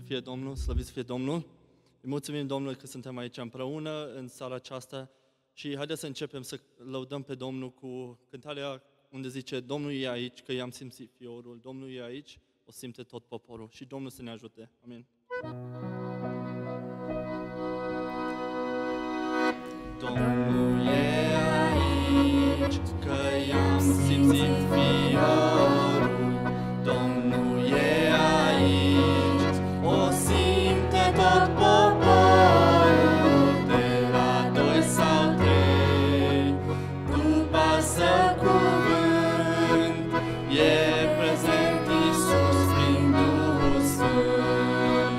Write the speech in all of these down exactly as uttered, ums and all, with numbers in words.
fie Domnul, slăvit să fie Domnul. Îi mulțumim Domnului că suntem aici împreună în seara aceasta și haideți să începem să lăudăm pe Domnul cu cântarea unde zice Domnul e aici, că i-am simțit fiorul, Domnul e aici, o simte tot poporul și Domnul să ne ajute. Amin. Domnul e aici, că i-am simțit fiorul, Domnul e aici, o simte tot poporul, de la doi sau trei, după să cuvânt, e prezent Iisus prin Duhul Sfânt.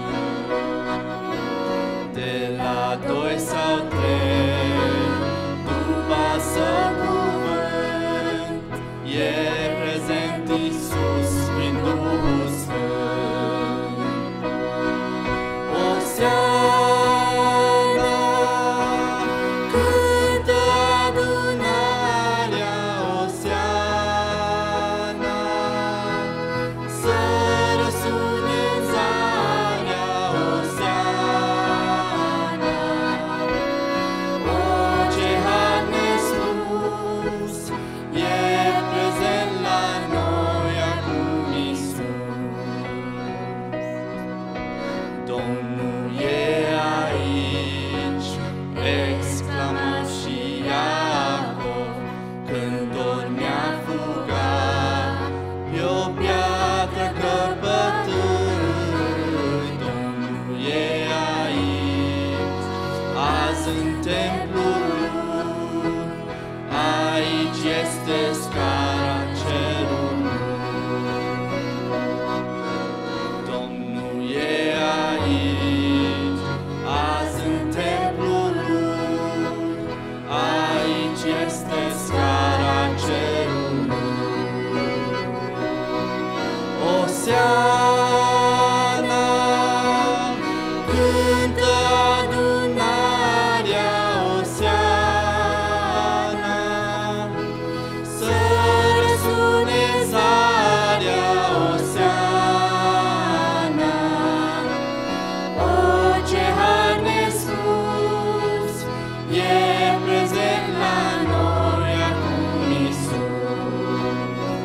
De la doi sau trei, după să cuvânt, e prezent Iisus prin Duhul Sfânt. Oseana, cântă adunarea, Oseana, să răsune zarea, Oseana. O, ce har nespus, e prezent la noi acum Iisus. Domnul e aici, exclamă și Iacov, când dormea fugat, pe o piatră căpătând. Domnul e aici, azi în templul lui, aici este scara cerului. Domnul e aici, azi în templul lui, aici este scara cerului. Oseana, cântă adunarea, Oseana, să răsune zarea, Oseana. O, ce har nespus, e prezent la noi acum Iisus.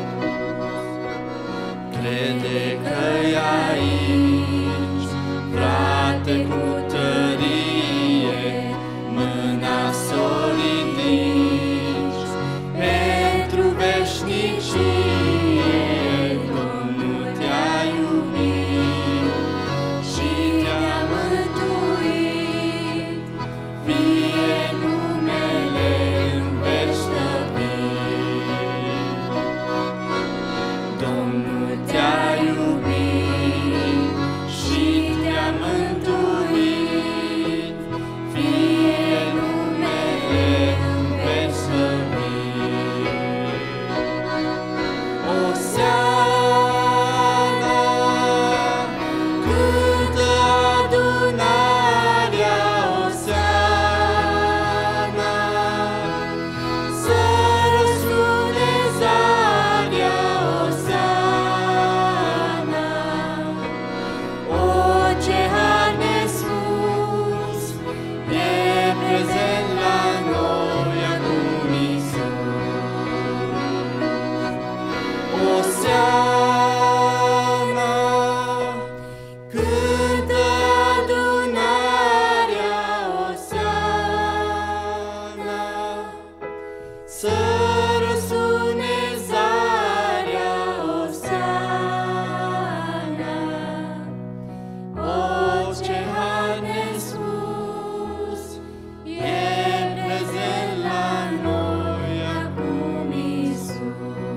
Crede că-i aici, frate, cu tărie, mâna s-o ridici, pentru veșnicie. Domnul te-a iubit și te-a mântuit, fie numele în veci slăvit. Domnul te-a iubit și te-a mântuit, fie numele în veci slăvit. Oseana, cântă adunarea, Oseana, să răsune zarea, Oseana. O, ce har nespus, e prezent la noi acum Iisus. Oseana, cântă adunarea, Oseana, să răsune zarea, Oseana. O, ce har nespus, e prezent la noi acum Iisus.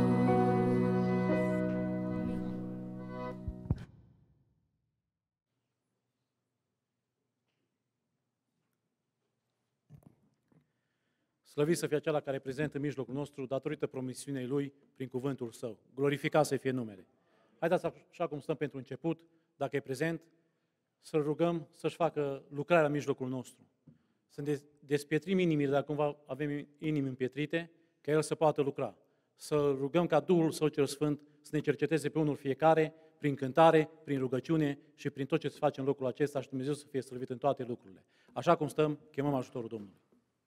Slăvit să fie acela care e prezent în mijlocul nostru datorită promisiunii Lui prin cuvântul Său. Glorificat să fie numele. Haideți, așa cum stăm pentru început, dacă e prezent, să-L rugăm să-și facă lucrarea în mijlocul nostru. Să ne despietrim inimile, dacă cumva avem inimi împietrite, ca El să poată lucra. Să rugăm ca Duhul Său cel Sfânt să ne cerceteze pe unul fiecare, prin cântare, prin rugăciune și prin tot ce se face în locul acesta și Dumnezeu să fie slăvit în toate lucrurile. Așa cum stăm, chemăm ajutorul Domnului.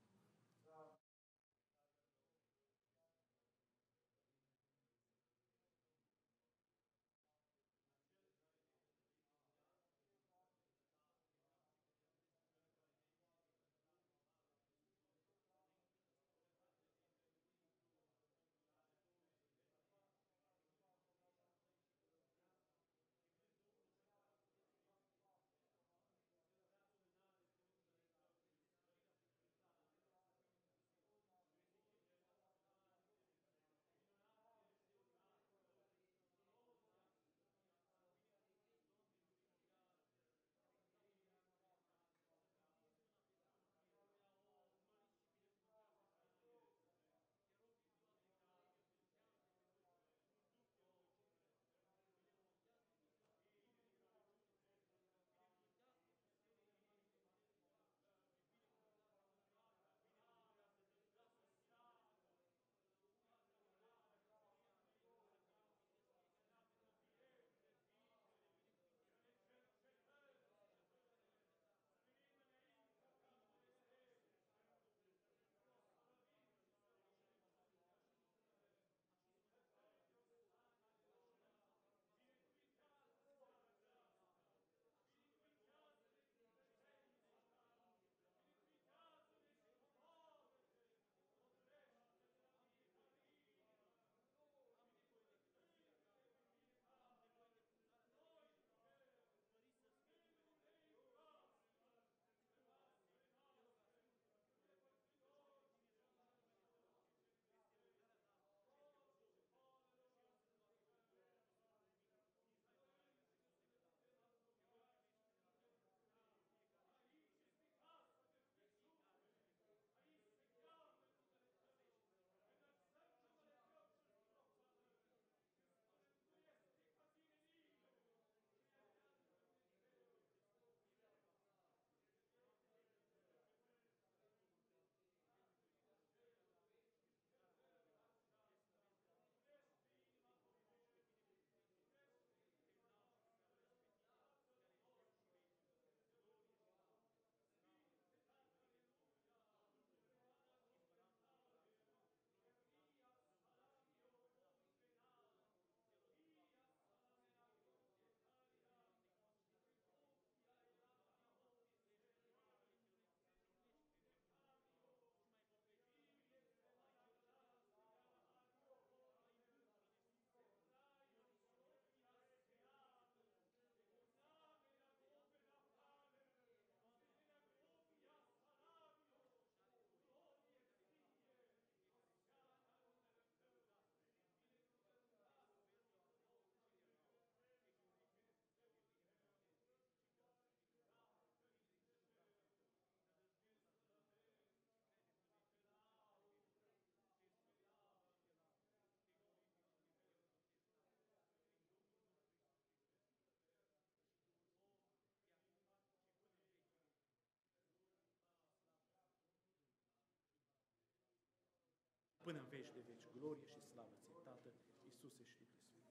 Până în veci de veci, glorie și slavă ție, Tată, Iisuse și Duhul Sfânt.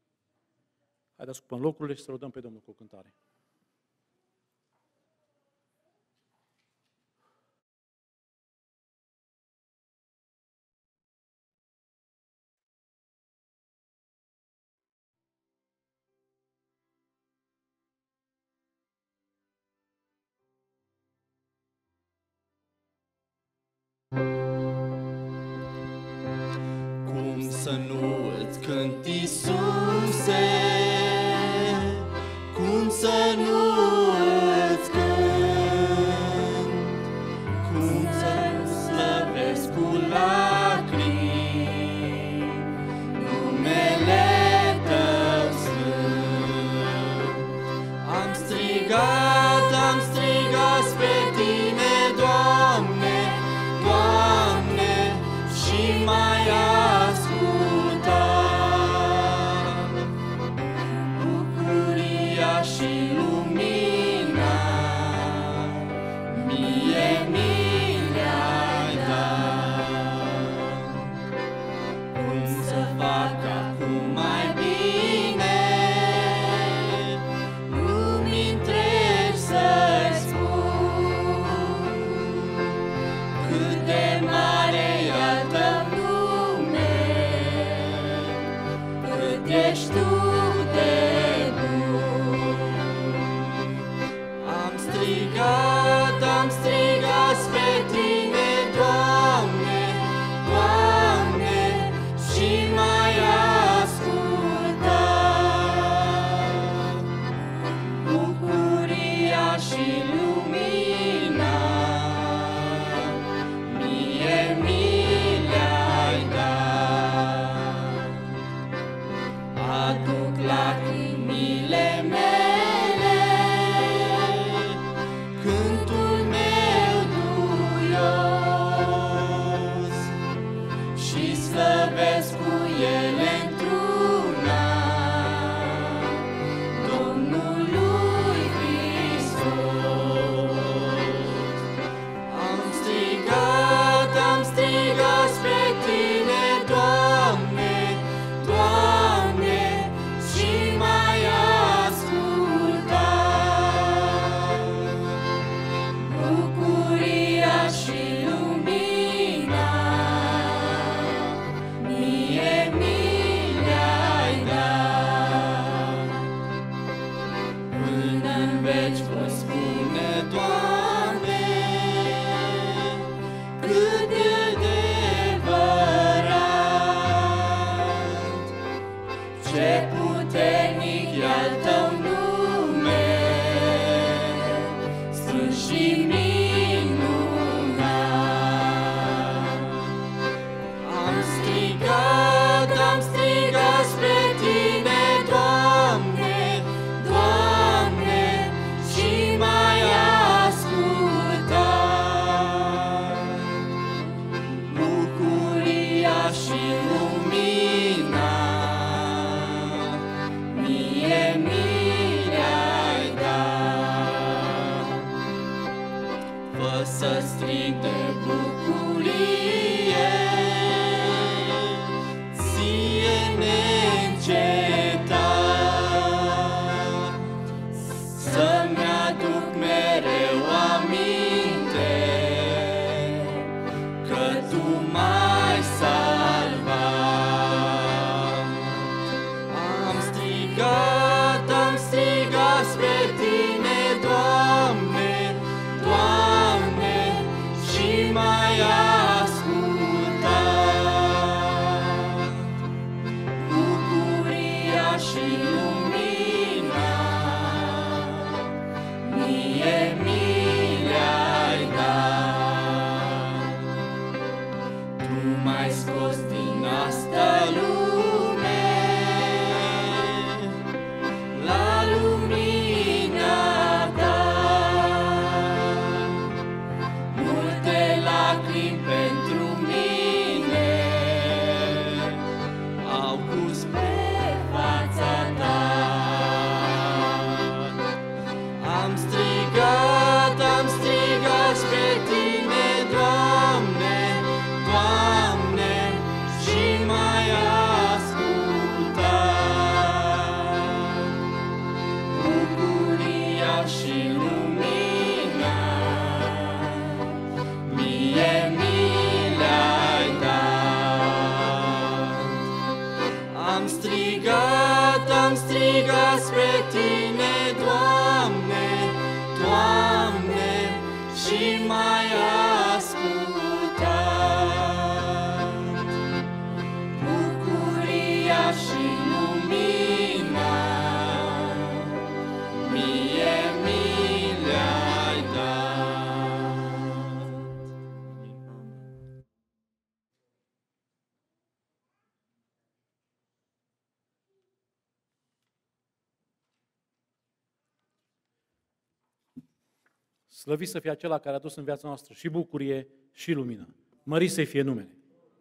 Haideți să ocupăm locurile și să rugăm pe Domnul cu o cântare. Cum să nu îți cânt, Iisuse, cum să nu îți cânt, cum să-ți slăvesc cu lacrimi numele Tău sfânt. Am strigat, am strigat spre Tine, Doamne, Doamne, și m-ai ascultat. strig de bucurie, ție neîncetat, să-mi aduc mereu aminte că Tu m-ai salvat. Am strigat, am strigat spre Tine, Doamne, Doamne, și m-ai ascultat. Bucuria și lumina mie mi le-ai dat. Tu m-ai scos din asta lume la lumina Ta. Multe lacrimi pentru mine au curs pe fața Ta. Am strigat, am strigat spre Tine, Doamne, Doamne, și m-ai ascultat. Bucuria și lumina mie mi le-ai dat. Am strigat, am strigat spre Tine, Doamne, Doamne, și m-ai ascultat. Bucuria și lumina mie mi le-ai dat. Slăvit să fie acela care a adus în viața noastră și bucurie și lumină. Mărit să-i fie numele.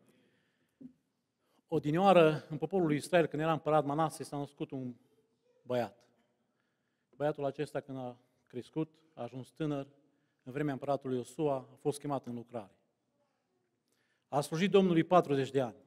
Odinioară, în poporul lui Israel, când era împărat Manase, s-a născut un băiat. Băiatul acesta, când a crescut, a ajuns tânăr, în vremea împăratului Iosua, a fost chemat în lucrare. A slujit Domnului patruzeci de ani,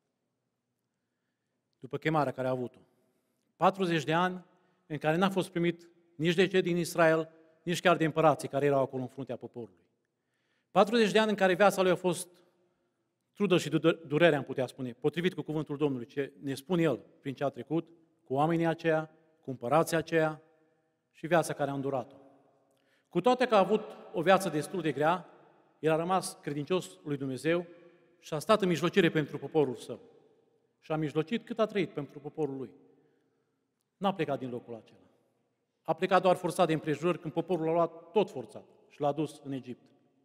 după chemarea care a avut-o. patruzeci de ani în care n-a fost primit nici de cei din Israel, nici chiar de împărații care erau acolo în fruntea poporului. patruzeci de ani în care viața lui a fost trudă și durerea, am putea spune, potrivit cu cuvântul Domnului, ce ne spune El prin ce a trecut, cu oamenii aceia, cu împărații aceia și viața care a îndurat-o. Cu toate că a avut o viață destul de grea, el a rămas credincios lui Dumnezeu și a stat în mijlocire pentru poporul său. Și a mijlocit cât a trăit pentru poporul lui. N-a plecat din locul acela. A plecat doar forțat de împrejurări, când poporul l-a luat tot forțat și l-a dus în Egipt.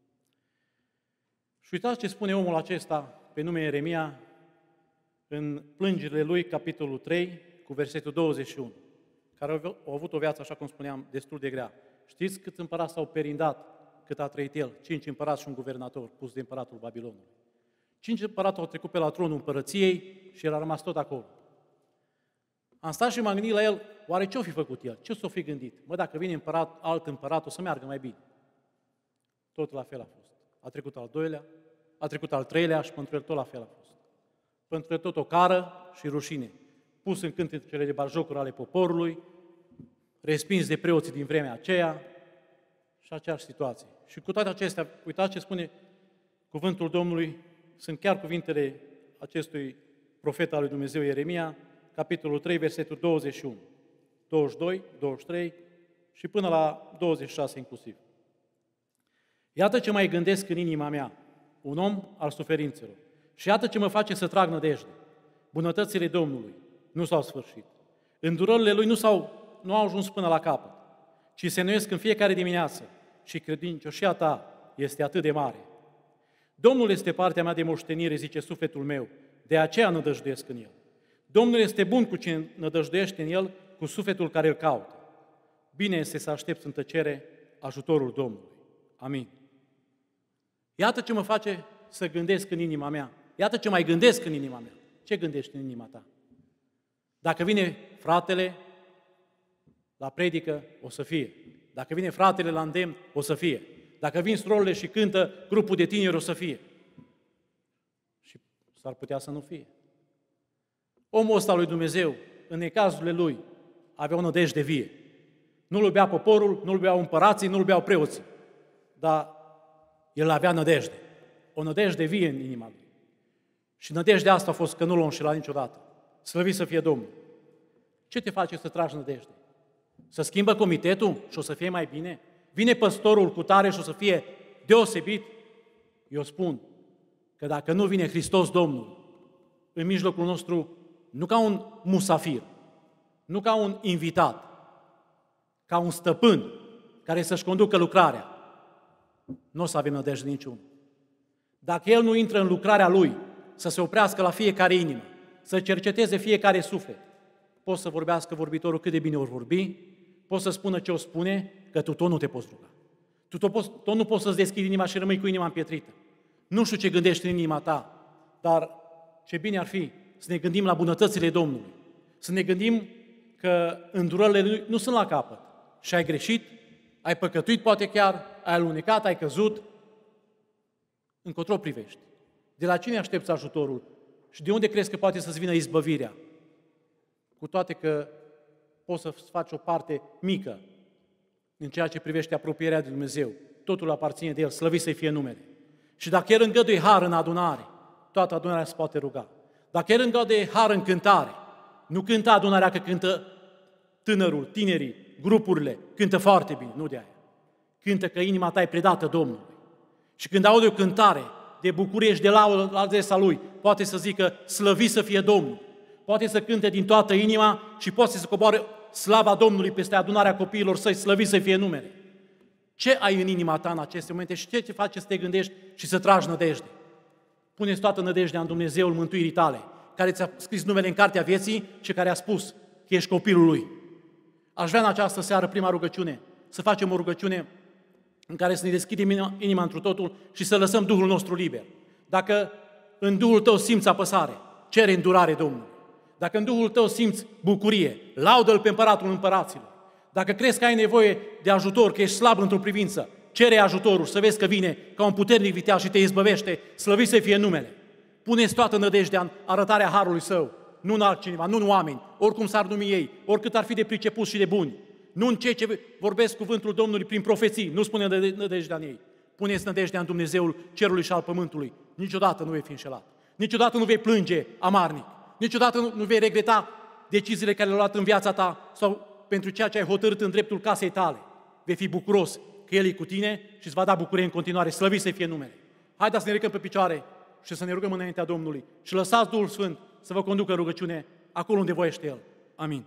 Și uitați ce spune omul acesta pe nume Ieremia în plângerile lui, capitolul trei, cu versetul douăzeci și unu, care au avut o viață, așa cum spuneam, destul de grea. Știți câți împărați s-au perindat cât a trăit el? Cinci împărați și un guvernator pus de împăratul Babilonului. Cinci împărați au trecut pe la tronul împărăției și el a rămas tot acolo. Am stat și m-am gândit la el, oare ce-o fi făcut el? Ce s-o fi gândit? Mă, dacă vine împărat, alt împărat, o să meargă mai bine. Tot la fel a fost. A trecut al doilea, a trecut al treilea și pentru el tot la fel a fost. Pentru el tot o cară și rușine. Pus în cântecele de batjocuri ale poporului, respins de preoții din vremea aceea și aceeași situație. Și cu toate acestea, uitați ce spune cuvântul Domnului, sunt chiar cuvintele acestui profet al lui Dumnezeu Ieremia, capitolul trei, versetul douăzeci și unu, douăzeci și doi, douăzeci și trei și până la douăzeci și șase inclusiv. Iată ce mai gândesc în inima mea, un om al suferințelor. Și iată ce mă face să trag nădejde. Bunătățile Domnului nu s-au sfârșit. Îndurările Lui nu, s-au, nu au ajuns până la capăt, ci se înnoiesc în fiecare dimineață și credincioșia Ta este atât de mare. Domnul este partea mea de moștenire, zice sufletul meu, de aceea nădăjduiesc în El. Domnul este bun cu cine nădăjduiește în El, cu sufletul care îl caută. Bine este să aștepți în tăcere ajutorul Domnului. Amin. Iată ce mă face să gândesc în inima mea. Iată ce mai gândesc în inima mea. Ce gândești în inima ta? Dacă vine fratele la predică, o să fie. Dacă vine fratele la îndemn, o să fie. Dacă vin surorile și cântă, grupul de tineri o să fie. Și s-ar putea să nu fie. Omul ăsta lui Dumnezeu, în necazurile lui, avea o nădejde vie. Nu-l iubea poporul, nu-l iubeau împărații, nu-l iubeau preoții. Dar el avea nădejde. O nădejde vie în inima lui. Și nădejdea asta a fost că nu l-a înșelat niciodată. Slăvit să fie Domnul. Ce te face să tragi nădejde? Să schimbă comitetul și o să fie mai bine? Vine păstorul cu tare și o să fie deosebit? Eu spun că dacă nu vine Hristos Domnul în mijlocul nostru, nu ca un musafir, nu ca un invitat, ca un stăpân care să-și conducă lucrarea, nu o să avem nădejde niciunul. Dacă El nu intră în lucrarea Lui, să se oprească la fiecare inimă, să cerceteze fiecare suflet, poți să vorbească vorbitorul cât de bine ori vorbi, poți să spună ce o spune, că tu tot nu te poți ruga. Tu tot, poți, tot nu poți să-ți deschizi inima și rămâi cu inima împietrită. Nu știu ce gândești în inima ta, dar ce bine ar fi să ne gândim la bunătățile Domnului, să ne gândim că îndurările Lui nu sunt la capăt și ai greșit, ai păcătuit poate chiar, ai alunecat, ai căzut, încotro privești. De la cine aștepți ajutorul? Și de unde crezi că poate să-ți vină izbăvirea? Cu toate că poți să-ți faci o parte mică în ceea ce privește apropierea de Dumnezeu. Totul aparține de El, slăvit să-i fie numele. Și dacă El îngăduie har în adunare, toată adunarea se poate ruga. Dacă El îngăduie har în cântare, nu cântă adunarea că cântă tânărul, tinerii, grupurile, cântă foarte bine, nu de aia. Cântă că inima ta e predată Domnului. Și când aude o cântare de bucurie și de laudă la adresa Lui, poate să zică, slăvit să fie Domnul. Poate să cânte din toată inima și poate să coboare slava Domnului peste adunarea copiilor Săi, slăvit să fie numele. Ce ai în inima ta în aceste momente și ce te face să te gândești și să tragi nădejde? Pune-ți toată nădejdea în Dumnezeul mântuirii tale, care ți-a scris numele în cartea vieții și care a spus că ești copilul Lui. Aș vrea în această seară, prima rugăciune, să facem o rugăciune în care să ne deschidem inima întru totul și să lăsăm Duhul nostru liber. Dacă în Duhul tău simți apăsare, cere îndurare Domnului. Dacă în Duhul tău simți bucurie, laudă-L pe Împăratul Împăraților. Dacă crezi că ai nevoie de ajutor, că ești slab într-o privință, cere ajutorul, să vezi că vine ca un puternic viteaz și te izbăvește, slăvit să fie numele. Pune-ți toată nădejdea în arătarea harului Său, nu în altcineva, nu în oameni, oricum s-ar numi ei, oricât ar fi de pricepuți și de buni. Nu în cei ce vorbesc cuvântul Domnului prin profeții, nu spune nădejdea în ei. Pune-ți nădejdea în Dumnezeul cerului și al pământului. Niciodată nu vei fi înșelat. Niciodată nu vei plânge amarnic. Niciodată nu, nu vei regreta deciziile care le-ai luat în viața ta sau pentru ceea ce ai hotărât în dreptul casei tale. Vei fi bucuros că El e cu tine și îți va da bucurie în continuare. Slăvit să fie numele. Haideți să ne ridicăm pe picioare și să ne rugăm înaintea Domnului. Și lăsați Duhul Sfânt să vă conducă rugăciune acolo unde voiește El. Amin.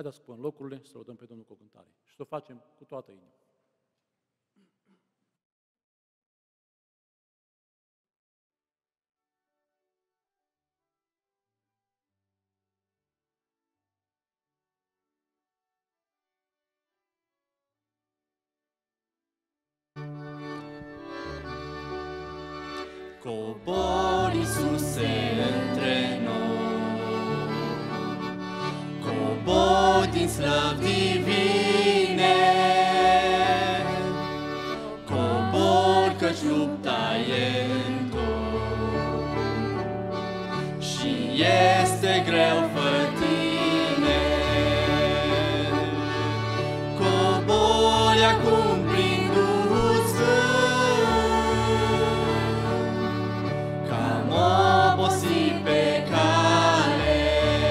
Haideți să punem locurile, să lăudăm pe Domnul cu o cântare. Și să o facem cu toată inima. Cobor, Iisuse, între noi, cobor din slăvi divine, cobor căci lupta e în tot și este greu fără tine. Cobori acum prin Duhul Sfânt, cam obosit pe cale,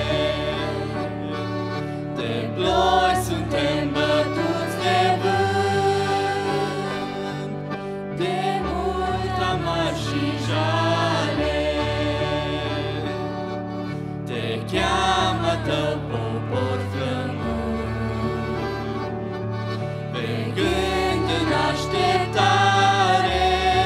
de ploi suntem bătuți de vânt, de mult amar și jale. Te cheamă tău popor flământ, pe gând în așteptare,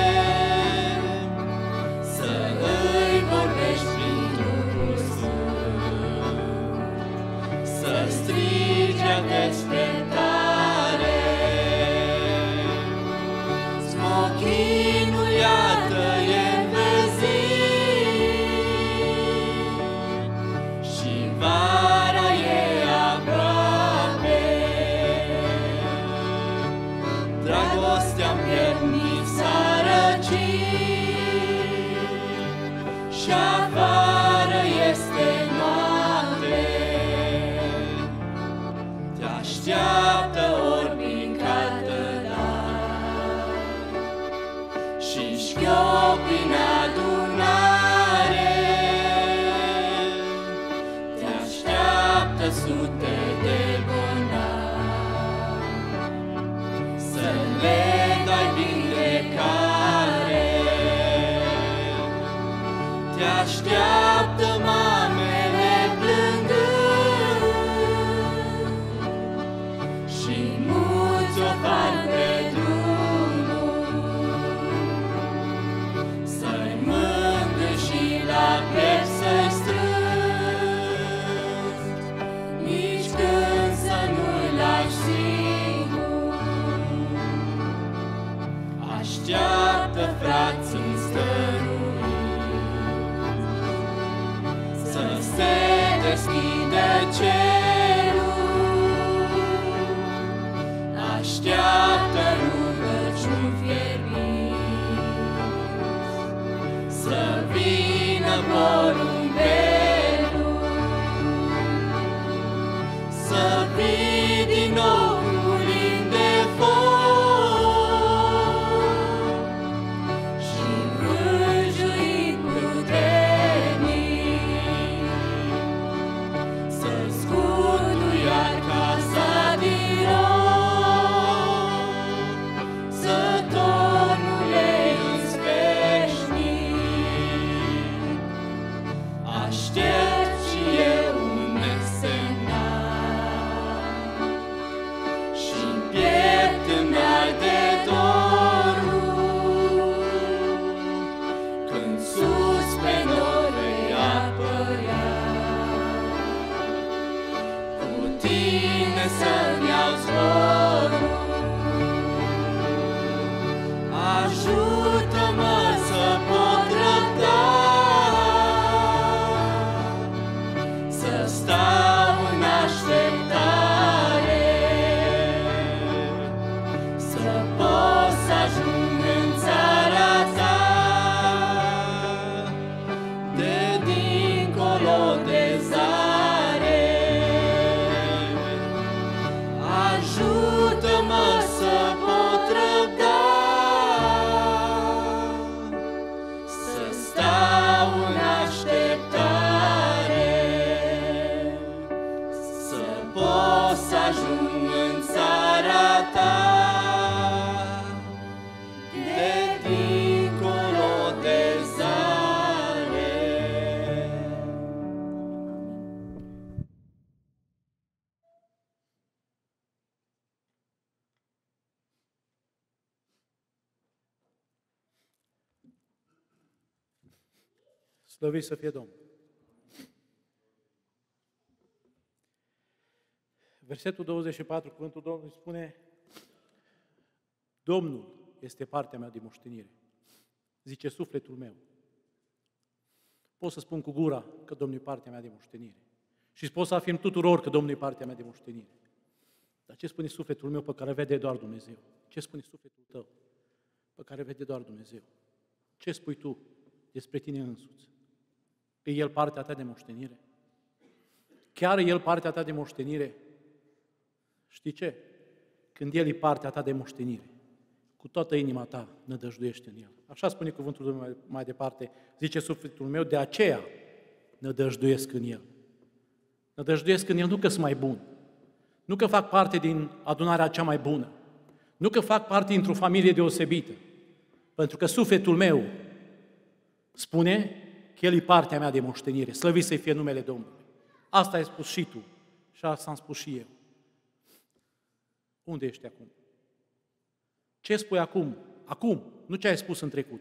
să îi vorbești prin Duhul Sfânt, să strigi a despertare. Smochinul iată e învăzit și vara e aproape. Dragostea-n piernic s-a răcit și afară este noapte. Te așteaptă orbi în catedral și șchiopi în adunare. Te așteaptă sute de bolnavi, să le dai vindecare. Te așteaptă mamele plângând și mulți o fac pe drumul, să-i mângâi și la piept să-i strângi, nici când să nu-i lași singur. Așteaptă frați în stăruit, să se deschidă cerul. Așteaptă rugăciuni fierbinți, să vină porumbelul, să vii din nou cu limbi de foc și vrăjuit puternic, să scutui iar casa din rog, să tornul ei înspășnic. Aștept și eu un nesemnat și-n piept îmi arde dorul, când sus pe nori vei apărea, cu tine să-mi iau zborul. Ajută-mă să pot răbda, să stau în așteptare, să pot să ajung în țara ta, de dincolo de zare. Ajută-mă să pot răbda, să stau în așteptare, să pot să ajung în țara ta, de dincolo de zare. Slăvit să fie Domnul. Versetul douăzeci și patru, cuvântul Domnului spune: Domnul este partea mea de moștenire, zice sufletul meu. Pot să spun cu gura că Domnul e partea mea de moștenire. Și pot să afirm tuturor că Domnul e partea mea de moștenire. Dar ce spune sufletul meu pe care vede doar Dumnezeu? Ce spune sufletul tău pe care vede doar Dumnezeu? Ce spui tu despre tine însuți? E El partea ta de moștenire? Chiar e El partea ta de moștenire? Știi ce? Când El e partea ta de moștenire, cu toată inima ta nădăjduiește în El. Așa spune cuvântul Dumnezeu mai departe. Zice sufletul meu, de aceea nădăjduiesc în El. Nădăjduiesc în El nu că sunt mai bun, nu că fac parte din adunarea cea mai bună, nu că fac parte dintr-o familie deosebită, pentru că sufletul meu spune că El e partea mea de moștenire. Slăvit să-i fie numele Domnului. Asta ai spus și tu și asta am spus și eu. Unde ești acum? Ce spui acum? Acum, nu ce ai spus în trecut.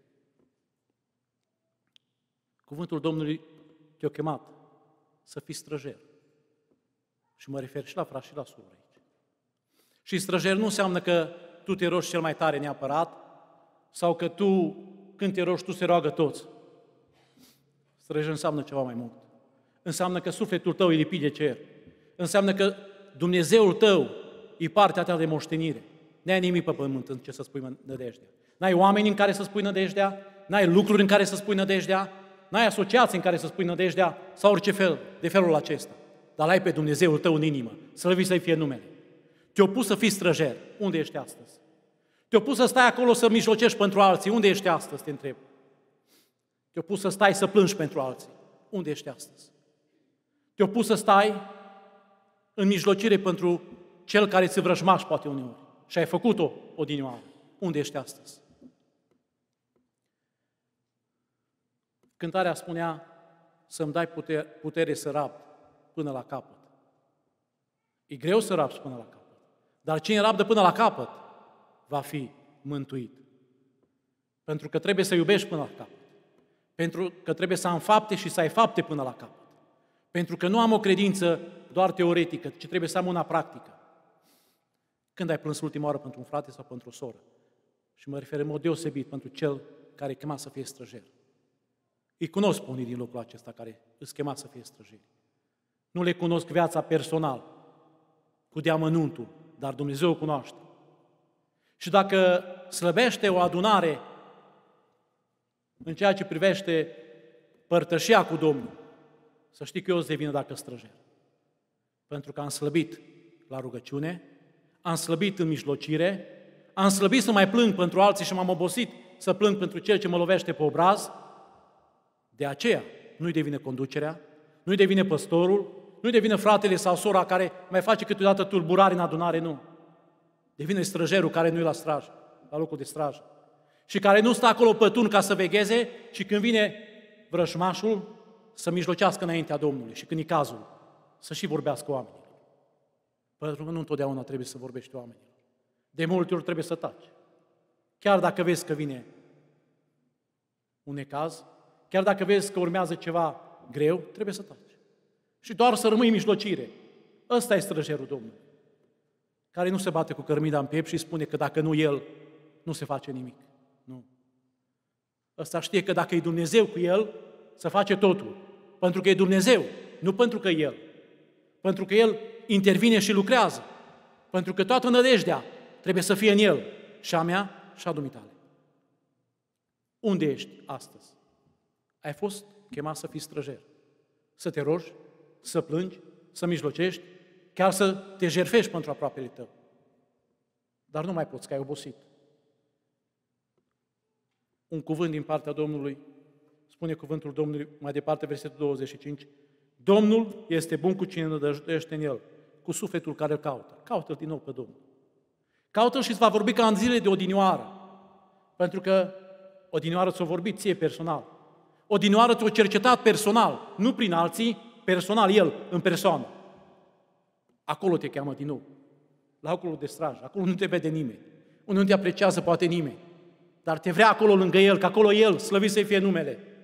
Cuvântul Domnului te-a chemat să fii străjer. Și mă refer și la frați și la surori aici. Și străjer nu înseamnă că tu te rogi cel mai tare neapărat, sau că tu, când te rogi, tu se roagă toți. Străjer înseamnă ceva mai mult. Înseamnă că sufletul tău e lipit de cer. Înseamnă că Dumnezeul tău e partea ta de moștenire. N-ai nimic pe pământ în ce să spui nădejdea. N-ai oameni în care să spui nădejdea, n-ai lucruri în care să spui nădejdea, n-ai asociații în care să spui nădejdea sau orice fel de felul acesta. Dar l-ai pe Dumnezeul tău în inimă. Slăvit să-i fie numele. Te-a pus să fii străjer. Unde ești astăzi? Te-a pus să stai acolo să mijlocești pentru alții. Unde ești astăzi, te întreb? Te-a pus să stai să plângi pentru alții. Unde ești astăzi? Te-a pus să stai în mijlocire pentru cel care ți vrăjmaș poate uneori. Și ai făcut-o odinioară. Unde ești astăzi? Cântarea spunea să-mi dai putere, putere să rabd până la capăt. E greu să rabzi până la capăt. Dar cine rabdă până la capăt va fi mântuit. Pentru că trebuie să iubești până la capăt. Pentru că trebuie să am fapte și să ai fapte până la capăt. Pentru că nu am o credință doar teoretică, ci trebuie să am una practică. Când ai plâns ultima oară pentru un frate sau pentru o soră? Și mă refer în mod deosebit pentru cel care e chemat să fie străjer. Îi cunosc pe unii din locul acesta care îți chema să fie străjeri. Nu le cunosc viața personal, cu deamănuntul, dar Dumnezeu o cunoaște. Și dacă slăbește o adunare în ceea ce privește părtășia cu Domnul, să știi că eu îți devină dacă străjer. Pentru că am slăbit la rugăciune, am slăbit în mijlocire, am slăbit să mai plâng pentru alții și m-am obosit să plâng pentru cel ce mă lovește pe obraz. De aceea nu-i devine conducerea, nu-i devine păstorul, nu-i devine fratele sau sora care mai face câteodată tulburare în adunare, nu. Devine străjerul care nu-i la strajă, la locul de strajă. Și care nu stă acolo pătun ca să vegheze, și când vine vrăjmașul să mijlocească înaintea Domnului și când e cazul să și vorbească oamenilor. Pentru că nu întotdeauna trebuie să vorbești oamenilor. De multe ori trebuie să taci. Chiar dacă vezi că vine un necaz, chiar dacă vezi că urmează ceva greu, trebuie să taci. Și doar să rămâi în mijlocire. Ăsta e străjerul Domnului, care nu se bate cu cărmida în piept și spune că dacă nu el, nu se face nimic. Nu. Ăsta știe că dacă e Dumnezeu cu el, să face totul. Pentru că e Dumnezeu, nu pentru că el. Pentru că el intervine și lucrează. Pentru că toată nădejdea trebuie să fie în el, și a mea și a dumitale. Unde ești astăzi? Ai fost chemat să fii străjer. Să te rogi, să plângi, să mijlocești, chiar să te jertfești pentru aproapele tău. Dar nu mai poți, că ai obosit. Un cuvânt din partea Domnului, spune cuvântul Domnului mai departe, versetul douăzeci și cinci, Domnul este bun cu cine nădăjduiește în el, cu sufletul care îl caută. Caută-l din nou pe Domnul. Caută-l și îți va vorbi ca în zile de odinioară. Pentru că odinioară ți-o vorbit ție personal. Odinioară ți-o cercetat personal, nu prin alții, personal, el, în persoană. Acolo te cheamă din nou, la locul de strajă. Acolo nu te vede nimeni, unde nu te apreciază poate nimeni. Dar te vrea acolo lângă el, că acolo el, slăvit să-i fie numele.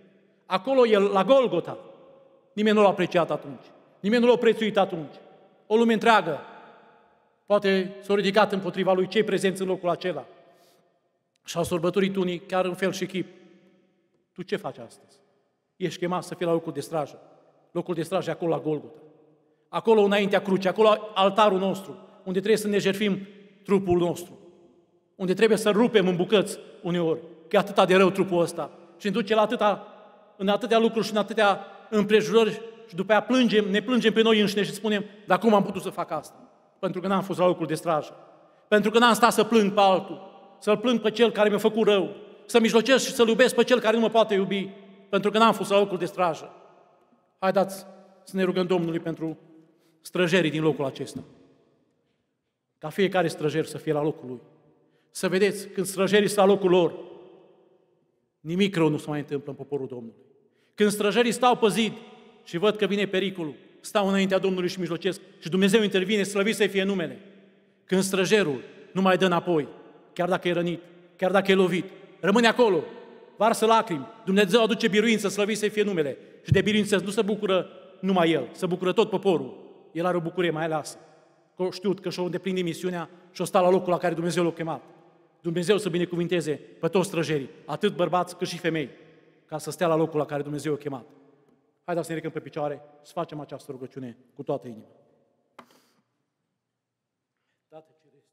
Acolo, el, la Golgota, nimeni nu l-a apreciat atunci. Nimeni nu l-a prețuit atunci. O lume întreagă poate s-a ridicat împotriva lui, cei prezenți în locul acela. Și au sărbătorit unii chiar în fel și chip. Tu ce faci astăzi? Ești chemat să fii la locul de strajă. Locul de strajă e acolo la Golgota. Acolo înaintea crucii, acolo altarul nostru, unde trebuie să ne jertfim trupul nostru. Unde trebuie să rupem în bucăți uneori, că e atâta de rău trupul ăsta. Și ne duce la atâta, în atâtea lucruri și în atâtea împrejurări și după aia plângem, ne plângem pe noi înșine și spunem, dar cum am putut să fac asta? Pentru că n-am fost la locul de strajă. Pentru că n-am stat să plâng pe altul, să-l plâng pe cel care mi-a făcut rău, să mijlocesc și să-l iubesc pe cel care nu mă poate iubi, pentru că n-am fost la locul de strajă. Haideți să ne rugăm Domnului pentru străjerii din locul acesta. Ca fiecare străjer să fie la locul lui. Să vedeți, când străjerii sunt la locul lor, nimic rău nu se mai întâmplă în poporul Domnului. Când străjerii stau pe zid și văd că vine pericolul, stau înaintea Domnului și mijlocesc și Dumnezeu intervine, slăvit să fie numele. Când străjerul nu mai dă înapoi, chiar dacă e rănit, chiar dacă e lovit, rămâne acolo, varsă lacrimi, Dumnezeu aduce biruință, slăvit să fie numele. Și de biruință nu se bucură numai el, se bucură tot poporul. El are o bucurie mai aleasă. Că știut că și-o îndeplinit misiunea și-o sta la locul la care Dumnezeu l-a chemat. Dumnezeu să binecuvinteze pe toți străjerii, atât bărbați cât și femei, ca să stea la locul la care Dumnezeu l-a chemat. Haideți să ne ridicăm pe picioare, să facem această rugăciune cu toată inima. Tată Ceresc,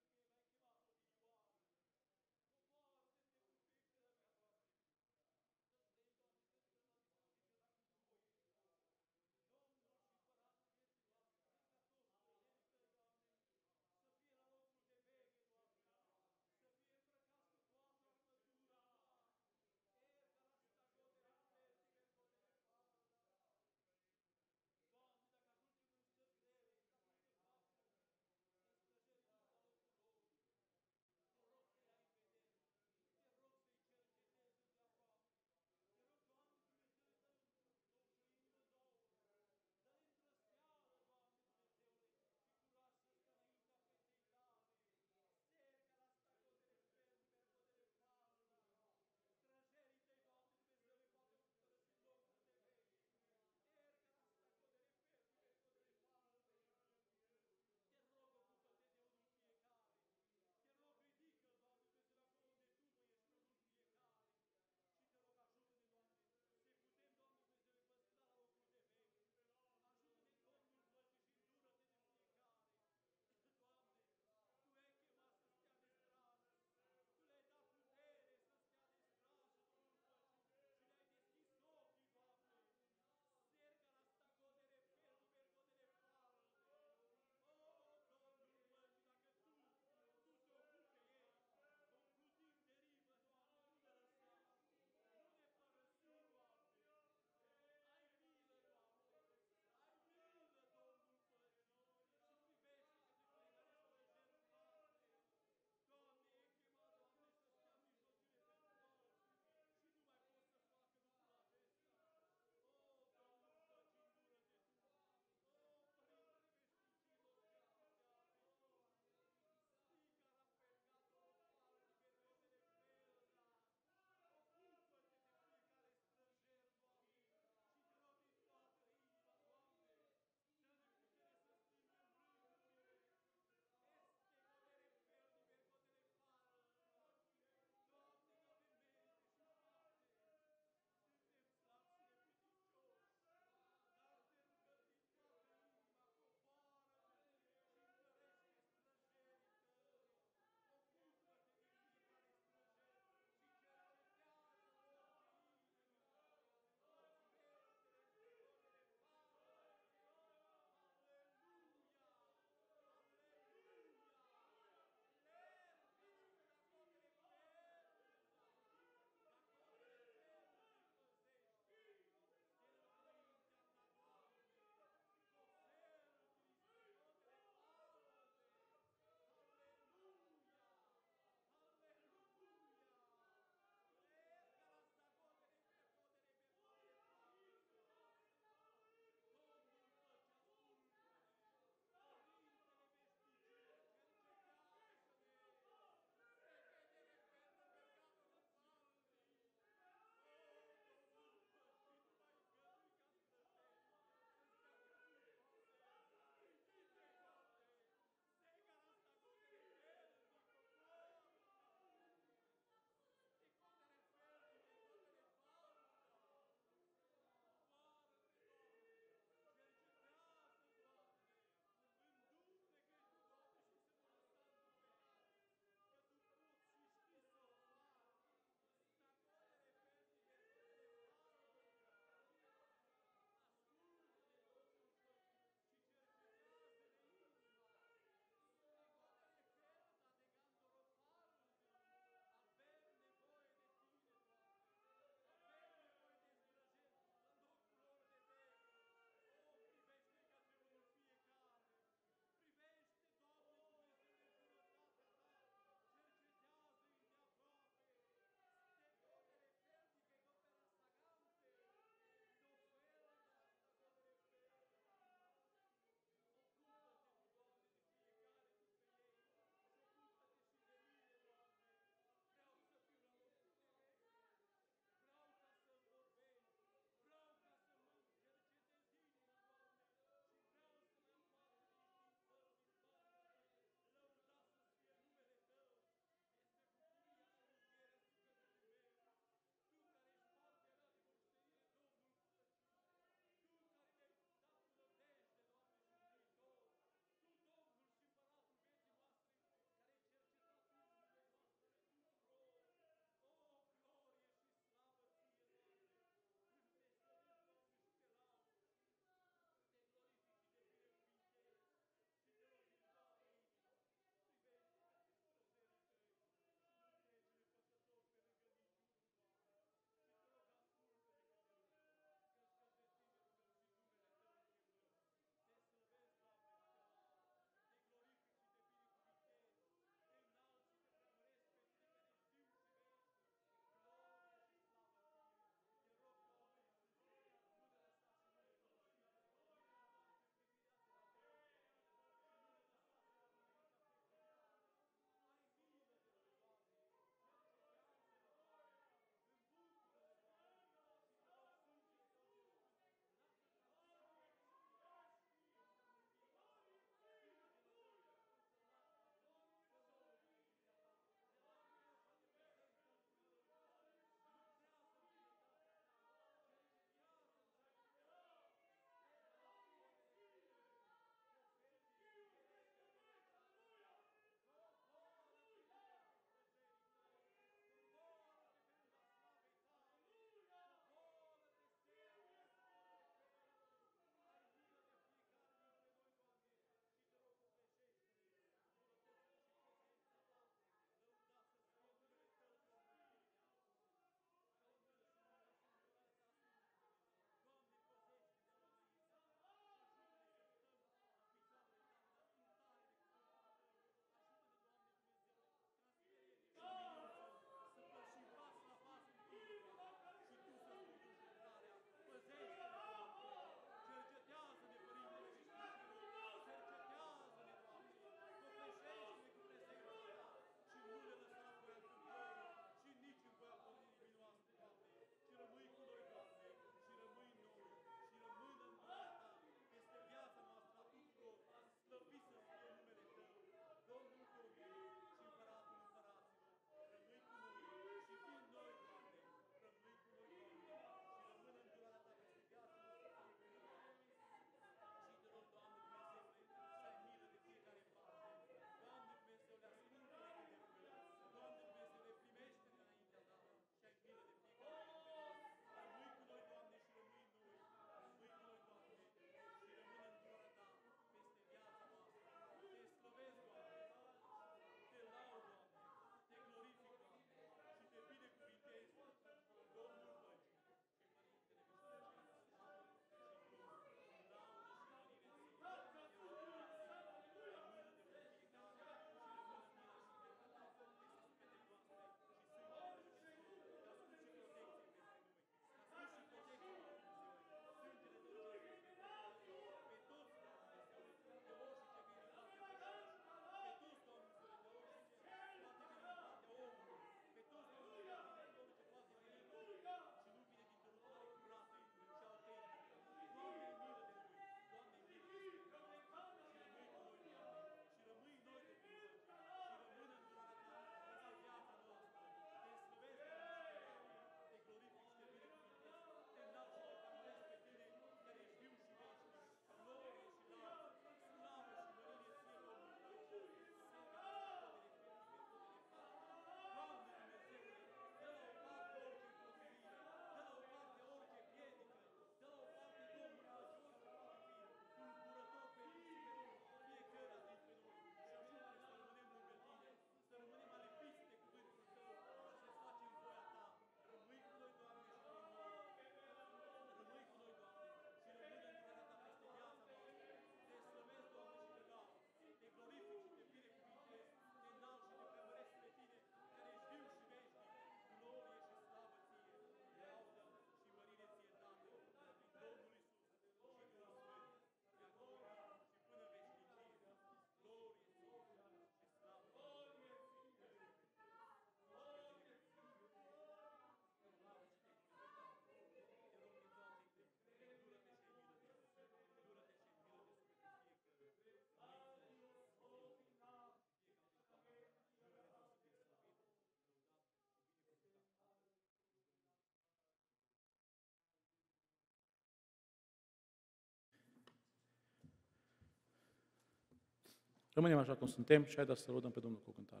Rămânem așa cum suntem și haideți să lăudăm pe Domnul cu o cântare.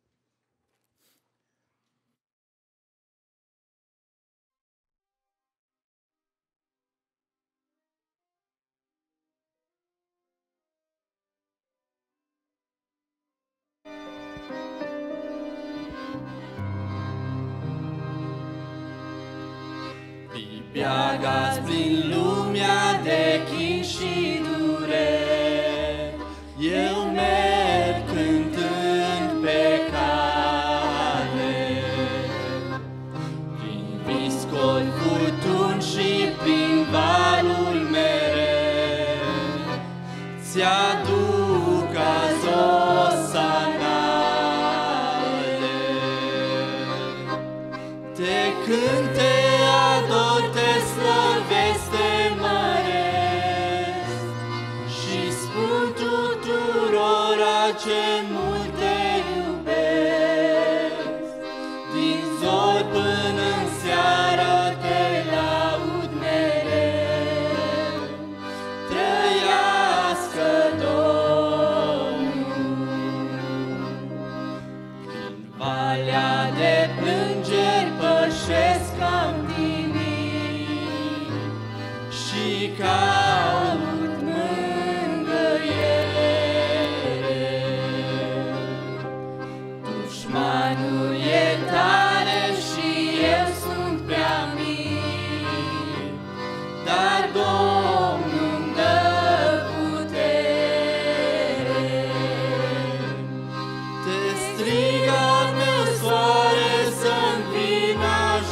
Piaga-ți prin lumea de chin și dureri, eu merg cântând pe cale. Prin viscoli, furtuni și prin valuri mereu, ți-aduc azi o sanale. Te cânt, te ador, te slăvesc, te măresc și spun tuturora ce mult te iubesc. Din zor până în seară te laud mereu. Trăiască Domnul. Prin valea de plângeri pășesc ca-n și caut mângâiere. Dușmanul e tare și eu sunt prea mic, dar Domnul-mi dă putere. Te strig al meu soare să-mi vină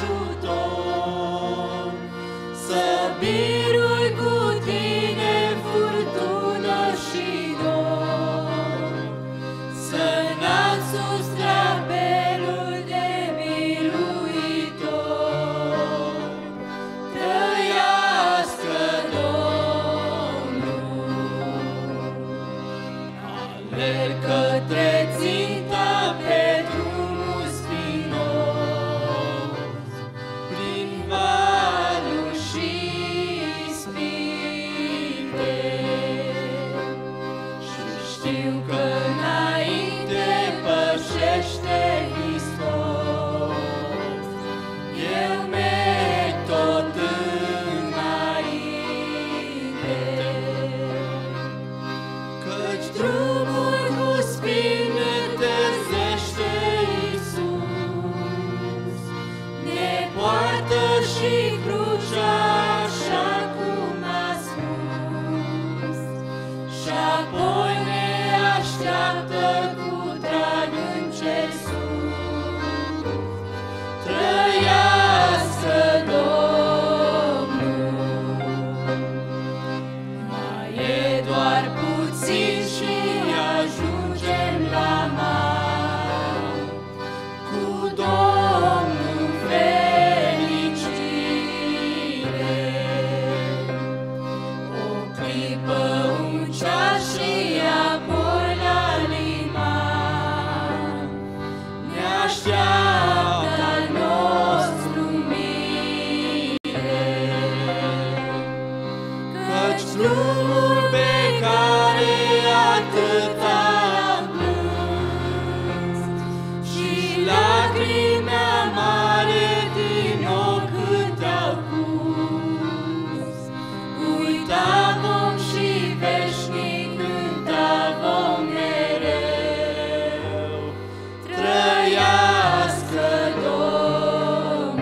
ajutor, să birui cu tine furtună și dor, să înalți sus drapelul de biruitor. Trăiască Domnul. Alerg către ținta pe drumul spinos, prin valuri și ispite, și știu că înainte pășește Hristos, eu merg tot înainte. Căci drumul cu spine terzește Iisus, ne poartă și crucea așa cum a spus, și apoi ne așteaptă cu drag în cer sus. Trăiască Domnul. Mai e doar puțin și ajungem la mal, cu Domnul fericire. O clipă, un ceas și apoi la liman, ne așteaptă al nostru mire. Căci drumul pe care atât am plâns și lacrimi amare din ochi cât au curs, uita vom și veșnic cânta vom mereu. Trăiască Domnul.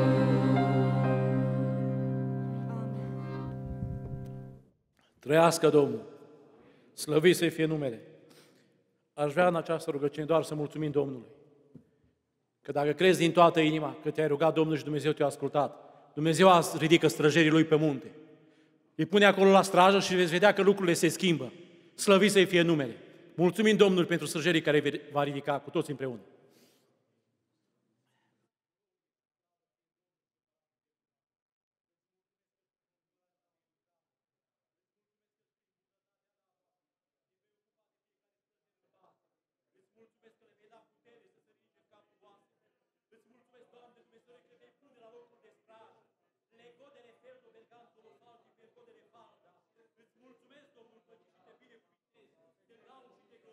Trăiască Domnul! Slăvit să-i fie numele! Aș vrea în această rugăciune doar să mulțumim Domnului. Că dacă crezi din toată inima că te-ai rugat Domnul și Dumnezeu te-a ascultat, Dumnezeu azi ridică străjerii Lui pe munte. Îi pune acolo la strajă și veți vedea că lucrurile se schimbă. Slăvit să-i fie numele! Mulțumim Domnului pentru străjerii care va ridica cu toți împreună. Îți mulțumesc, Domnul, că te binecuvântezi, te laud și te glorific.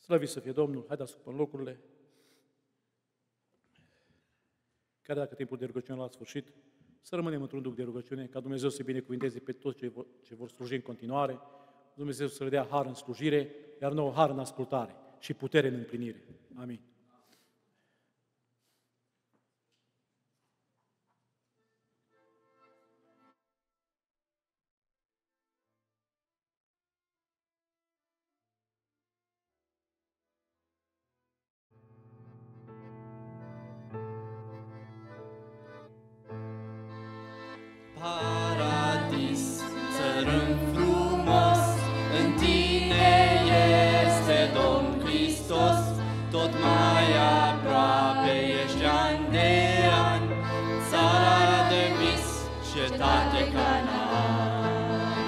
Slăvit să fie Domnul, haideți să ocupăm locurile. Chiar dacă timpul de rugăciune la sfârșit, să rămânem într-un duc de rugăciune, ca Dumnezeu să binecuvinteze pe toți ce vor, ce vor sluji în continuare, Dumnezeu să le dea har în slujire, iar nouă har în ascultare și putere în împlinire. Amin. Paradis, țărâm frumos, în tine este Domn Hristos, tot mai aproape ești an de an, țara de vis, cetate Canaan.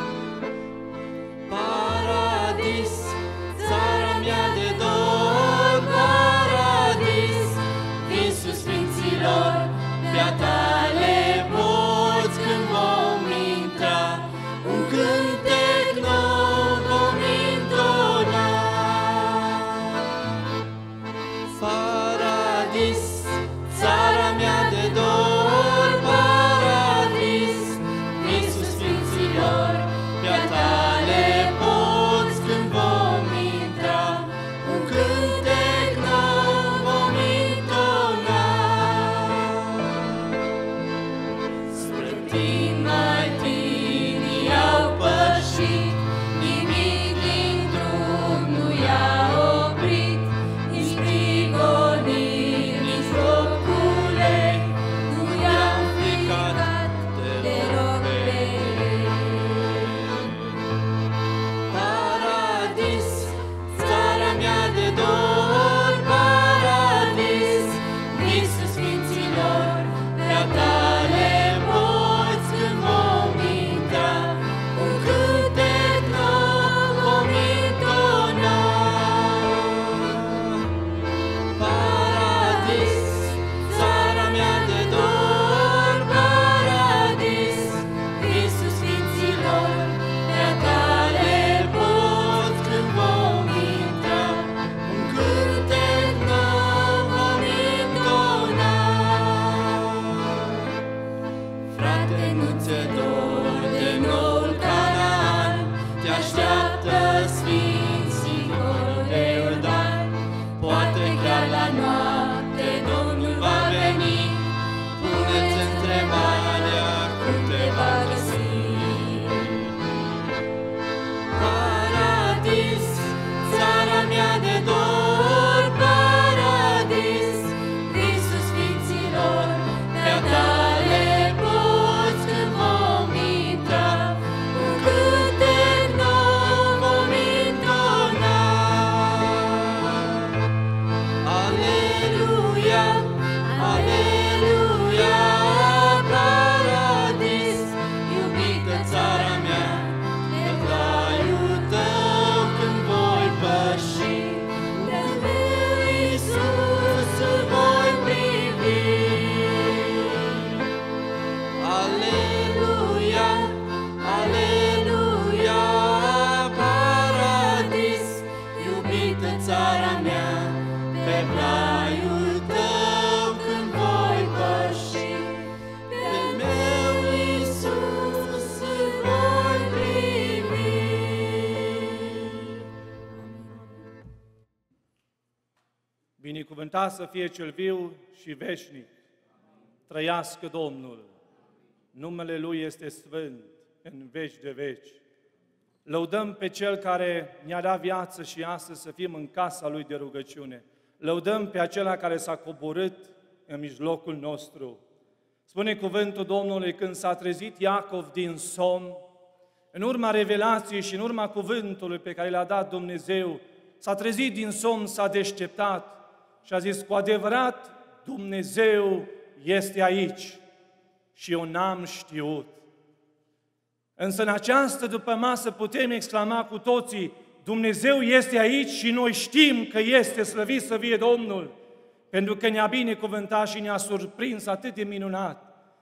Paradis, țara mea de dor, paradis, visul sfinților, pe-a tale poți când vom intra, un cântec nou vom intona. Paradis, țara mea de dor, paradis, visul sfinților, pe-a tale poți când vom intra, un cântec nou vom intona. Spre tine mai tinii au pășit, nimic din drum nu i-a oprit, nici prigoniri, nici focule, nu i-au fricat deloc pe ei. Paradis, țara mea de dor, paradis, visul sfinților, pe-a tale poți când vom intra, un cântec nou vom intona. Paradis, țara mea de dor, paradis, visul sfinților, pe-a tale poți când vom intra, un cântec nou vom intona. Frate, nu ți-e dor de noul Canaan, te așteaptă sfinții acolo de Iordan, poate chiar la noapte Domnul va veni, pune-ți întrebarea cum te va găsi. Paradis, țara mea de dor, paradis, visul sfinților, pe-a tale poți când vom intra, un cântec nou vom intona. Aleluia, aleluia, paradis, iubită țara mea, de raiul tău când voi păși, de-al meu Iisus îl voi privi. Aleluia, aleluia, paradis, iubită țara mea, pe raiul tău când voi păși, de-al meu Iisus îl voi privi. Binecuvântat să fie cel viu și veșnic. Trăiască Domnul. Numele Lui este sfânt în veci de veci. Lăudăm pe Cel care ne-a dat viață și astăzi să fim în casa Lui de rugăciune. Lăudăm pe acela care s-a coborât în mijlocul nostru. Spune cuvântul Domnului, când s-a trezit Iacov din somn, în urma revelației și în urma cuvântului pe care l-a dat Dumnezeu, s-a trezit din somn, s-a deșteptat și a zis, cu adevărat, Dumnezeu este aici și eu n-am știut. Însă în această dupămasă putem exclama cu toții, Dumnezeu este aici și noi știm că este, slăvit să fie Domnul, pentru că ne-a binecuvântat și ne-a surprins atât de minunat.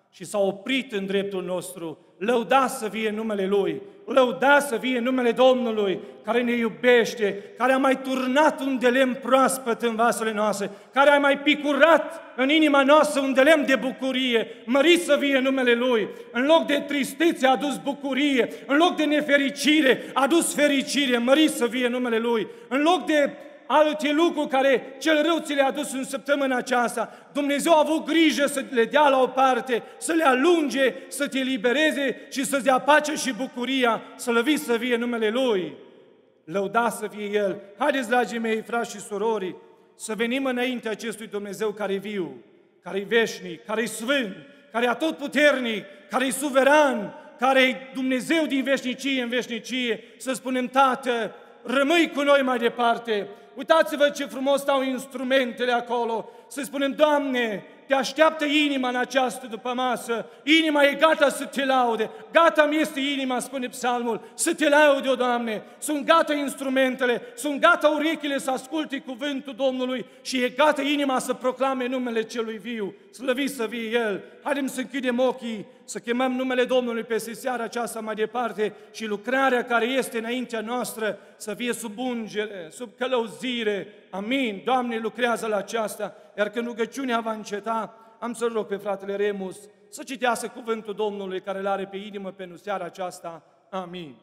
și s-a oprit în dreptul nostru. Lăuda să fie numele Lui, lăuda să fie numele Domnului, care ne iubește, care a mai turnat un de lemn proaspăt în vasele noastre, care a mai picurat în inima noastră un de lemn de bucurie. Mărit să fie numele Lui. În loc de tristețe a adus bucurie, în loc de nefericire a adus fericire. Mărit să fie numele Lui. În loc de alte lucruri care cel rău ți le-a adus în săptămâna aceasta, Dumnezeu a avut grijă să le dea la o parte, să le alunge, să te elibereze și să-ți dea pace și bucuria, slăvit să fie numele Lui. Lăuda să fie El. Haideți, dragii mei, frați și surori, să venim înaintea acestui Dumnezeu care e viu, care e veșnic, care e sfânt, care e atotputernic, care e suveran, care e Dumnezeu din veșnicie în veșnicie, să spunem: Tată, rămâi cu noi mai departe. Uitați-vă ce frumos stau instrumentele acolo. Să spunem: Doamne, te așteaptă inima în această dupămasă. Inima e gata să te laude. Gata mi este inima, spune psalmul, să te laude, o Doamne. Sunt gata instrumentele, sunt gata urechile să asculte cuvântul Domnului și e gata inima să proclame numele Celui viu. Slăvit să fie El. Haidem să închidem ochii, să chemăm numele Domnului peste seara aceasta mai departe și lucrarea care este înaintea noastră să fie sub ungere, sub călăuzire. Amin. Doamne, lucrează la aceasta, iar când rugăciunea va înceta, am să rog pe fratele Remus să citească cuvântul Domnului care îl are pe inimă pentru seara aceasta. Amin.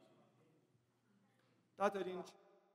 Tatăl din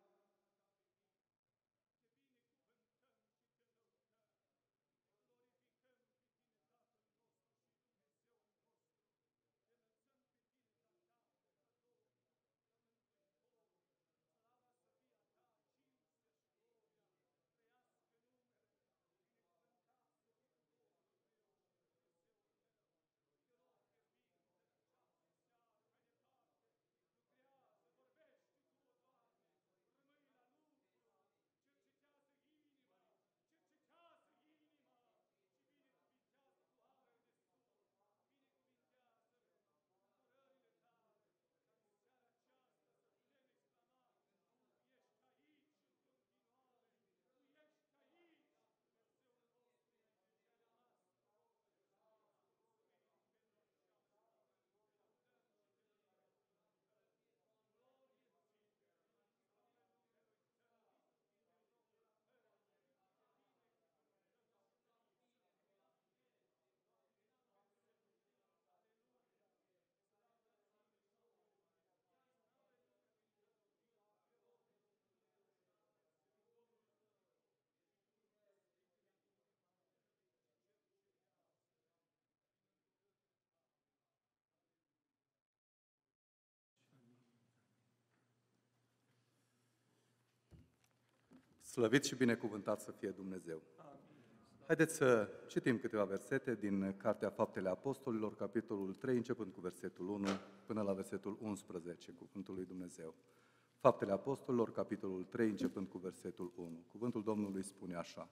Slăvit și binecuvântat să fie Dumnezeu! Haideți să citim câteva versete din Cartea Faptele Apostolilor, capitolul trei, începând cu versetul unu până la versetul unsprezece, cuvântul lui Dumnezeu. Faptele Apostolilor, capitolul trei, începând cu versetul unu. Cuvântul Domnului spune așa: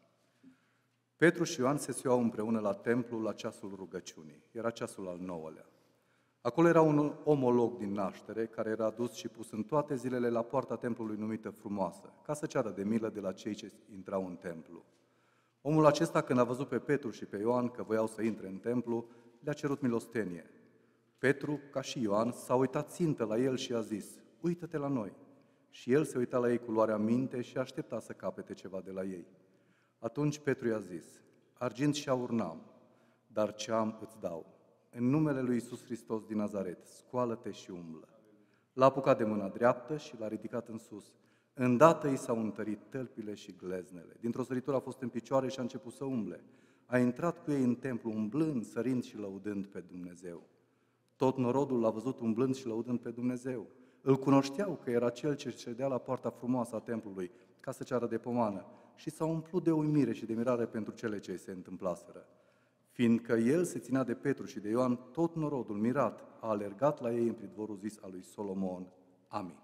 Petru și Ioan se suiau împreună la templu la ceasul rugăciunii. Era ceasul al nouălea. Acolo era un omolog din naștere, care era dus și pus în toate zilele la poarta templului numită Frumoasă, ca să ceară de milă de la cei ce intrau în templu. Omul acesta, când a văzut pe Petru și pe Ioan că voiau să intre în templu, le-a cerut milostenie. Petru, ca și Ioan, s-a uitat țintă la el și a zis: Uită-te la noi. Și el se uita la ei cu luarea minte și aștepta să capete ceva de la ei. Atunci Petru i-a zis: Argint și aur n-am, dar ce am îți dau. În numele lui Iisus Hristos din Nazaret, scoală-te și umblă. L-a apucat de mâna dreaptă și l-a ridicat în sus. Îndată i s-au întărit tălpile și gleznele. Dintr-o săritură a fost în picioare și a început să umble. A intrat cu ei în templu, umblând, sărind și lăudând pe Dumnezeu. Tot norodul l-a văzut umblând și lăudând pe Dumnezeu. Îl cunoșteau că era cel ce ședea la poarta frumoasă a templului, ca să ceară de pomană, și s-au umplut de uimire și de mirare pentru cele ce se întâmplaseră. Fiindcă el se ținea de Petru și de Ioan, tot norodul, mirat, a alergat la ei în pridvorul zis al lui Solomon. Amin.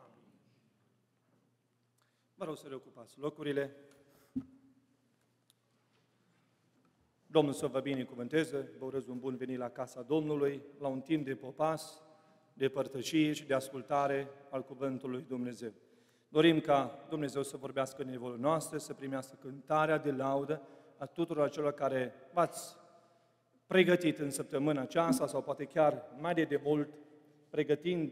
Vă rog să reocupați locurile. Domnul să vă binecuvânteze, vă urez un bun venit la casa Domnului, la un timp de popas, de părtășie și de ascultare al cuvântului Dumnezeu. Dorim ca Dumnezeu să vorbească în nevoile noastre, să primească cântarea de laudă a tuturor celor care v-ați pregătit în săptămâna aceasta sau poate chiar mai de demult, pregătind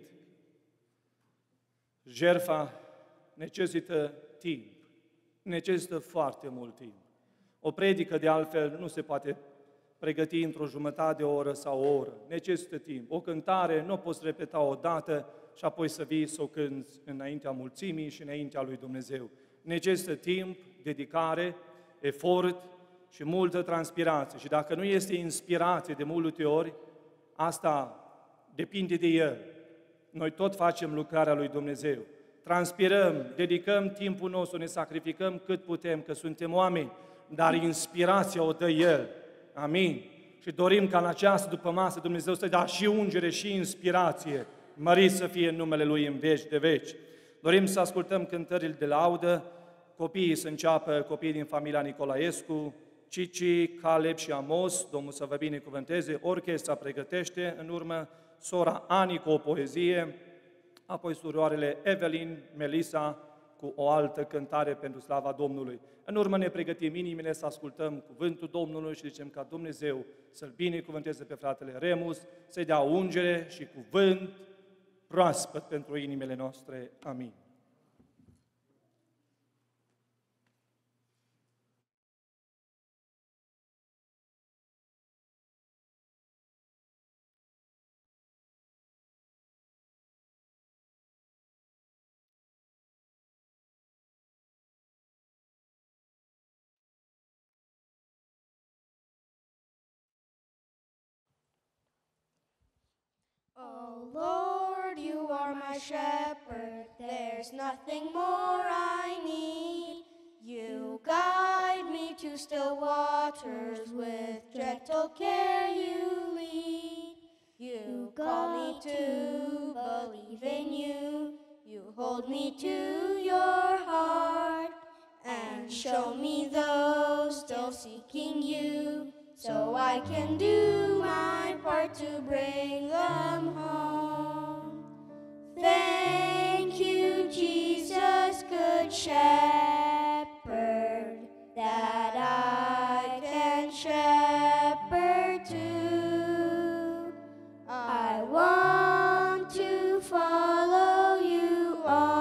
jertfa, necesită timp, necesită foarte mult timp. O predică, de altfel, nu se poate pregăti într-o jumătate de oră sau o oră, necesită timp. O cântare nu o poți repeta o dată și apoi să vii să o cânți înaintea mulțimii și înaintea lui Dumnezeu. Necesită timp, dedicare, efort și multă transpirație. Și dacă nu este inspirație de multe ori, asta depinde de El. Noi tot facem lucrarea lui Dumnezeu. Transpirăm, dedicăm timpul nostru, ne sacrificăm cât putem, că suntem oameni, dar inspirația o dă El. Amin. Și dorim ca în această după masă Dumnezeu să dea și ungere și inspirație. Mărit să fie în numele Lui în veci de veci. Dorim să ascultăm cântările de laudă, copiii să înceapă, copiii din familia Nicolaescu, Cici, Caleb și Amos, Domnul să vă binecuvânteze, orchestra pregătește, în urmă sora Ani cu o poezie, apoi suroarele Evelyn, Melisa cu o altă cântare pentru slava Domnului. În urmă ne pregătim inimile să ascultăm cuvântul Domnului și zicem ca Dumnezeu să-l binecuvânteze pe fratele Remus, să-i dea ungere și cuvânt proaspăt pentru inimile noastre. Amin. Oh Lord, you are my shepherd, there's nothing more I need. You guide me to still waters, with gentle care you lead. You call me to believe in you, you hold me to your heart, and show me those still seeking you, so I can do my part to bring them home. Thank you, Jesus, good shepherd, that I can shepherd too. I want to follow you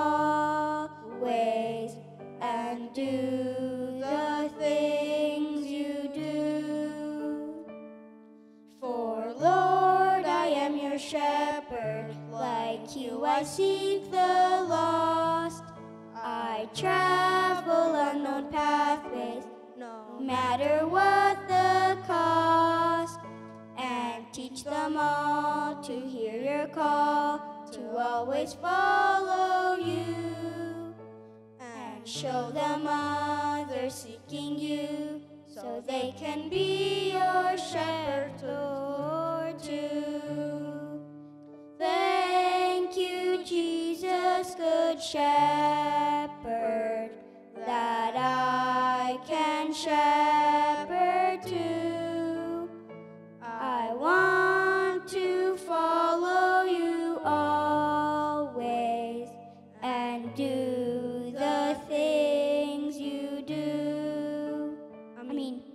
always and do the things you do. For Lord, I am your shepherd, like you I seek the lost. I travel unknown pathways, no matter what the cost, and teach them all to hear your call, to always follow you, and show them others seeking you, so they can be your shepherd Lord too. Thank you, Jesus, good shepherd, that I can shepherd too. I want to follow you always and do the things you do. Amen.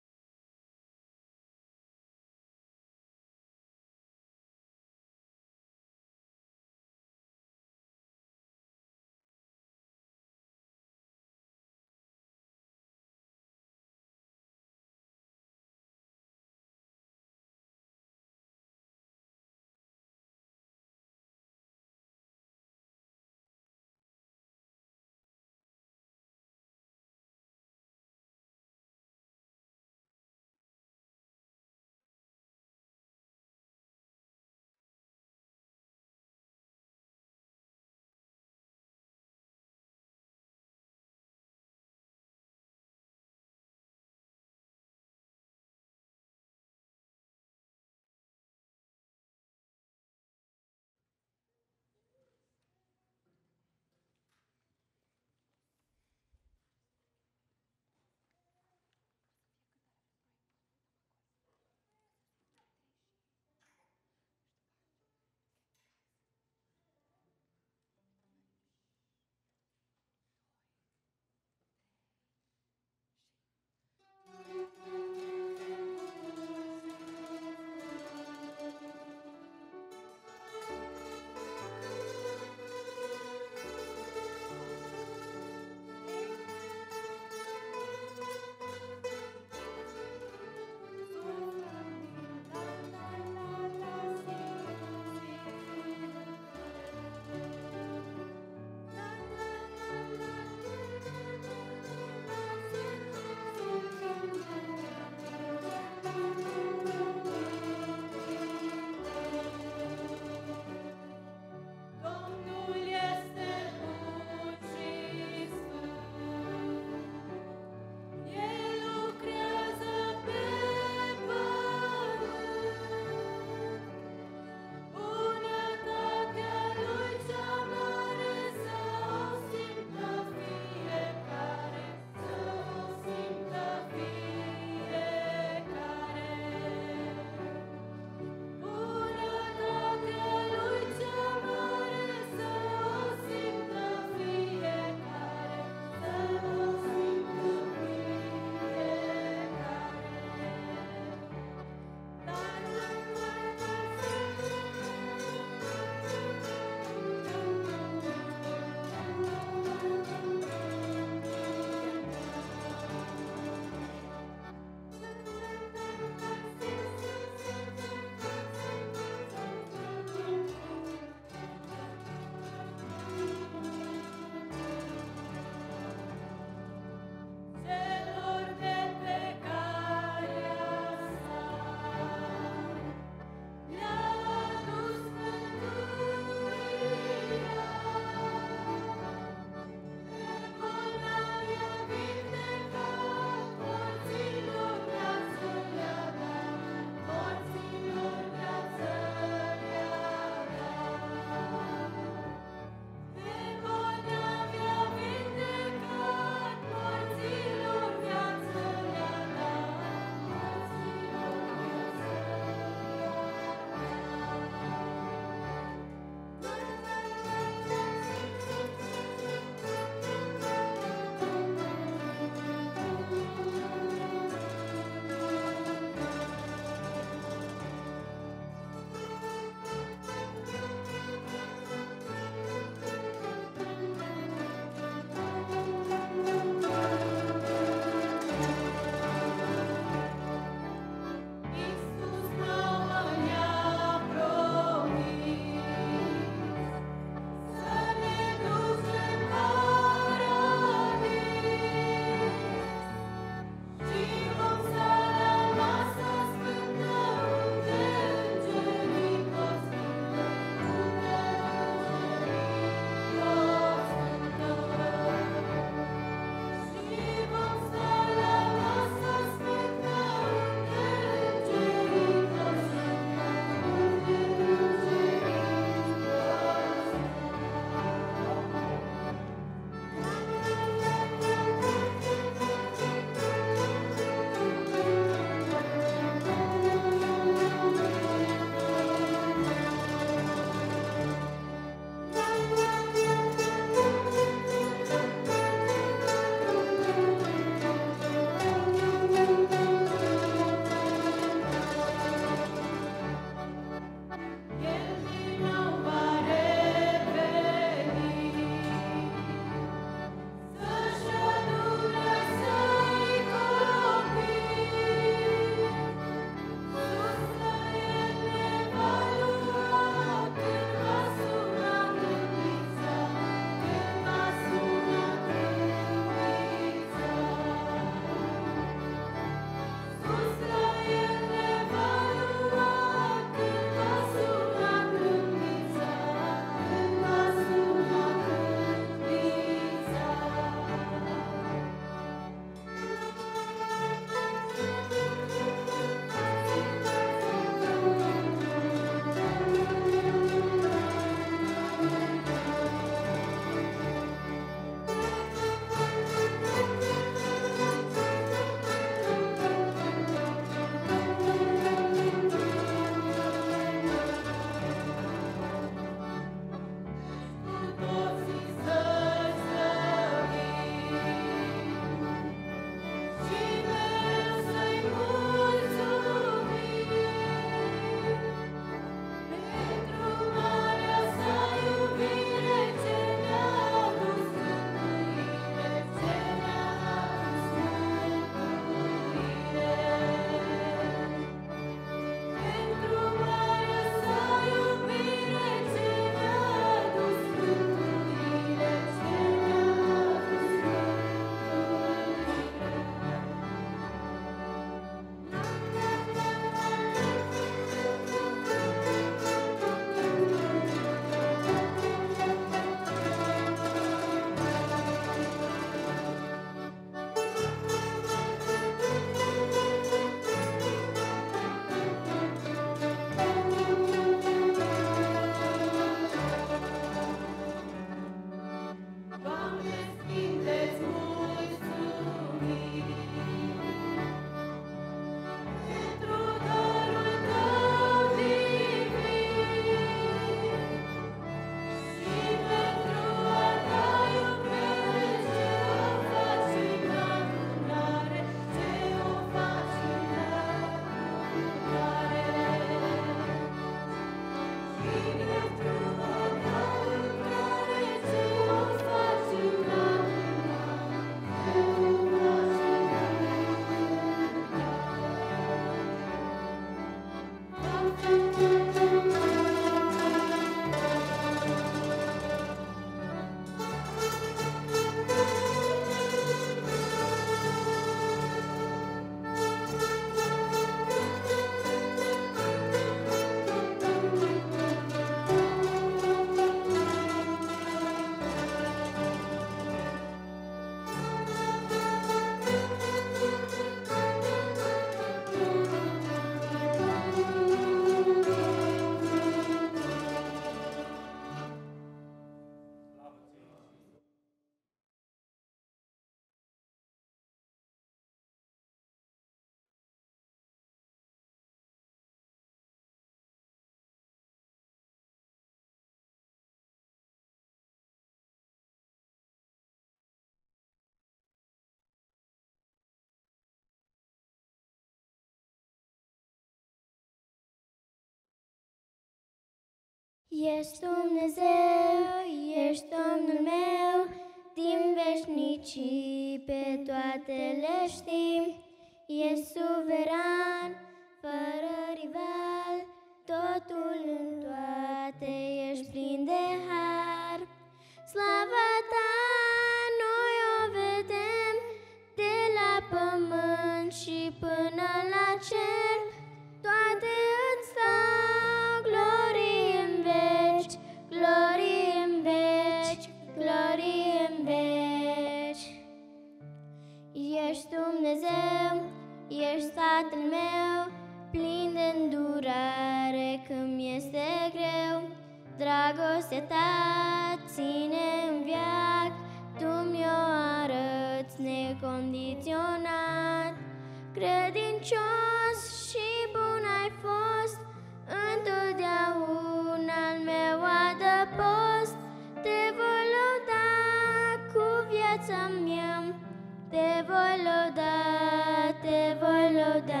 Ești Dumnezeu, ești Domnul meu, din veșnicii pe toate le știm. Ești suveran, fără rival, totul în toate, ești plin de har. Slava ta noi o vedem, de la pământ și până la cer, toate îți dau glorii în veci, glorii în veci, glorii în veci. Ești Dumnezeu, ești Tatăl meu, plin de îndurare când mi-este greu. Dragostea ta ține în veac, tu mi-o arăți necondiționat. Credincios și bun ai fost, întotdeauna al meu adăpost. Te voi lăuda cu viața mea, te voi lăuda, te voi lăuda.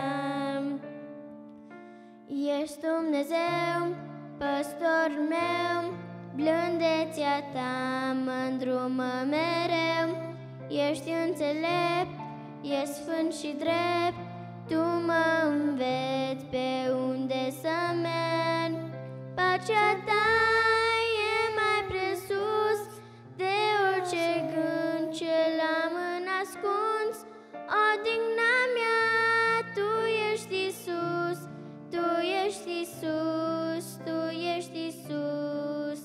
Ești Dumnezeu, păstorul meu, blândețea ta mă îndrumă mereu. Ești înțelept, ești sfânt și drept, tu mă înveți pe unde să merg. Pacea ta e mai presus de orice gând ce l-am în ascuns. Odihna mea, tu ești Iisus, tu ești Iisus, tu ești Iisus.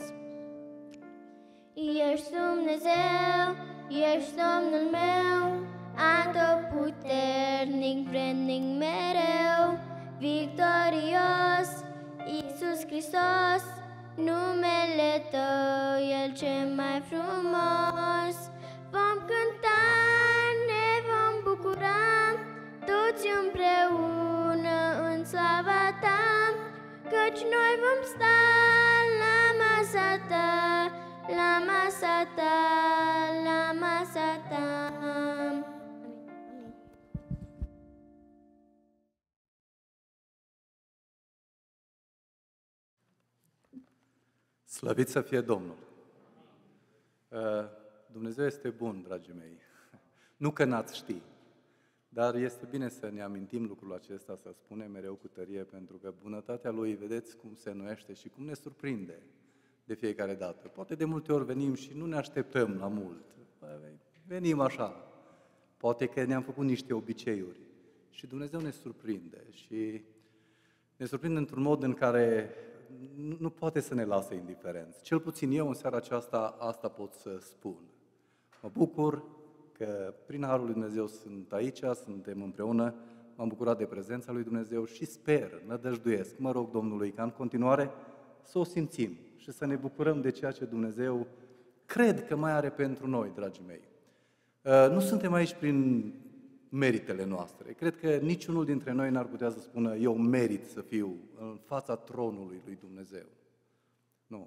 Ești Dumnezeu, ești Domnul meu, atotputernic, vrednic mereu, victorios, Iisus Hristos, numele tău, El cel mai frumos. Vom cânta, ne vom bucura, toți împreună în slava ta, căci noi vom sta la masa ta, la masa ta, la masa ta. Amin. Slăvit să fie Domnul! Dumnezeu este bun, dragii mei. Nu că n-ați ști, dar este bine să ne amintim lucrul acesta, să spunem mereu cu tărie, pentru că bunătatea Lui, vedeți cum se înnoiește și cum ne surprinde de fiecare dată. Poate de multe ori venim și nu ne așteptăm la mult. Venim așa. Poate că ne-am făcut niște obiceiuri și Dumnezeu ne surprinde și ne surprinde într-un mod în care nu, nu poate să ne lase indiferenți. Cel puțin eu în seara aceasta asta pot să spun. Mă bucur că prin Harul lui Dumnezeu sunt aici, suntem împreună, m-am bucurat de prezența lui Dumnezeu și sper, nădăjduiesc, mă rog Domnului ca în continuare să o simțim și să ne bucurăm de ceea ce Dumnezeu cred că mai are pentru noi, dragii mei. Nu suntem aici prin meritele noastre. Cred că niciunul dintre noi n-ar putea să spună eu merit să fiu în fața tronului lui Dumnezeu. Nu.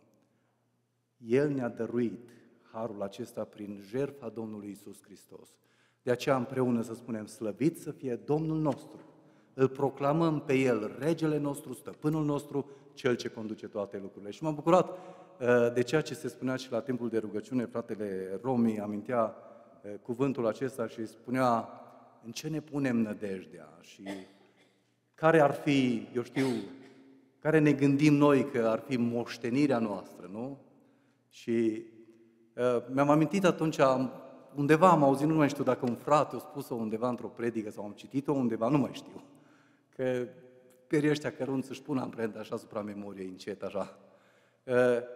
El ne-a dăruit harul acesta prin jertfa Domnului Iisus Hristos. De aceea împreună să spunem slăvit să fie Domnul nostru. Îl proclamăm pe El, regele nostru, stăpânul nostru, Cel ce conduce toate lucrurile. Și m-am bucurat de ceea ce se spunea și la timpul de rugăciune, fratele Romi amintea cuvântul acesta și spunea în ce ne punem nădejdea și care ar fi, eu știu, care ne gândim noi că ar fi moștenirea noastră, nu? Și uh, mi-am amintit atunci, undeva am auzit, nu mai știu dacă un frate a spus-o undeva într-o predică sau am citit-o undeva, nu mai știu, că perii ăștia cărunți își pun amprenta așa asupra memoriei, încet, așa. Uh,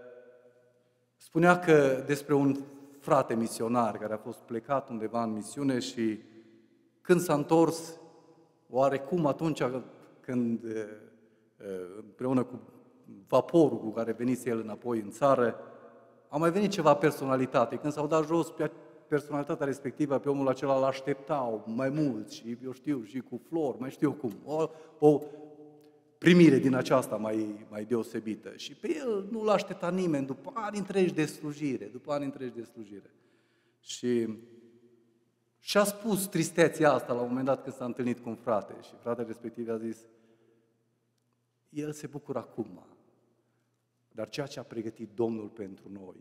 spunea că despre un frate misionar care a fost plecat undeva în misiune și când s-a întors, oarecum atunci când împreună cu vaporul cu care venise el înapoi în țară, a mai venit ceva personalitate. Când s-au dat jos pe personalitatea respectivă, pe omul acela l-așteptau mai mulți și eu știu, și cu flori, mai știu eu cum. O, o primire din aceasta mai, mai deosebită. Și pe el nu l-a așteptat nimeni după ani întregi de slujire, după ani întregi de slujire. Și și-a spus tristețea asta la un moment dat când s-a întâlnit cu un frate și fratele respectiv a zis, el se bucură acum, Dar ceea ce a pregătit Domnul pentru noi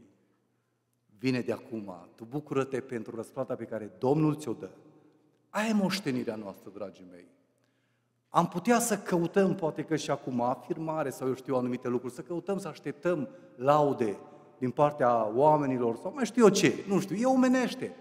vine de acum. Tu bucură-te pentru răsplata pe care Domnul ți-o dă. Aia e moștenirea noastră, dragii mei. Am putea să căutăm, poate că și acum, afirmare sau eu știu anumite lucruri, să căutăm, să așteptăm laude din partea oamenilor sau mai știu eu ce, nu știu, e omenește.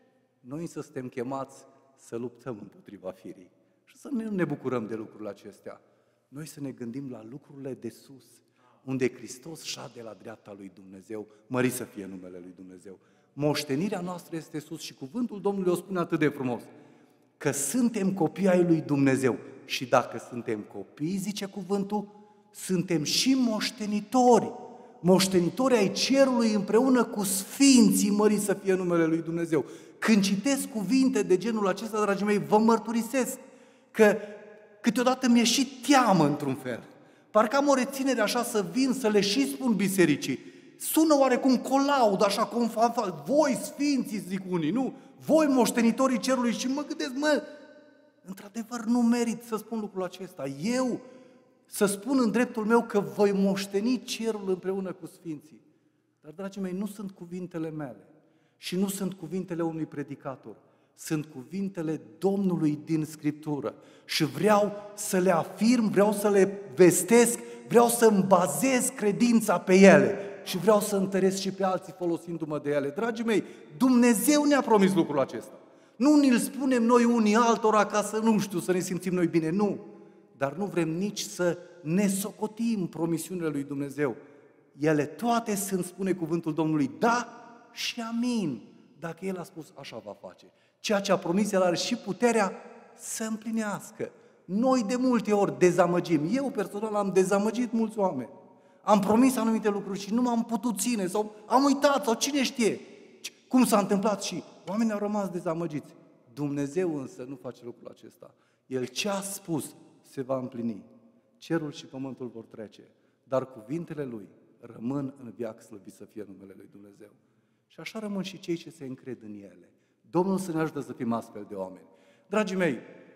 Noi să suntem chemați să luptăm împotriva firii și să nu ne bucurăm de lucrurile acestea. Noi să ne gândim la lucrurile de sus, unde Hristos șade la dreapta lui Dumnezeu, mărit să fie numele lui Dumnezeu. Moștenirea noastră este sus și cuvântul Domnului o spune atât de frumos, că suntem copii ai lui Dumnezeu. Și dacă suntem copii, zice cuvântul, suntem și moștenitori. Moștenitori ai cerului împreună cu sfinții, măriți să fie numele lui Dumnezeu. Când citesc cuvinte de genul acesta, dragii mei, vă mărturisesc că câteodată mi-e și teamă într-un fel. Parcă am o reținere așa să vin, să le și spun bisericii. Sună oarecum colaud, așa cum fanfar. Voi sfinții, zic unii, nu? Voi moștenitorii cerului. Și mă gândesc, mă, într-adevăr nu merit să spun lucrul acesta. Eu să spun în dreptul meu că voi moșteni cerul împreună cu sfinții. Dar, dragii mei, nu sunt cuvintele mele și nu sunt cuvintele unui predicator. Sunt cuvintele Domnului din Scriptură și vreau să le afirm, vreau să le vestesc, vreau să-mi bazez credința pe ele și vreau să întăresc și pe alții folosindu-mă de ele. Dragii mei, Dumnezeu ne-a promis lucrul acesta. Nu ni-l spunem noi unii altora ca să, nu știu, să ne simțim noi bine, nu. Dar nu vrem nici să ne socotim promisiunile lui Dumnezeu. Ele toate sunt, spune cuvântul Domnului, da și amin. Dacă El a spus, așa va face. Ceea ce a promis, El are și puterea să împlinească. Noi de multe ori dezamăgim. Eu personal am dezamăgit mulți oameni. Am promis anumite lucruri și nu m-am putut ține sau am uitat sau cine știe cum s-a întâmplat și oamenii au rămas dezamăgiți. Dumnezeu însă nu face lucrul acesta. El ce a spus se va împlini. Cerul și pământul vor trece, dar cuvintele Lui rămân în veac, slăvit să fie numele Lui Dumnezeu. Și așa rămân și cei ce se încred în ele. Domnul să ne ajută să fim astfel de oameni. Dragii mei,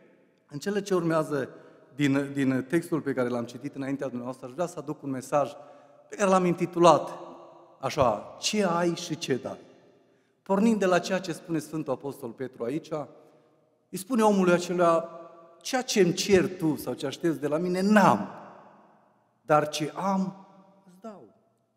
în cele ce urmează din, din textul pe care l-am citit înaintea dumneavoastră, aș vrea să aduc un mesaj pe care l-am intitulat așa, ce ai și ce dai. Pornind de la ceea ce spune Sfântul Apostol Petru aici, îi spune omului acelea, ceea ce îmi cer tu sau ce aștepți de la mine, n-am, dar ce am, îți dau.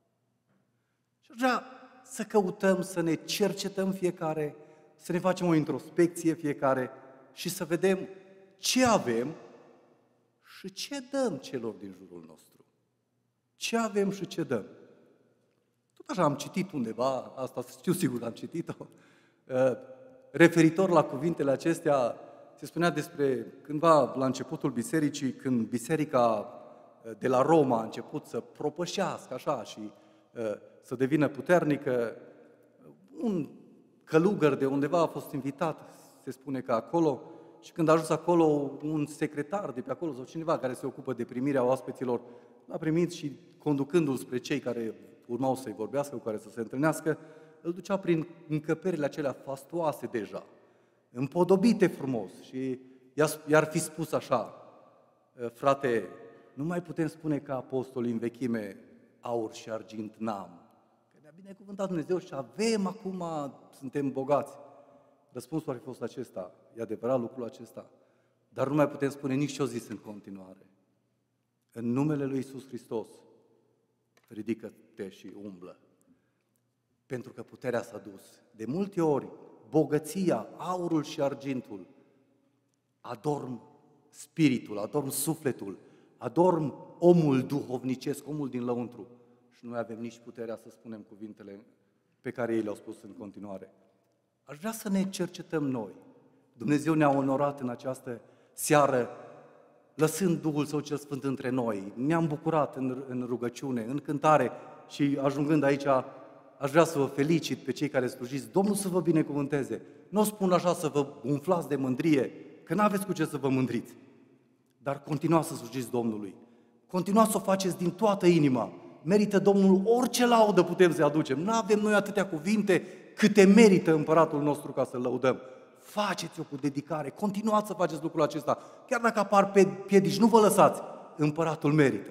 Și aș vrea să căutăm, să ne cercetăm fiecare, să ne facem o introspecție fiecare și să vedem ce avem și ce dăm celor din jurul nostru. Ce avem și ce dăm. Tot așa am citit undeva, asta știu sigur, am citit-o, referitor la cuvintele acestea, se spunea despre cândva la începutul bisericii, când biserica de la Roma a început să propășească așa și să devină puternică, un călugăr de undeva a fost invitat, se spune că acolo, și când a ajuns acolo, un secretar de pe acolo sau cineva care se ocupă de primirea oaspeților, l-a primit și conducându-l spre cei care urmau să-i vorbească, cu care să se întâlnească, îl ducea prin încăperile acelea fastoase deja, împodobite frumos și i-ar fi spus așa, frate, nu mai putem spune că apostolii în vechime aur și argint n-am, că ne-a binecuvântat Dumnezeu și avem acum, suntem bogați. Răspunsul ar fi fost acesta, e adevărat lucrul acesta, dar nu mai putem spune nici ce-o zis în continuare. În numele lui Iisus Hristos, ridică-te și umblă, pentru că puterea s-a dus. De multe ori, bogăția, aurul și argintul adorm spiritul, adorm sufletul, adorm omul duhovnicesc, omul din lăuntru. Și nu avem nici puterea să spunem cuvintele pe care ei le-au spus în continuare. Aș vrea să ne cercetăm noi. Dumnezeu ne-a onorat în această seară, lăsând Duhul Său cel Sfânt între noi. Ne-am bucurat în, în rugăciune, în cântare și ajungând aici, aș vrea să vă felicit pe cei care slujiți. Domnul să vă binecuvânteze. Nu o spun așa să vă umflați de mândrie, că n-aveți cu ce să vă mândriți. Dar continuați să slujiți Domnului. Continuați să o faceți din toată inima. Merită Domnul orice laudă putem să-i aducem. Nu avem noi atâtea cuvinte câte merită împăratul nostru ca să-L lăudăm. Faceți-o cu dedicare, continuați să faceți lucrul acesta. Chiar dacă apar piedici, nu vă lăsați. Împăratul merită.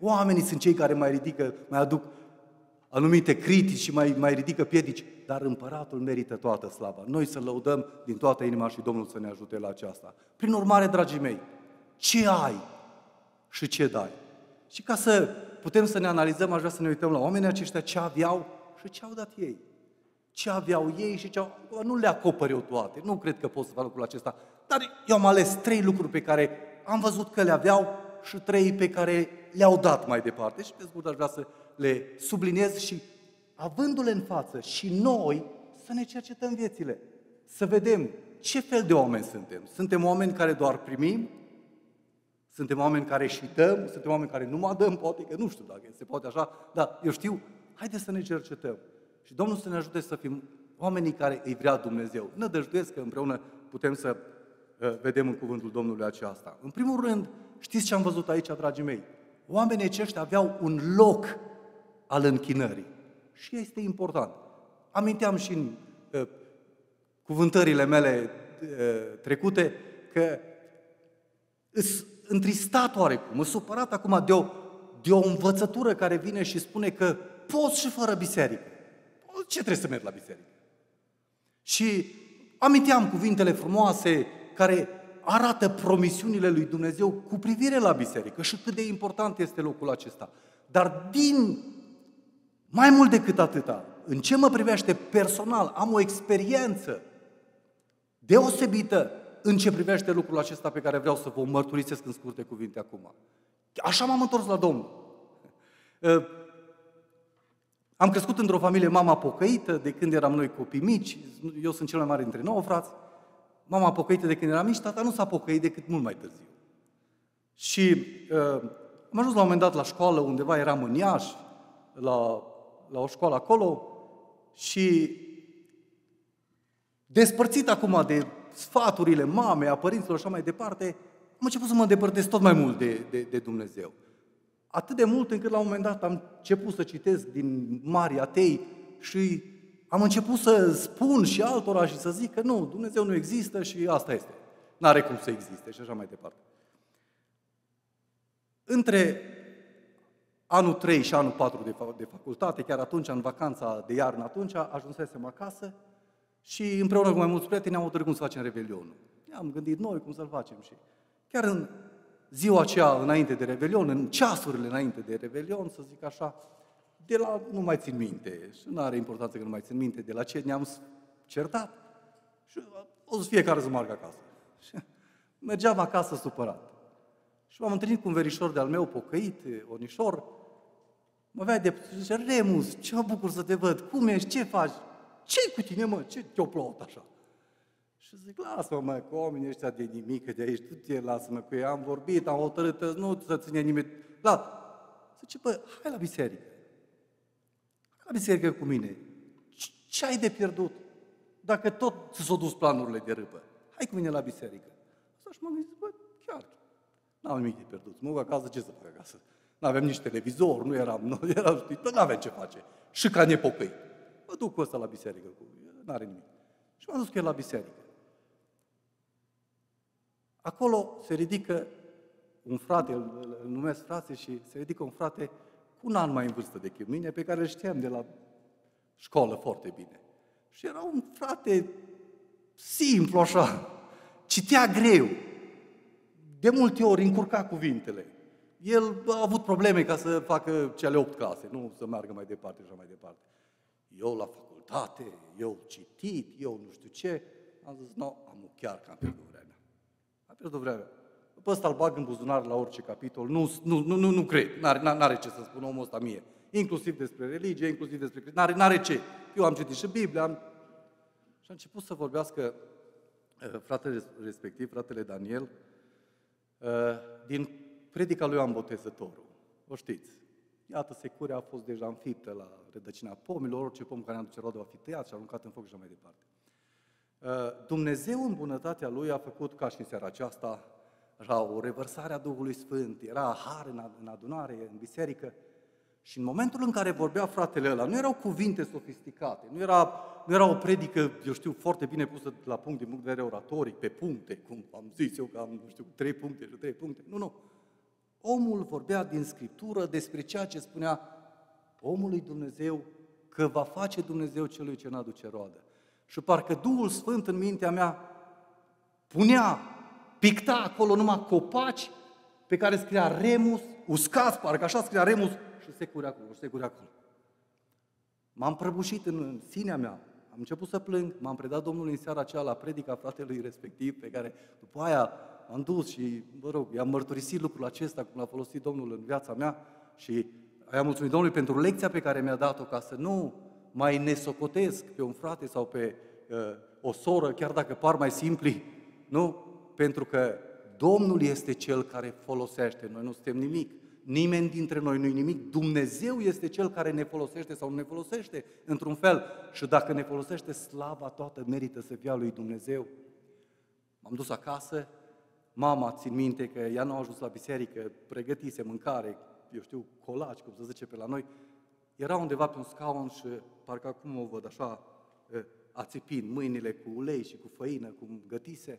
oamenii sunt cei care mai ridică, mai aduc anumite critici și mai, mai ridică piedici, dar împăratul merită toată slava. Noi să lăudăm din toată inima și Domnul să ne ajute la aceasta. Prin urmare, dragii mei, ce ai și ce dai? Și ca să putem să ne analizăm, aș vrea să ne uităm la oamenii aceștia ce aveau și ce au dat ei. Ce aveau ei și ce au... Nu le acopăr eu toate, nu cred că pot să fac lucrul acesta, dar eu am ales trei lucruri pe care am văzut că le aveau și trei pe care le-au dat mai departe. Și pe scurt aș vrea să le subliniez și, avându-le în față, și noi să ne cercetăm viețile, să vedem ce fel de oameni suntem. Suntem oameni care doar primim? Suntem oameni care și dăm? Suntem oameni care nu mai dăm? Poate că nu știu dacă se poate așa, dar eu știu, haideți să ne cercetăm. Și Domnul să ne ajute să fim oamenii care îi vrea Dumnezeu. Nădăjduiesc că împreună putem să uh, vedem în cuvântul Domnului aceasta. În primul rând, știți ce am văzut aici, dragii mei? Oamenii aceștia aveau un loc al închinării. Și este important. Aminteam și în uh, cuvântările mele uh, trecute că îs întristat oarecum, îs supărat acum de o, de o învățătură care vine și spune că poți și fără biserică. Ce trebuie să merg la biserică? Și aminteam cuvintele frumoase care arată promisiunile lui Dumnezeu cu privire la biserică și cât de important este locul acesta. Dar din mai mult decât atâta, în ce mă privește personal, am o experiență deosebită în ce privește lucrul acesta pe care vreau să vă mărturisesc în scurte cuvinte acum. Așa m-am întors la Domnul. Am crescut într-o familie, mama pocăită, de când eram noi copii mici, eu sunt cel mai mare dintre nouă frați, mama pocăită de când eram mici, tata nu s-a pocăit decât mult mai târziu. Și uh, am ajuns la un moment dat la școală, undeva eram în Iași, la, la o școală acolo, și despărțit acum de sfaturile mamei, a părinților și așa mai departe, am început să mă îndepărtez tot mai mult de, de, de Dumnezeu. Atât de mult încât la un moment dat am început să citesc din mari atei și am început să spun și altora și să zic că nu, Dumnezeu nu există și asta este. N-are cum să existe și așa mai departe. Între anul trei și anul patru de, de facultate, chiar atunci, în vacanța de iarnă atunci, ajunsesem acasă și împreună cu mai mulți prieteni am hotărât cum să facem revelionul. Ne-am gândit noi cum să-l facem și chiar în ziua aceea înainte de Revelion, în ceasurile înainte de Revelion, să zic așa, de la, nu mai țin minte, și nu are importanță că nu mai țin minte, de la ce ne-am certat și o să fiecare să meargă acasă. Și mergeam acasă supărat. Și m-am întâlnit cu un verișor de-al meu, pocăit, Onișor, mă avea de zice, Remus, ce mă bucur să te văd, cum ești, ce faci? Ce-i cu tine, mă? Ce te-o plouat așa? Și zic, lasă-mă, mă, cu oamenii ăștia de nimic, de aici, tu te lasă-mă cu ei, am vorbit, am hotărât, nu să ține nimeni. La. Zice, bă, hai la biserică. Hai la biserică cu mine. Ce ai de pierdut? Dacă tot s-au dus planurile de râpă, hai cu mine la biserică. Asta și m-am gândit, bă, chiar, n-am nimic de pierdut. Mă duc acasă, ce să fac acasă? N-aveam nici televizor, nu eram, nu eram, știi, n-aveam ce face. Și ca nepocăit. Mă duc cu ăsta la biserică, cu n-are nimic. Și m-am dus cu el la biserică. Acolo se ridică un frate, îl, îl numesc frate, și se ridică un frate cu un an mai în vârstă decât mine, pe care îl știam de la școală foarte bine. Și era un frate simplu așa, citea greu, de multe ori încurca cuvintele. El a avut probleme ca să facă cele opt clase, nu să meargă mai departe și așa mai departe. Eu la facultate, eu citit, eu nu știu ce, am zis, nu, am chiar că am pierdut vremea. Am pierdut vremea. Pe ăsta îl bag în buzunar la orice capitol, nu, nu, nu, nu, nu cred, n-are, n-are ce să spun omul ăsta mie. Inclusiv despre religie, inclusiv despre... N-are, n-are ce. Eu am citit și Biblia, am... și a început să vorbească uh, fratele respectiv, fratele Daniel, uh, din predica lui Ioan Botezătorul. O știți. Iată, securea a fost deja înfiptă la rădăcina pomilor, orice pom care aduce roadă va fi tăiat și aruncat în foc și așa mai departe. Uh, Dumnezeu, în bunătatea Lui, a făcut, ca și în seara aceasta, așa, o revărsare a Duhului Sfânt, era har în adunare, în biserică. Și în momentul în care vorbea fratele ăla, nu erau cuvinte sofisticate, nu era, nu era o predică, eu știu, foarte bine pusă la punct, din punct de vedere oratoric, pe puncte, cum am zis eu, că am, nu știu, trei puncte și trei puncte. Nu, nu. Omul vorbea din Scriptură despre ceea ce spunea omul lui Dumnezeu, că va face Dumnezeu celui ce n-aduce roadă. Și parcă Duhul Sfânt în mintea mea punea, picta acolo numai copaci pe care scria Remus, uscați, parcă așa scria Remus, și securi acolo, și securi acolo. M-am prăbușit în sinea mea, am început să plâng, m-am predat Domnului în seara aceea la predica fratelui respectiv, pe care după aia am dus și, mă rog, i-am mărturisit lucrul acesta, cum l-a folosit Domnul în viața mea și i-am mulțumit Domnului pentru lecția pe care mi-a dat-o, ca să nu mai nesocotesc pe un frate sau pe uh, o soră, chiar dacă par mai simpli, nu? Pentru că Domnul este Cel care folosește, noi nu suntem nimic. Nimeni dintre noi nu-i nimic, Dumnezeu este Cel care ne folosește sau nu ne folosește într-un fel. Și dacă ne folosește, slava toată merită să fie a lui Dumnezeu. M-am dus acasă, mama, țin minte că ea nu a ajuns la biserică, pregătise mâncare, eu știu, colaci, cum se zice pe la noi. Era undeva pe un scaun și parcă acum o văd așa, ațipind mâinile cu ulei și cu făină, cum gătise.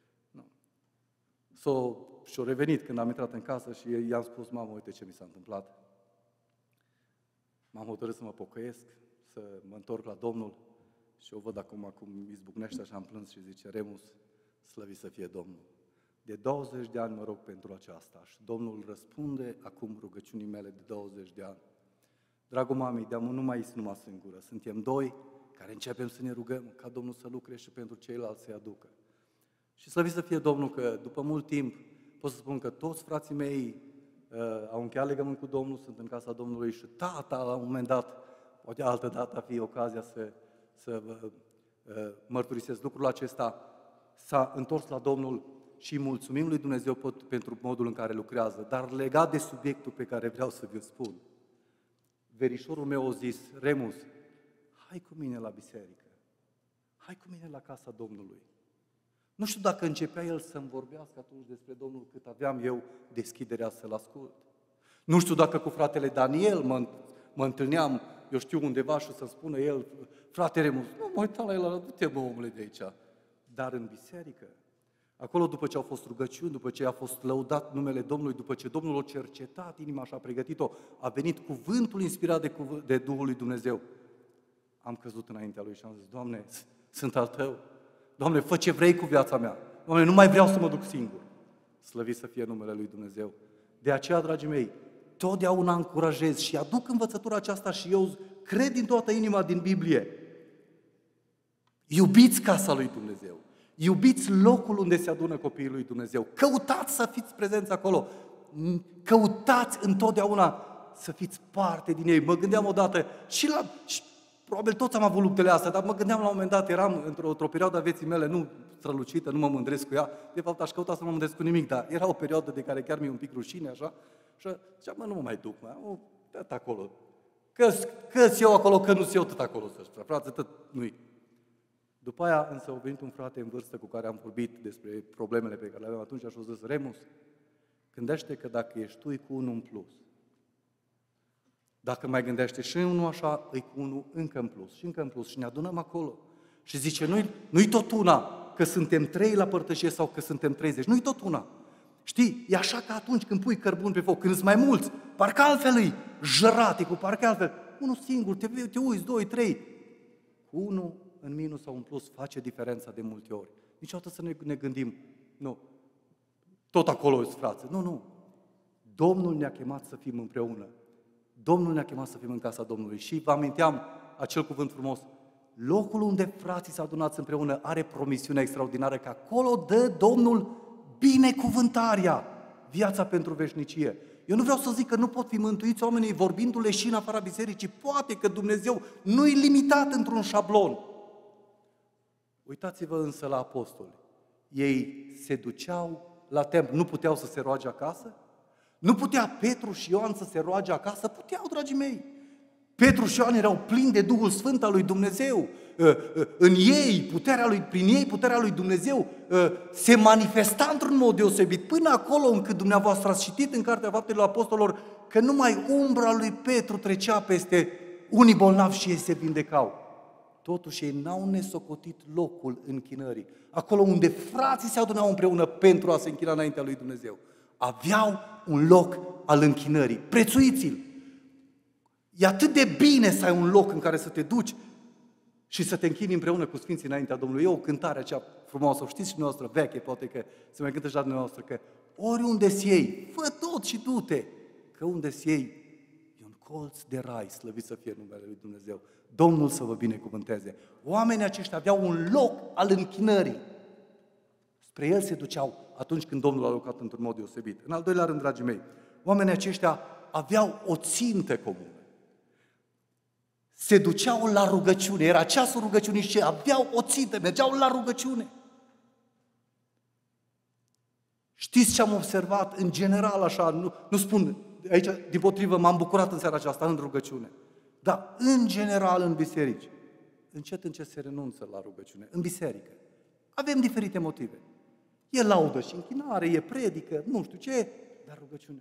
So, și-o revenit când am intrat în casă și i-am spus, mamă, uite ce mi s-a întâmplat. M-am hotărât să mă pocăiesc, să mă întorc la Domnul și o văd acum cum izbucnește așa în plâns și zice, Remus, slăvit să fie Domnul. De douăzeci de ani mă rog pentru aceasta și Domnul răspunde acum rugăciunii mele de douăzeci de ani. Dragul mamei, de-am nu mai ești numai singură, suntem doi care începem să ne rugăm ca Domnul să lucre și pentru ceilalți să-i aducă. Și slăvit să fie Domnul că după mult timp pot să spun că toți frații mei uh, au încheiat legământ cu Domnul, sunt în casa Domnului și tata la un moment dat, poate altă dată a fi ocazia să, să uh, uh, mărturisesc lucrul acesta, s-a întors la Domnul și mulțumim lui Dumnezeu pot, pentru modul în care lucrează, dar legat de subiectul pe care vreau să vi-l spun. Verișorul meu a zis, Remus, hai cu mine la biserică, hai cu mine la casa Domnului. Nu știu dacă începea el să-mi vorbească atunci despre Domnul cât aveam eu deschiderea să-l ascult. Nu știu dacă cu fratele Daniel mă, mă întâlneam, eu știu undeva și să-mi spună el, frate Remus, nu mă uitam la el, du-te mă omule de aici. Dar în biserică, acolo după ce au fost rugăciuni, după ce a fost lăudat numele Domnului, după ce Domnul a cercetat inima și a pregătit-o, a venit cuvântul inspirat de, cuv- de Duhul lui Dumnezeu. Am căzut înaintea lui și am zis, Doamne, sunt al Tău. Doamne, fă ce vrei cu viața mea. Doamne, nu mai vreau să mă duc singur. Slăvit să fie numele lui Dumnezeu. De aceea, dragii mei, totdeauna încurajez și aduc învățătura aceasta și eu cred din toată inima din Biblie. Iubiți casa lui Dumnezeu. Iubiți locul unde se adună copiii lui Dumnezeu. Căutați să fiți prezenți acolo. Căutați întotdeauna să fiți parte din ei. Mă gândeam odată și la... Și probabil toți am avut luptele astea, dar mă gândeam la un moment dat, eram într-o, într-o perioadă a vieții mele, nu strălucită, nu mă mândresc cu ea, de fapt aș căuta să mă mândresc cu nimic, dar era o perioadă de care chiar mi-e un pic rușine, așa, și ziceam, mă, nu mă mai duc, mă, am tot acolo, că-s eu acolo, că nu-s eu tot acolo, să știu, frate, tot nu-i. După aia însă a venit un frate în vârstă cu care am vorbit despre problemele pe care le aveam atunci și a zis, Remus, gândește că dacă ești tu, e cu unul în plus. Dacă mai gândește și unul așa, îi cu unul încă în plus și încă în plus și ne adunăm acolo. Și zice, nu-i, nu-i tot una că suntem trei la părtășie sau că suntem treizeci, nu-i tot una. Știi, e așa ca atunci când pui cărbun pe foc, când sunt mai mulți, parcă altfel îi jărate, cu parcă altfel. Unul singur, te, te uiți, doi, trei. Cu unul în minus sau în plus face diferența de multe ori. Niciodată să ne, ne gândim, nu, tot acolo sunt frații. Nu, nu. Domnul ne-a chemat să fim împreună. Domnul ne-a chemat să fim în casa Domnului și vă aminteam acel cuvânt frumos. Locul unde frații s-au adunat împreună are promisiunea extraordinară că acolo dă Domnul binecuvântarea, viața pentru veșnicie. Eu nu vreau să zic că nu pot fi mântuiți oamenii vorbindu-le și în afara bisericii. Poate că Dumnezeu nu e limitat într-un șablon. Uitați-vă însă la apostoli. Ei se duceau la templu, nu puteau să se roage acasă? Nu putea Petru și Ioan să se roage acasă? Puteau, dragii mei. Petru și Ioan erau plini de Duhul Sfânt al lui Dumnezeu. În ei, puterea lui, prin ei, puterea lui Dumnezeu se manifesta într-un mod deosebit. Până acolo încât dumneavoastră ați citit în Cartea Faptelor Apostolilor că numai umbra lui Petru trecea peste unii bolnavi și ei se vindecau. Totuși ei n-au nesocotit locul închinării. Acolo unde frații se adunau împreună pentru a se închina înaintea lui Dumnezeu. Aveau un loc al închinării. Prețuiți-l! E atât de bine să ai un loc în care să te duci și să te închini împreună cu Sfinții înaintea Domnului. E o cântare aceea frumoasă, o știți și noastră, veche, poate că se mai cântă și la dumneavoastră, că oriunde-ți iei, fă tot și du-te, că unde-ți iei, e un colț de rai, slăvit să fie numele lui Dumnezeu. Domnul să vă binecuvânteze. Oamenii aceștia aveau un loc al închinării. Spre el se duceau atunci când Domnul a lucrat într-un mod deosebit. În al doilea rând, dragii mei, oamenii aceștia aveau o țintă comună. Se duceau la rugăciune, era ceasul rugăciunii și aveau o țintă, mergeau la rugăciune. Știți ce am observat în general așa, nu, nu spun, aici dimpotrivă m-am bucurat în seara aceasta în rugăciune, dar în general în biserici, încet încet se renunță la rugăciune, în biserică. Avem diferite motive. E laudă și închinare, e predică, nu știu ce, dar rugăciunea.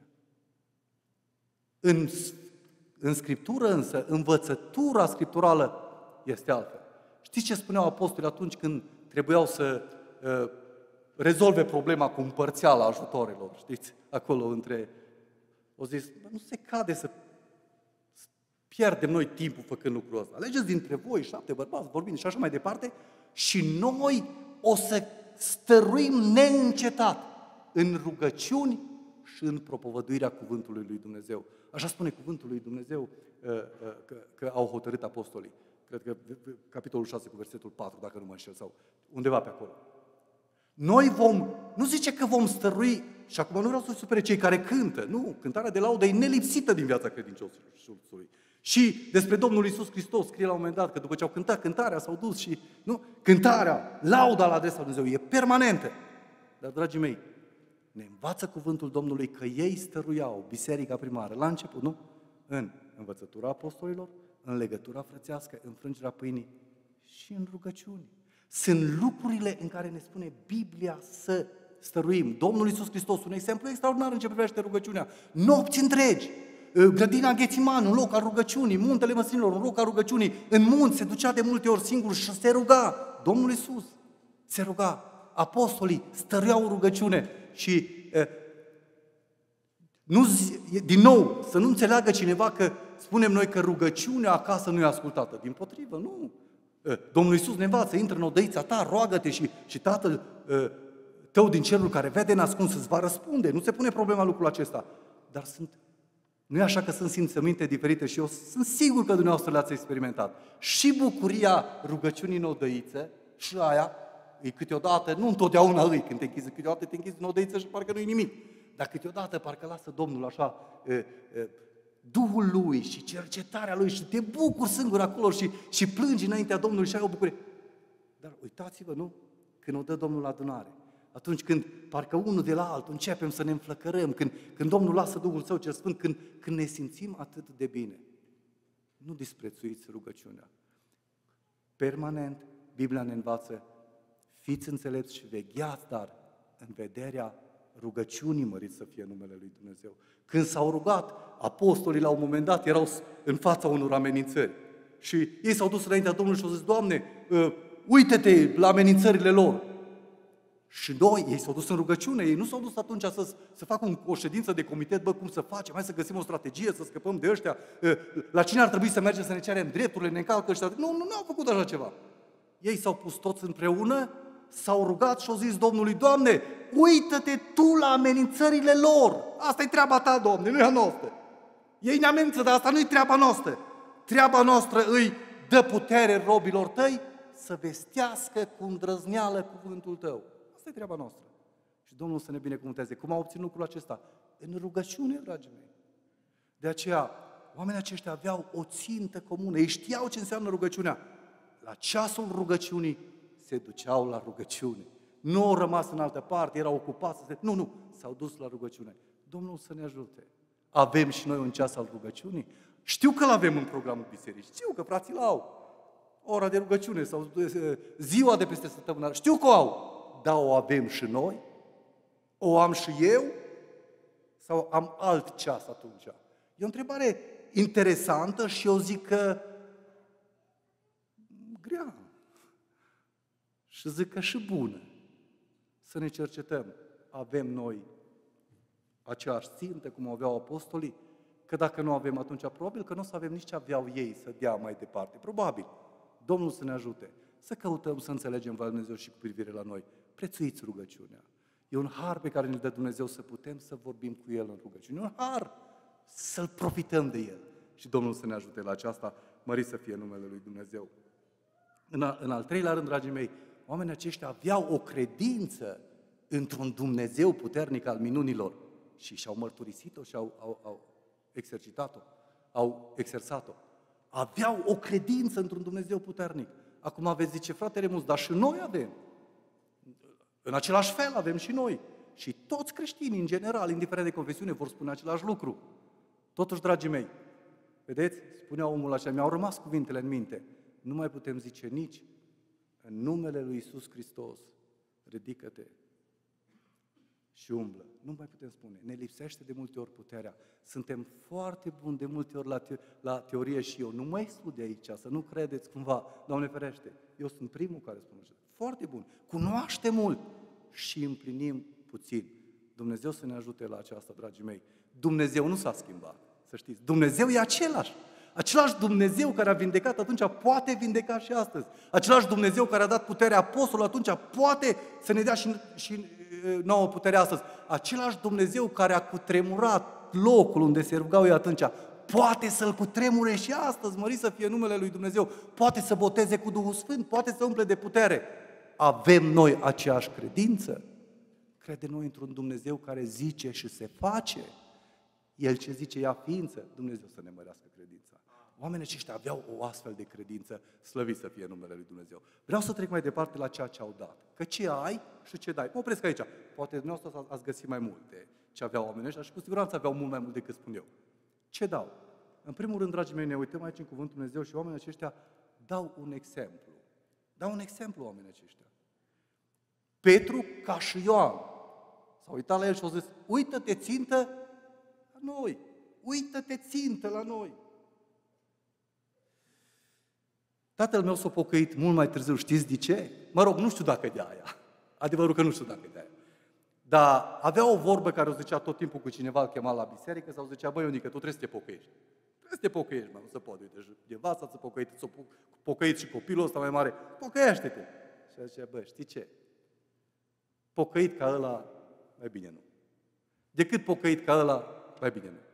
În În Scriptură însă, învățătura scripturală este altfel. Știți ce spuneau apostolii atunci când trebuiau să uh, rezolve problema cu împărțeala ajutorilor? Știți, acolo între... O zis, nu se cade să pierdem noi timpul făcând lucrul ăsta. Alegeți dintre voi șapte bărbați, vorbim și așa mai departe, și noi o să stăruim neîncetat în rugăciuni și în propovăduirea cuvântului lui Dumnezeu. Așa spune cuvântul lui Dumnezeu că, că au hotărât apostolii. Cred că capitolul șase cu versetul patru, dacă nu mă înșel, sau undeva pe acolo. Noi vom, nu zice că vom stărui, și acum nu vreau să supere cei care cântă, nu, cântarea de laudă e nelipsită din viața credinciosului. Și despre Domnul Iisus Hristos scrie la un moment dat că după ce au cântat cântarea s-au dus și, nu, cântarea, lauda la adresa lui Dumnezeu e permanentă. Dar, dragii mei, ne învață cuvântul Domnului că ei stăruiau biserica primară la început, nu? În învățătura apostolilor, în legătura frățească, în frângerea pâinii și în rugăciuni. Sunt lucrurile în care ne spune Biblia să stăruim. Domnul Iisus Hristos, un exemplu extraordinar în ce privește rugăciunea. Nopți întregi, grădina Ghețiman, un loc al rugăciunii, muntele Măslinilor, un loc al rugăciunii. În munți se ducea de multe ori singur și se ruga. Domnul Iisus se ruga. Apostolii stăruiau în rugăciune. Și, nu, din nou, să nu înțeleagă cineva că spunem noi că rugăciunea acasă nu e ascultată. Dimpotrivă, nu. Domnul Iisus ne învață, intră în odăița ta, roagă-te și, și Tatăl tău din cerul care vede în ascuns îți va răspunde. Nu se pune problema lucrul acesta. Dar sunt, nu e așa că sunt simțăminte diferite și eu sunt sigur că dumneavoastră le-ați experimentat. Și bucuria rugăciunii în odăiță și aia, e câteodată, nu întotdeauna îi, când te închizi, câteodată te închizi în odăiță și parcă nu-i nimic. Dar câteodată parcă lasă Domnul așa e, e, Duhul Lui și cercetarea Lui și te bucuri singur acolo și, și plângi înaintea Domnului și ai o bucurie. Dar uitați-vă, nu? Când o dă Domnul la adunare, atunci când parcă unul de la altul începem să ne înflăcărăm, când, când Domnul lasă Duhul Său cel Sfânt, când, când ne simțim atât de bine. Nu disprețuiți rugăciunea. Permanent, Biblia ne învață, fiți înțelepți și vegheați, dar în vederea rugăciunii mărit să fie numele lui Dumnezeu. Când s-au rugat, apostolii la un moment dat erau în fața unor amenințări. Și ei s-au dus înaintea Domnului și au zis, Doamne, uh, uite-te la amenințările lor. Și noi, ei s-au dus în rugăciune, ei nu s-au dus atunci să, să facă un, o ședință de comitet, bă, cum să facem, hai să găsim o strategie, să scăpăm de ăștia, uh, la cine ar trebui să mergem să ne cerem drepturile, ne încalcă ăștia. Nu, nu, nu au făcut așa ceva. Ei s-au pus toți împreună, s-au rugat și au zis Domnului, Doamne, uită-te Tu la amenințările lor. Asta e treaba Ta, Doamne, nu e a noastră. Ei ne amenință, dar asta nu e treaba noastră. Treaba noastră îi dă putere robilor Tăi să vestească cu îndrăzneală cuvântul Tău. Asta e treaba noastră. Și Domnul să ne binecuvânteze. Cum a obținut lucrul acesta? În rugăciune, dragii mei. De aceea, oamenii aceștia aveau o țintă comună. Ei știau ce înseamnă rugăciunea. La ceasul rugăciunii se duceau la rugăciune. Nu au rămas în altă parte, erau ocupați. Nu, nu, s-au dus la rugăciune. Domnul să ne ajute. Avem și noi un ceas al rugăciunii? Știu că l-avem în programul bisericii. Știu că frații l-au. Ora de rugăciune sau ziua de peste săptămână. Știu că o au. Dar o avem și noi? O am și eu? Sau am alt ceas atunci? E o întrebare interesantă și eu zic că grea. Și zic că și bună. Să ne cercetăm. Avem noi aceeași țintă cum o aveau apostolii? Că dacă nu avem, atunci probabil că nu o să avem nici ce aveau ei să dea mai departe. Probabil. Domnul să ne ajute să căutăm să înțelegem voia lui Dumnezeu și cu privire la noi. Prețuiți rugăciunea. E un har pe care ne dă Dumnezeu să putem să vorbim cu El în rugăciune. E un har să-L profităm de El. Și Domnul să ne ajute la aceasta, mărit să fie numele Lui Dumnezeu. În, a, în al treilea rând, dragii mei, oamenii aceștia aveau o credință într-un Dumnezeu puternic al minunilor și și-au mărturisit-o și au, au, au exercitat-o, au exersat-o. Aveau o credință într-un Dumnezeu puternic. Acum aveți zice, frate Remus, dar și noi avem. În același fel avem și noi. Și toți creștinii, în general, indiferent de confesiune, vor spune același lucru. Totuși, dragii mei, vedeți, spunea omul acela, mi-au rămas cuvintele în minte. Nu mai putem zice nici în numele lui Iisus Hristos, ridică-te și umblă. Nu mai putem spune. Ne lipsește de multe ori puterea. Suntem foarte buni de multe ori la, te- la teorie și eu nu mai exclud de aici, să nu credeți cumva, Doamne ferește, eu sunt primul care spune așa. Foarte bun. Cunoaște mult și împlinim puțin. Dumnezeu să ne ajute la aceasta, dragii mei. Dumnezeu nu s-a schimbat, să știți. Dumnezeu e același. Același Dumnezeu care a vindecat atunci poate vindeca și astăzi. Același Dumnezeu care a dat puterea apostolului atunci poate să ne dea și, și nouă putere astăzi. Același Dumnezeu care a cutremurat locul unde se rugau ei atunci poate să-l cutremure și astăzi, mărit să fie numele lui Dumnezeu. Poate să boteze cu Duhul Sfânt, poate să umple de putere. Avem noi aceeași credință? Crede noi într-un Dumnezeu care zice și se face. El ce zice ia ființă, Dumnezeu să ne mărească credința. Oamenii aceștia aveau o astfel de credință, slăvit să fie numele lui Dumnezeu. Vreau să trec mai departe la ceea ce au dat. Că ce ai și ce dai. Mă opresc aici. Poate dumneavoastră ați găsit mai multe ce aveau oamenii ăștia și cu siguranță aveau mult mai mult decât spun eu. Ce dau? În primul rând, dragii mei, ne uităm aici în Cuvântul Dumnezeu și oamenii aceștia dau un exemplu. Dau un exemplu oamenii aceștia. Petru, ca și Ioan, s-a uitat la el și a zis, uită-te țintă la noi. Uită-te țintă la noi. Tatăl meu s-a pocăit mult mai târziu, știți de ce? Mă rog, nu știu dacă de aia. Adevărul că nu știu dacă de aia. Dar avea o vorbă care o zicea tot timpul cu cineva, îl chema la biserică, sau zicea, băi, Ionică, tu trebuie să te pocăiești. Trebuie să te pocăiești, mă, nu se poate. Uite, nevasta s-a pocăit, s-a pocăit și copilul ăsta mai mare. Pocăiește-te! Și zicea, bă, știi ce? Pocăit ca ăla, mai bine nu. Decât pocăit ca ăla, mai bine nu.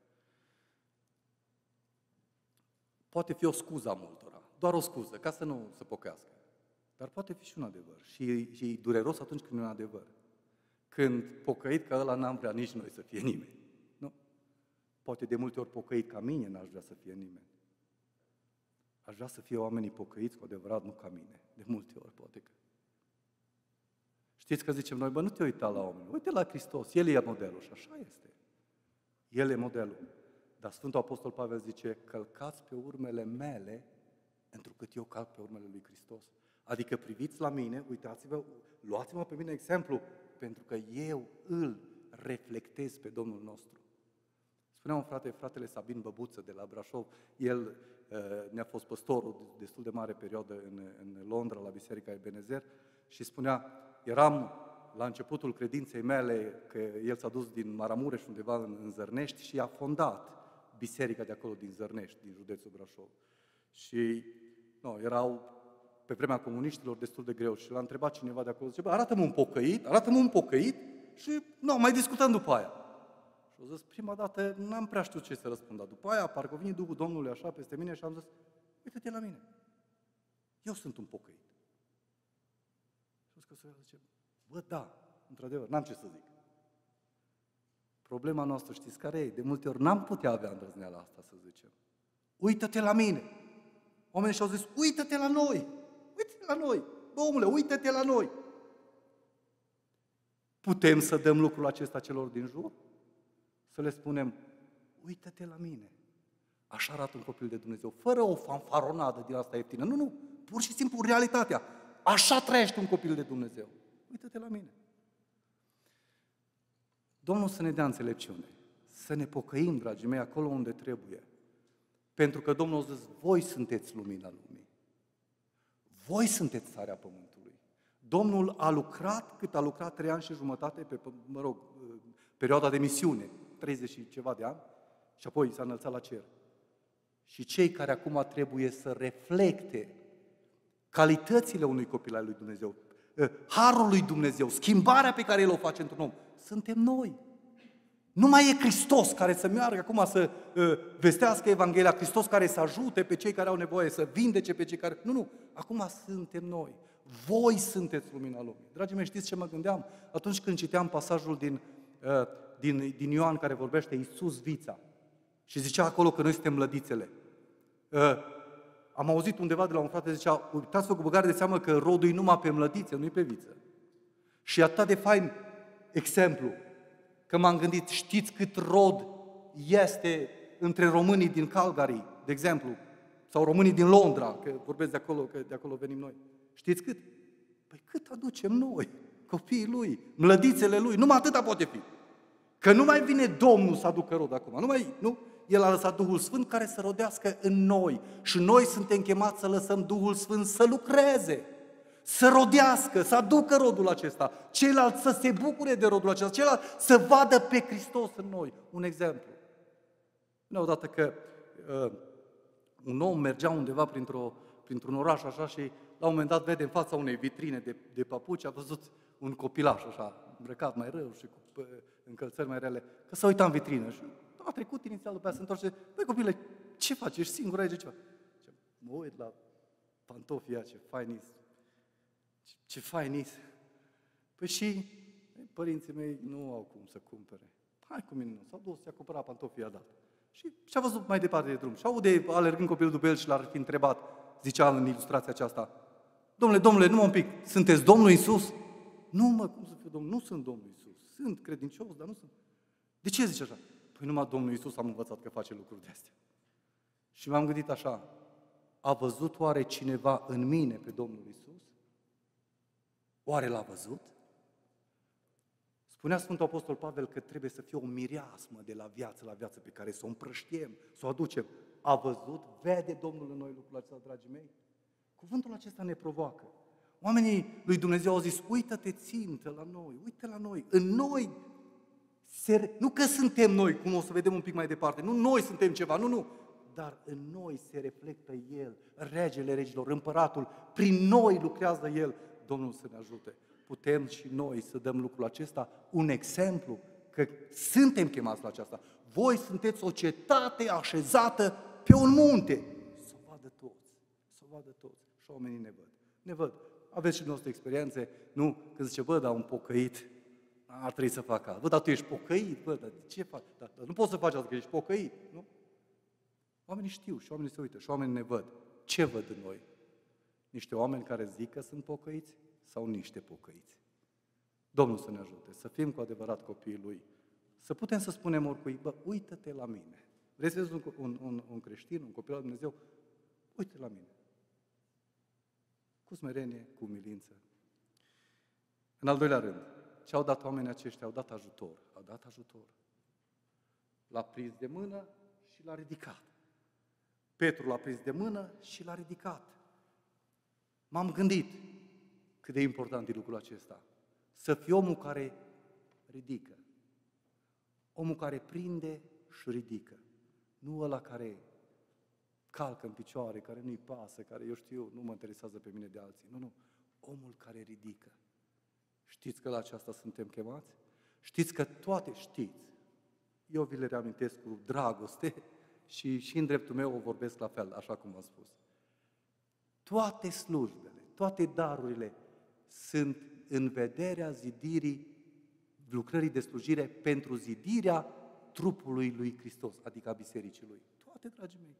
Poate fi o scuză a multora, doar o scuză, ca să nu se pocăiască. Dar poate fi și un adevăr. Și, și e dureros atunci când e un adevăr. Când pocăit ca ăla n-am vrea nici noi să fie nimeni. Nu? Poate de multe ori pocăit ca mine n-aș vrea să fie nimeni. Aș vrea să fie oamenii pocăiți cu adevărat, nu ca mine. De multe ori, poate că. Știți că zicem noi, bă, nu te uita la oameni, uite la Hristos, El e modelul și așa este. El e modelul. Dar Sfântul Apostol Pavel zice, călcați pe urmele mele, întrucât eu calc pe urmele lui Hristos. Adică priviți la mine, uitați-vă, luați-mă pe mine exemplu, pentru că eu îl reflectez pe Domnul nostru. Spunea un frate, fratele Sabin Băbuță de la Brașov, el uh, ne-a fost păstorul destul de mare perioadă în, în Londra, la Biserica Ebenezer, și spunea, eram la începutul credinței mele, că el s-a dus din Maramureș undeva în, în Zărnești și a fondat biserica de acolo din Zărnești, din județul Brașov. Și nu, erau pe vremea comuniștilor destul de greu și l-a întrebat cineva de acolo, zice, bă, arată-mă un pocăit, arată-mă un pocăit și nu, mai discutăm după aia. Și au zis, prima dată n-am prea știut ce să răspund, dar după aia parcă a venit Duhul Domnului așa peste mine și am zis, uite-te la mine, eu sunt un pocăit. Și a zis că zice, bă, da, într-adevăr, n-am ce să zic. Problema noastră, știți care e? De multe ori n-am putea avea îndrăzneala asta, să zicem. Uită-te la mine. Oamenii și-au zis, uită-te la noi. Uită-te la noi. Bă, omule, uită-te la noi. Putem să dăm lucrul acesta celor din jur? Să le spunem, uită-te la mine. Așa arată un copil de Dumnezeu, fără o fanfaronadă din asta ieftină. Nu, nu, pur și simplu realitatea. Așa trăiește un copil de Dumnezeu. Uită-te la mine. Domnul să ne dea înțelepciune, să ne pocăim, dragii mei, acolo unde trebuie. Pentru că Domnul a zis, voi sunteți lumina lumii. Voi sunteți țarea pământului. Domnul a lucrat cât a lucrat trei ani și jumătate, pe, mă rog, perioada de misiune, treizeci și ceva de ani, și apoi s-a înălțat la cer. Și cei care acum trebuie să reflecte calitățile unui copil al lui Dumnezeu, harul lui Dumnezeu, schimbarea pe care El o face într-un om, suntem noi. Nu mai e Hristos care să meargă acum să uh, vestească Evanghelia, Hristos care să ajute pe cei care au nevoie, să vindece pe cei care... Nu, nu, acum suntem noi. Voi sunteți lumina lumii. Dragii mei, știți ce mă gândeam? Atunci când citeam pasajul din, uh, din, din Ioan care vorbește Iisus vița și zicea acolo că noi suntem lădițele. Uh, am auzit undeva de la un frate, zicea, uitați-vă cu băgare de seamă că rodul e numai pe mlădițe, nu e pe viță. Și atât de fain exemplu, că m-am gândit, știți cât rod este între românii din Calgary, de exemplu, sau românii din Londra, că vorbesc de acolo, că de acolo venim noi. Știți cât? Păi cât aducem noi, copiii lui, mlădițele lui, numai atâta poate fi. Că nu mai vine Domnul să aducă rod acum, nu mai, nu? El a lăsat Duhul Sfânt care să rodească în noi și noi suntem chemați să lăsăm Duhul Sfânt să lucreze, să rodească, să aducă rodul acesta, ceilalți să se bucure de rodul acesta, ceilalți să vadă pe Hristos în noi. Un exemplu. Nu odată că uh, un om mergea undeva printr-o, printr-un oraș așa și la un moment dat vede în fața unei vitrine de, de papuci, a văzut un copilaș așa, îmbrăcat mai rău și cu uh, încălțări mai rele, că s-a uitat în vitrină și a trecut inițial, după aia se întoarce, băi copile, ce faci, ești singur aici, ce faci? Mă uit la pantofii ăia, ce fain ce, ce fain Păi și părinții mei nu au cum să cumpere. Hai cu mine, nu. S-au dus, i-a cumpărat pantofii, i-a dat. Și și-a văzut mai departe de drum. Și aude, alergând copilul după el și l-ar fi întrebat, zicea în ilustrația aceasta, domnule, domnule, numai un pic, sunteți Domnul Iisus? Nu, mă, cum să fiu Domnul? Nu sunt Domnul Iisus. Sunt credincios, dar nu sunt. De ce zici așa? Păi numai Domnul Iisus am învățat că face lucruri de astea. Și m-am gândit așa, a văzut oare cineva în mine pe Domnul Iisus? Oare l-a văzut? Spunea Sfântul Apostol Pavel că trebuie să fie o mireasmă de la viață la viață pe care să o împrăștiem, să o aducem. A văzut? Vede Domnul în noi lucrul acesta, dragii mei? Cuvântul acesta ne provoacă. Oamenii lui Dumnezeu au zis, uită-te țintă la noi, uite la noi, în noi, se, nu că suntem noi, cum o să vedem un pic mai departe, nu noi suntem ceva, nu, nu, dar în noi se reflectă El, Regele Regilor, Împăratul, prin noi lucrează El, Domnul să ne ajute. Putem și noi să dăm lucrul acesta un exemplu, că suntem chemați la aceasta. Voi sunteți o cetate așezată pe un munte. Să o vadă toți, să o vadă toți. Și oamenii ne văd. Ne văd. Aveți și noastre experiențe, nu? Când zice, bă, dar un pocăit, ar trebui să facă asta. Bă, dar tu ești pocăit, bă, dar ce faci? Dar, dar nu poți să faci asta, că ești pocăit, nu? Oamenii știu și oamenii se uită și oamenii ne văd. Ce văd în noi? Niște oameni care zic că sunt pocăiți sau niște pocăiți? Domnul să ne ajute, să fim cu adevărat copiii Lui, să putem să spunem oricui, bă, uită-te la mine. Vrei să vezi un, un, un, un creștin, un copil al Dumnezeu? Uite la mine. Cu smerenie, cu umilință. În al doilea rând, ce au dat oamenii aceștia? Au dat ajutor. Au dat ajutor. L-a prins de mână și l-a ridicat. Petru l-a prins de mână și l-a ridicat. M-am gândit cât de important e lucrul acesta. Să fii omul care ridică. Omul care prinde și ridică. Nu ăla care calcă în picioare, care nu-i pasă, care, eu știu, nu mă interesează pe mine de alții. Nu, nu. Omul care ridică. Știți că la aceasta suntem chemați? Știți că toate știți. Eu vi le reamintesc cu dragoste și, și în dreptul meu o vorbesc la fel, așa cum am spus. Toate slujbele, toate darurile sunt în vederea zidirii, lucrării de slujire pentru zidirea trupului lui Hristos, adică a bisericii lui. Toate, dragii mei.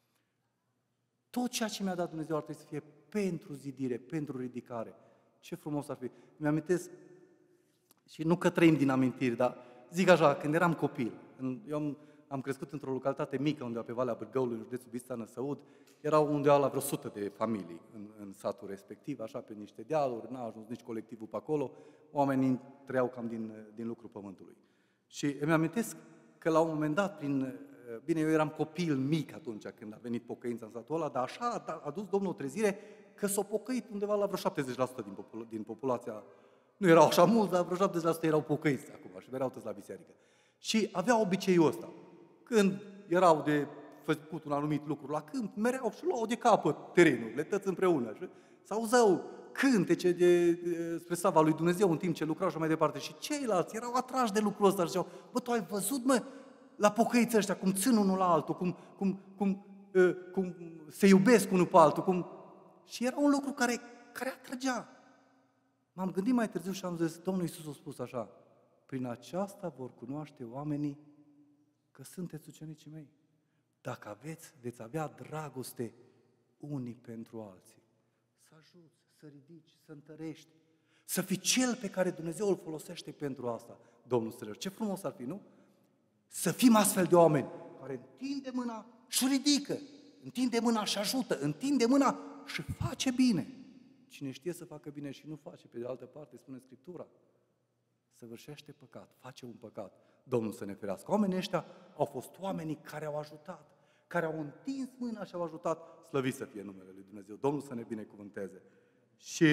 Tot ceea ce mi-a dat Dumnezeu ar trebui să fie pentru zidire, pentru ridicare. Ce frumos ar fi. Mi-amintesc, și nu că trăim din amintiri, dar zic așa, când eram copil, eu am, am crescut într-o localitate mică, undeva pe Valea Bârgăului, în județul Bistrița, Năsăud, erau undeva la vreo sută de familii în, în satul respectiv, așa, pe niște dealuri, n-a ajuns nici colectivul pe acolo, oamenii trăiau cam din, din lucrul pământului. Și îmi amintesc că la un moment dat, prin, bine, eu eram copil mic atunci când a venit pocăința în satul ăla, dar așa a dus Domnul o trezire că s-a pocăit undeva la vreo șaptezeci la sută din, popula- din populația Nu erau așa mulți, dar vreo șaptezeci la sută erau pocăiți acum și erau toți la biserică. Și aveau obiceiul ăsta. Când erau de făcut un anumit lucru la câmp, mereau și luau de capăt terenurile, toți împreună. Și s-auzeau cântece de, de, spre slava lui Dumnezeu în timp ce lucrau și mai departe. Și ceilalți erau atrași de lucrul ăsta și ziceau, bă, tu ai văzut, mă, la pocăiți ăștia, cum țin unul la altul, cum, cum, cum, uh, cum se iubesc unul pe altul, cum... Și era un lucru care, care atrăgea. M-am gândit mai târziu și am zis, Domnul Iisus a spus așa, prin aceasta vor cunoaște oamenii că sunteți ucenicii mei. Dacă aveți, veți avea dragoste unii pentru alții. Să ajuți, să ridici, să întărești, să fii cel pe care Dumnezeu îl folosește pentru asta. Domnul Străj, ce frumos ar fi, nu? Să fim astfel de oameni care întinde mâna și ridică, întinde mâna și ajută, întinde mâna și face bine. Cine știe să facă bine și nu face, pe de altă parte, spune Scriptura, săvârșește păcat, face un păcat. Domnul să ne ferească. Oamenii ăștia au fost oamenii care au ajutat, care au întins mâna și au ajutat. Slăvit să fie numele lui Dumnezeu. Domnul să ne binecuvânteze. Și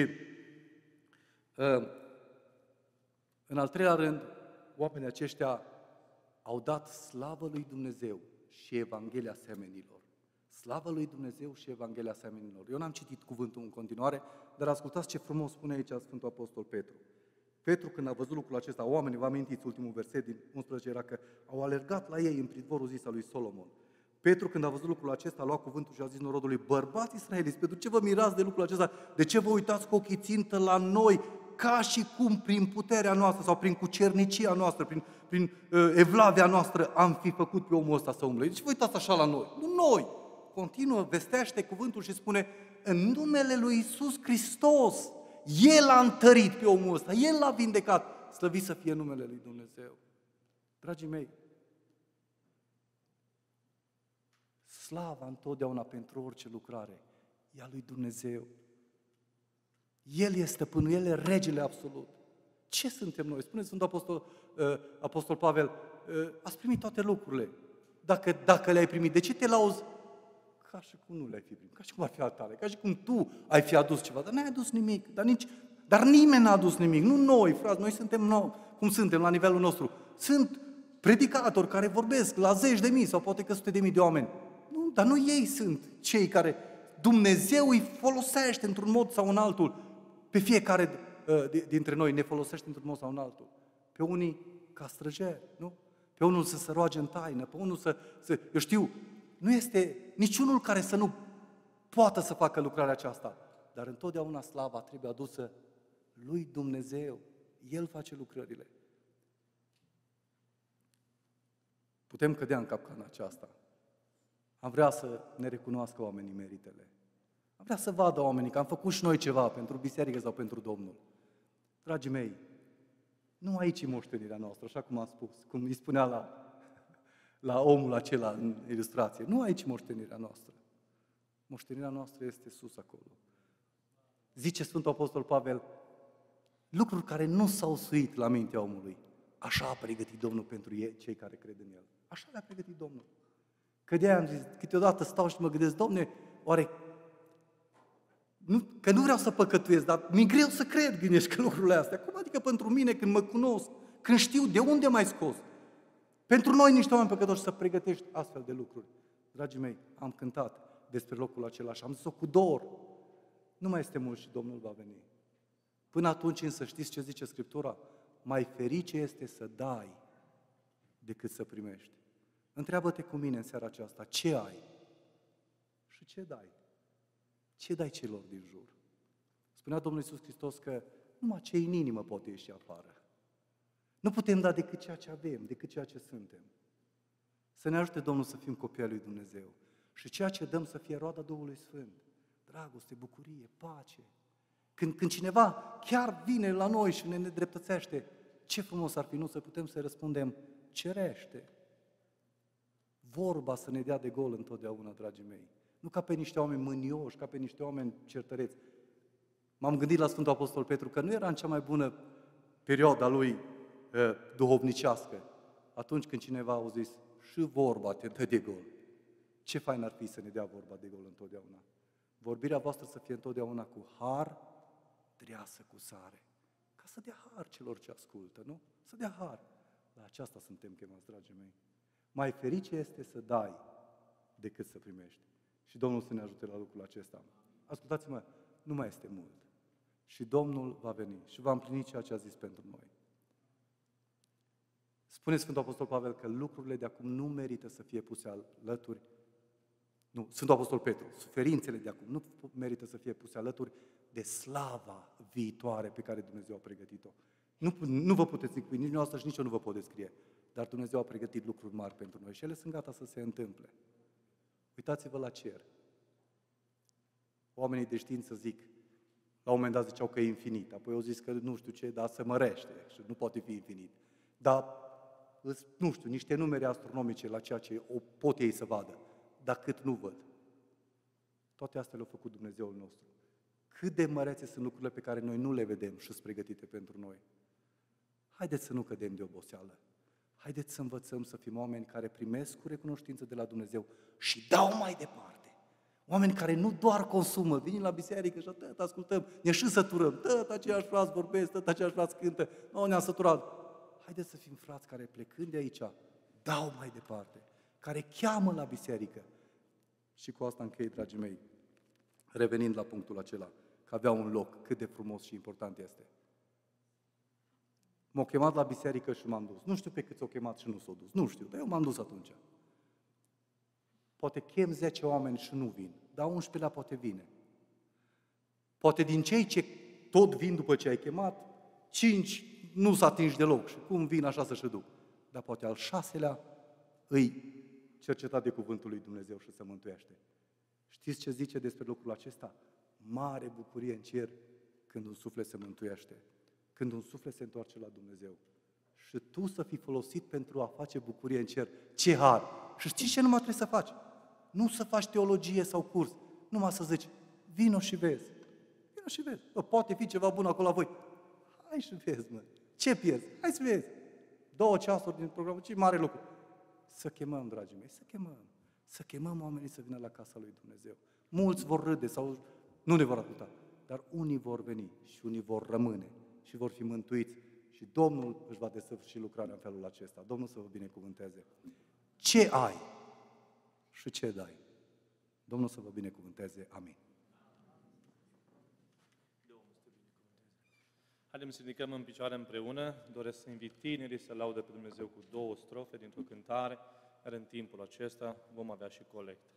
în al treilea rând, oamenii aceștia au dat slavă lui Dumnezeu și Evanghelia semenilor. Slavă lui Dumnezeu și Evanghelia semenilor. Eu n-am citit cuvântul în continuare, dar ascultați ce frumos spune aici Sfântul Apostol Petru. Petru, când a văzut lucrul acesta, oamenii, vă amintiți, ultimul verset din unsprezece era că au alergat la ei în pridvorul zis al lui Solomon. Petru, când a văzut lucrul acesta, a luat cuvântul și a zis norodului, bărbați israeliți, pentru ce vă mirați de lucrul acesta? De ce vă uitați cu ochii țintă la noi, ca și cum prin puterea noastră sau prin cucernicia noastră, prin, prin uh, evlavia noastră am fi făcut pe omul ăsta să umble? De ce vă uitați așa la noi? Nu noi! Continuă, vestește cuvântul și spune, în numele lui Iisus Hristos, El a întărit pe omul ăsta, El l-a vindecat. Slăvit să fie numele lui Dumnezeu. Dragii mei, slava întotdeauna pentru orice lucrare e a lui Dumnezeu. El este stăpânul, El e regele absolut. Ce suntem noi? Spune Sfântul Apostol, uh, Apostol Pavel, uh, ați primit toate lucrurile. Dacă, dacă le-ai primit, de ce te lauzi? Ca și cum nu le-ai fi primit, ca și cum ar fi al tale, ca și cum tu ai fi adus ceva, dar n-ai adus nimic, dar, nici, dar nimeni n-a adus nimic, nu noi, frați, noi suntem noi, cum suntem la nivelul nostru. Sunt predicatori care vorbesc la zeci de mii sau poate că sute de mii de oameni, nu, dar nu ei sunt cei care Dumnezeu îi folosește într-un mod sau în altul, pe fiecare uh, dintre noi ne folosește într-un mod sau în altul, pe unii ca străjeri, nu? Pe unul să se roage în taină, pe unul să, să eu știu, nu este niciunul care să nu poată să facă lucrarea aceasta, dar întotdeauna slava trebuie adusă lui Dumnezeu. El face lucrările. Putem cădea în capcana aceasta. Am vrea să ne recunoască oamenii meritele. Am vrea să vadă oamenii că am făcut și noi ceva pentru biserică sau pentru Domnul. Dragii mei, nu aici e moștenirea noastră, așa cum am spus, cum îi spunea la la omul acela în ilustrație. Nu aici moștenirea noastră. Moștenirea noastră este sus acolo. Zice Sfântul Apostol Pavel, lucruri care nu s-au suit la mintea omului. Așa a pregătit Domnul pentru ei, cei care cred în El. Așa le-a pregătit Domnul. Că de-aia am zis, câteodată stau și mă gândesc, Doamne, oare, nu, că nu vreau să păcătuiesc, dar mi-e greu să cred, gândești că lucrurile astea. Cum adică pentru mine, când mă cunosc, când știu de unde m-ai scos? Pentru noi, niște oameni păcătoși, să pregătești astfel de lucruri. Dragii mei, am cântat despre locul acela și am zis-o cu dor. Nu mai este mult și Domnul va veni. Până atunci însă știți ce zice Scriptura? Mai ferice este să dai decât să primești. Întreabă-te cu mine în seara aceasta, ce ai? Și ce dai? Ce dai celor din jur? Spunea Domnul Iisus Hristos că numai ce în inimă poate ieși afară. Nu putem da decât ceea ce avem, decât ceea ce suntem. Să ne ajute Domnul să fim copii al lui Dumnezeu și ceea ce dăm să fie roada Duhului Sfânt. Dragoste, bucurie, pace. Când, când cineva chiar vine la noi și ne nedreptățește, ce frumos ar fi nu să putem să răspundem, cerește. Vorba să ne dea de gol întotdeauna, dragii mei. Nu ca pe niște oameni mânioși, ca pe niște oameni certăreți. M-am gândit la Sfântul Apostol Petru că nu era în cea mai bună perioadă a lui eh, duhovnicească, atunci când cineva a zis, și vorba te dă de gol. Ce fain ar fi să ne dea vorba de gol întotdeauna. Vorbirea voastră să fie întotdeauna cu har, treasă cu sare. Ca să dea har celor ce ascultă, nu? Să dea har. La aceasta suntem chemați, dragii mei. Mai ferice este să dai decât să primești. Și Domnul să ne ajute la lucrul acesta. Ascultați-mă, nu mai este mult. Și Domnul va veni și va împlini ceea ce a zis pentru noi. Spune Sfântul Apostol Pavel că lucrurile de acum nu merită să fie puse alături. Nu, Sfântul Apostol Petru, suferințele de acum nu merită să fie puse alături de slava viitoare pe care Dumnezeu a pregătit-o. Nu, nu vă puteți încui, nici noastră și nici eu nu vă pot descrie. Dar Dumnezeu a pregătit lucruri mari pentru noi și ele sunt gata să se întâmple. Uitați-vă la cer. Oamenii de știință zic, la un moment dat ziceau că e infinit, apoi au zis că nu știu ce, dar se mărește și nu poate fi infinit. Dar, nu știu, niște numere astronomice la ceea ce o pot ei să vadă, dar cât nu văd. Toate astea le-a făcut Dumnezeul nostru. Cât de mărețe sunt lucrurile pe care noi nu le vedem și sunt pregătite pentru noi. Haideți să nu cădem de oboseală. Haideți să învățăm să fim oameni care primesc cu recunoștință de la Dumnezeu și dau mai departe. Oameni care nu doar consumă, vin la biserică și atât ascultăm, ne și săturăm, tot aceiași frați vorbesc, tot aceiași frați cântă, nu ne-am săturat. Haideți să fim frați care plecând de aici, dau mai departe, care cheamă la biserică. Și cu asta închei, dragii mei, revenind la punctul acela, că avea un loc, cât de frumos și important este. M-au chemat la biserică și m-am dus. Nu știu pe cât s-au chemat și nu s-au dus. Nu știu, dar eu m-am dus atunci. Poate chem zece oameni și nu vin, dar unsprezece poate vine. Poate din cei ce tot vin după ce ai chemat, cinci nu s-a atins deloc și cum vin așa să-și duc. Dar poate al șaselea îi cercetat de cuvântul lui Dumnezeu și se mântuiește. Știți ce zice despre lucrul acesta? Mare bucurie în cer când un suflet se mântuiește, când un suflet se întoarce la Dumnezeu. Și tu să fii folosit pentru a face bucurie în cer. Ce har! Și știi ce numai trebuie să faci? Nu să faci teologie sau curs, numai să zici, vino și vezi. Vino și vezi. Bă, poate fi ceva bun acolo la voi. Hai și vezi, mă. Ce pierzi? Hai să vezi. Două ceasuri din programul, ce mare lucru. Să chemăm, dragii mei, să chemăm. Să chemăm oamenii să vină la casa lui Dumnezeu. Mulți vor râde sau nu ne vor asculta, dar unii vor veni și unii vor rămâne și vor fi mântuiți și Domnul își va desăvârși lucrarea în felul acesta. Domnul să vă binecuvânteze. Ce ai și ce dai? Domnul să vă binecuvânteze. Amin. Haideți să ridicăm în picioare împreună. Doresc să invit tinerii să laude pe Dumnezeu cu două strofe dintr-o cântare, iar în timpul acesta vom avea și colectă.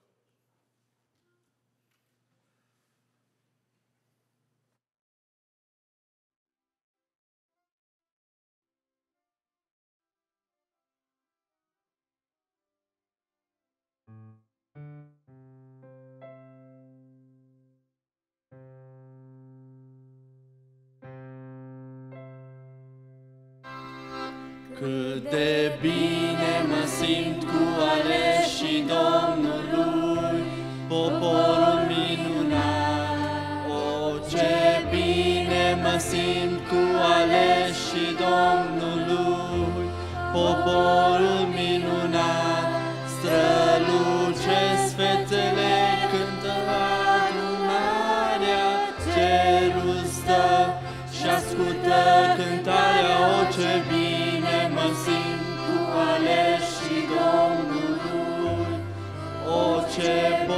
Cât de bine mă simt cu aleșii Domnului, poporul minunat. O, ce bine mă simt cu aleșii Domnului, poporul minunat. Strălucesc fetele, cântă adunarea, cerul stă și ascultă cântarea. O, ce bine mă simt cu aleșii Domnului, o, ce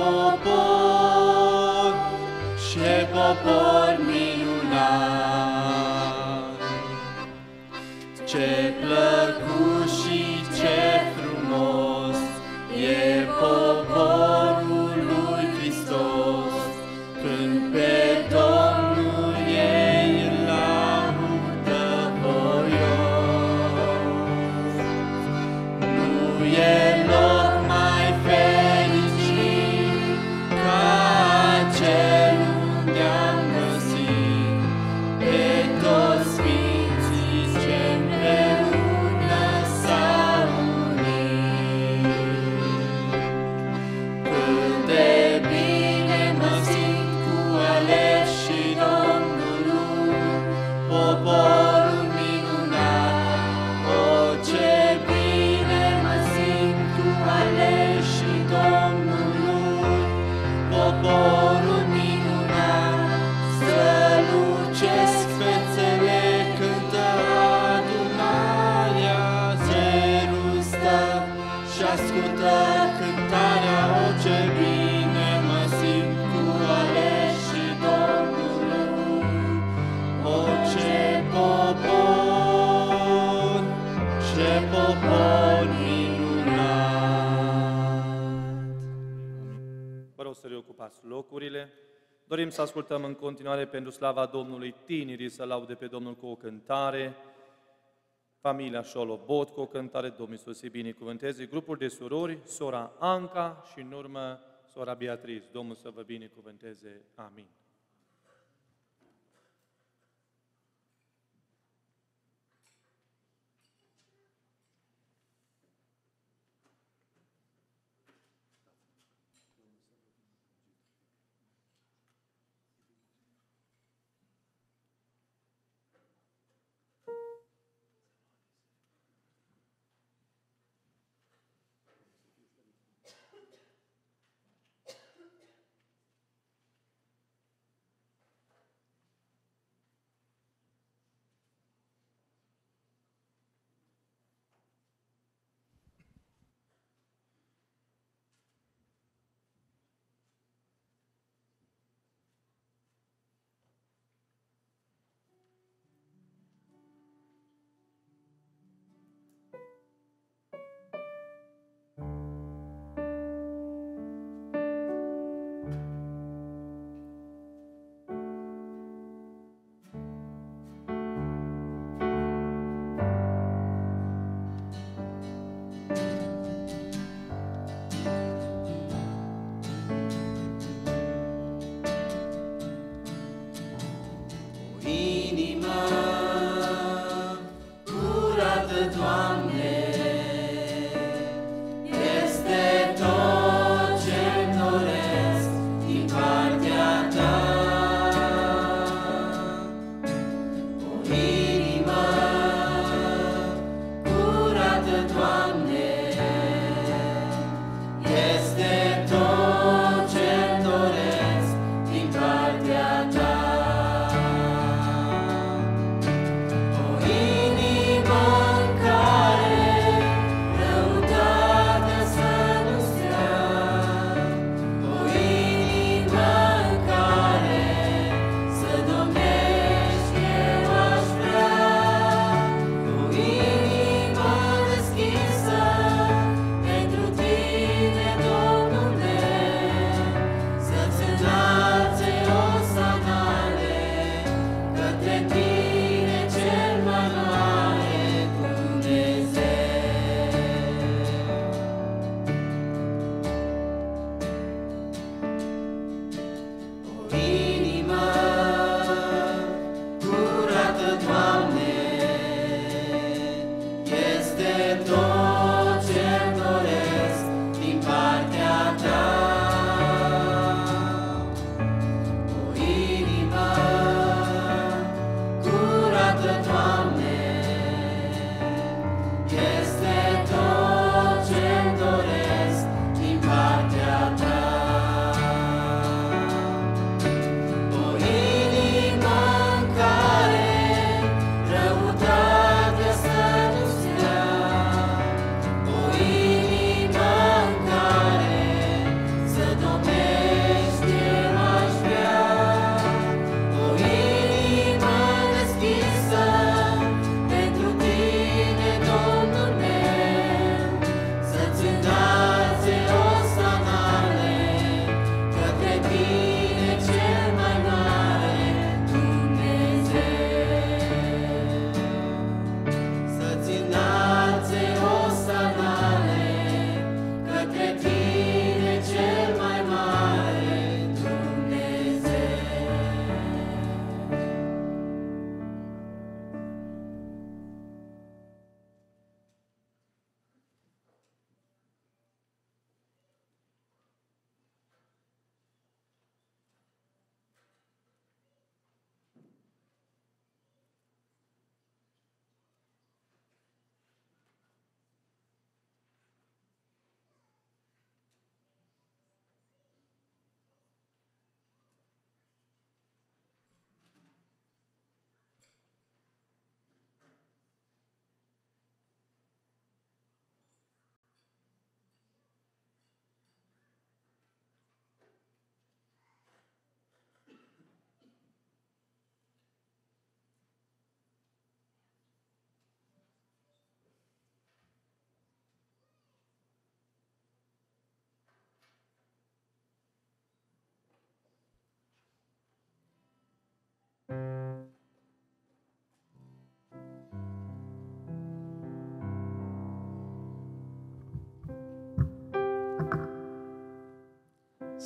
popor, ce popor minunat. Ce plăcut și ce frumos e poporul lui Hristos, când pe Domnul ei îl laudă voios. Nu e loc mai fericit ca cel unde am găsit pe toți sfinții ce împreună s-au unit. Cât de bine mă simt cu aleșii Domnului, poporul minunat. O, ce bine mă simt cu aleșii Domnului, poporul minunat. Strălucesc fețele când ocupați locurile. Dorim să ascultăm în continuare pentru slava Domnului tinerii să laude pe Domnul cu o cântare, familia Șolobot cu o cântare, Domnul Iisus să-i binecuvânteze, grupul de surori, sora Anca și în urmă sora Beatriz. Domnul să vă binecuvânteze. Amin.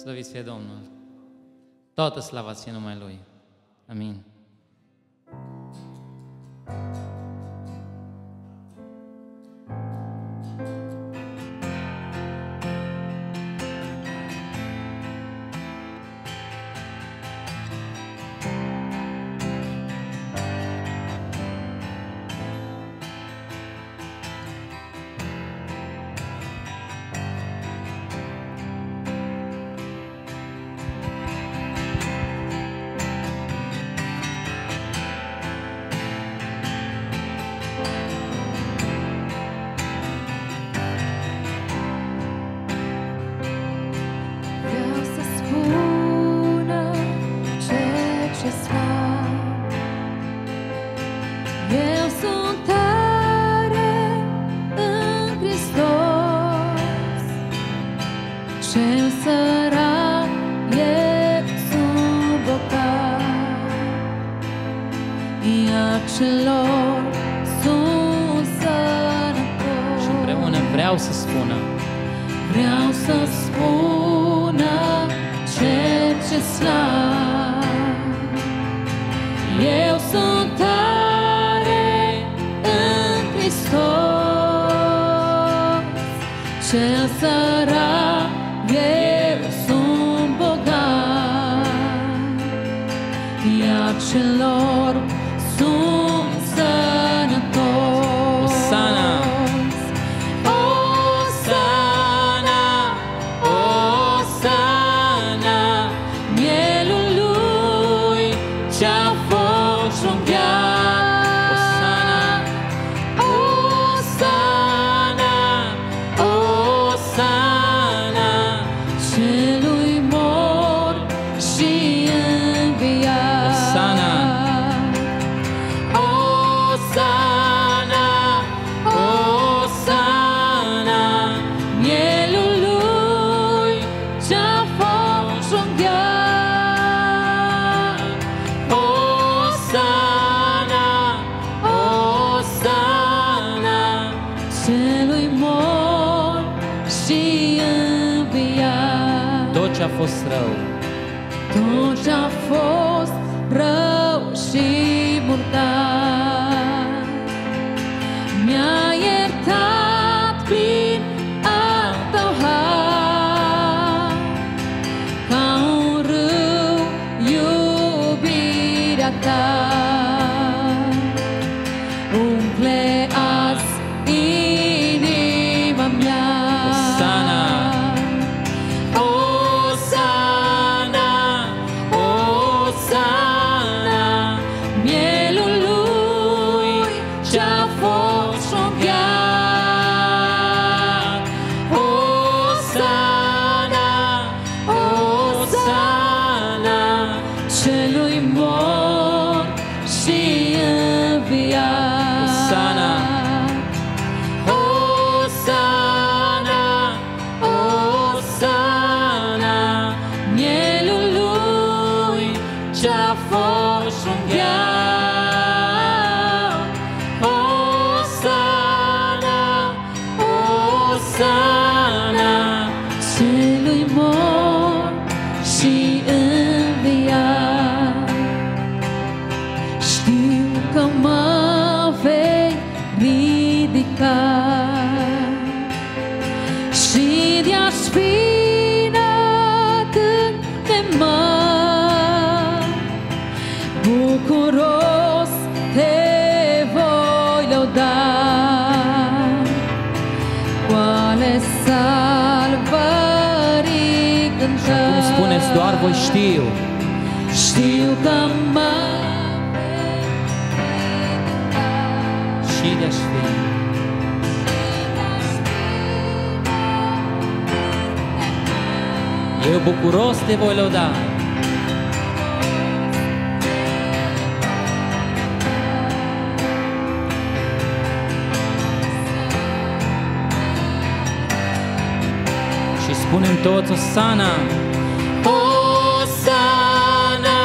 Slăvit fie Domnul! Toată slava ție numai Lui. Amin. Vreau să spună ceea ce-ți fac. Eu sunt tare în Hristos, cel sărac e sub bocat, iar celor sunt sănătos. Și împreună vreau să spună. Vreau să spună ce slav. Eu sunt tare în Hristos, cel sărac, eu sunt bogat, iar celor sunt sănătos. Osana! Osana, Osana, mielul lui ce-a fost junghiat. Osana, Osana, Osana, celui mort și înviat. Osana! Osana, Osana, mielul lui ce-a fost junghiat. Osana, Osana, celui mort și înviat. Tot ce a fost rău, Tot ce-a fost rău și murdar mi-a iertat prin al tău har. Ca un râu iubirea ta umple azi inima mea. Osana! Osana, Osana, mielul lui ce-a fost junghiat. Osana, Osana, celui mort și înviat. Osana! Osana, Osana, mielul lui ce-a fost junghiat. Osana, Osana, celui mort și înviat. Știu că mă vei ridica și de-aș fi atât de mare, bucuros te voi lăuda. Cu ale salvării cântăm. cum spuneți doar voi știu. Știu că mă vei ridica Și de-aș fi. Eu bucuros te voi lăuda. Și spunem toți Osana! Osana,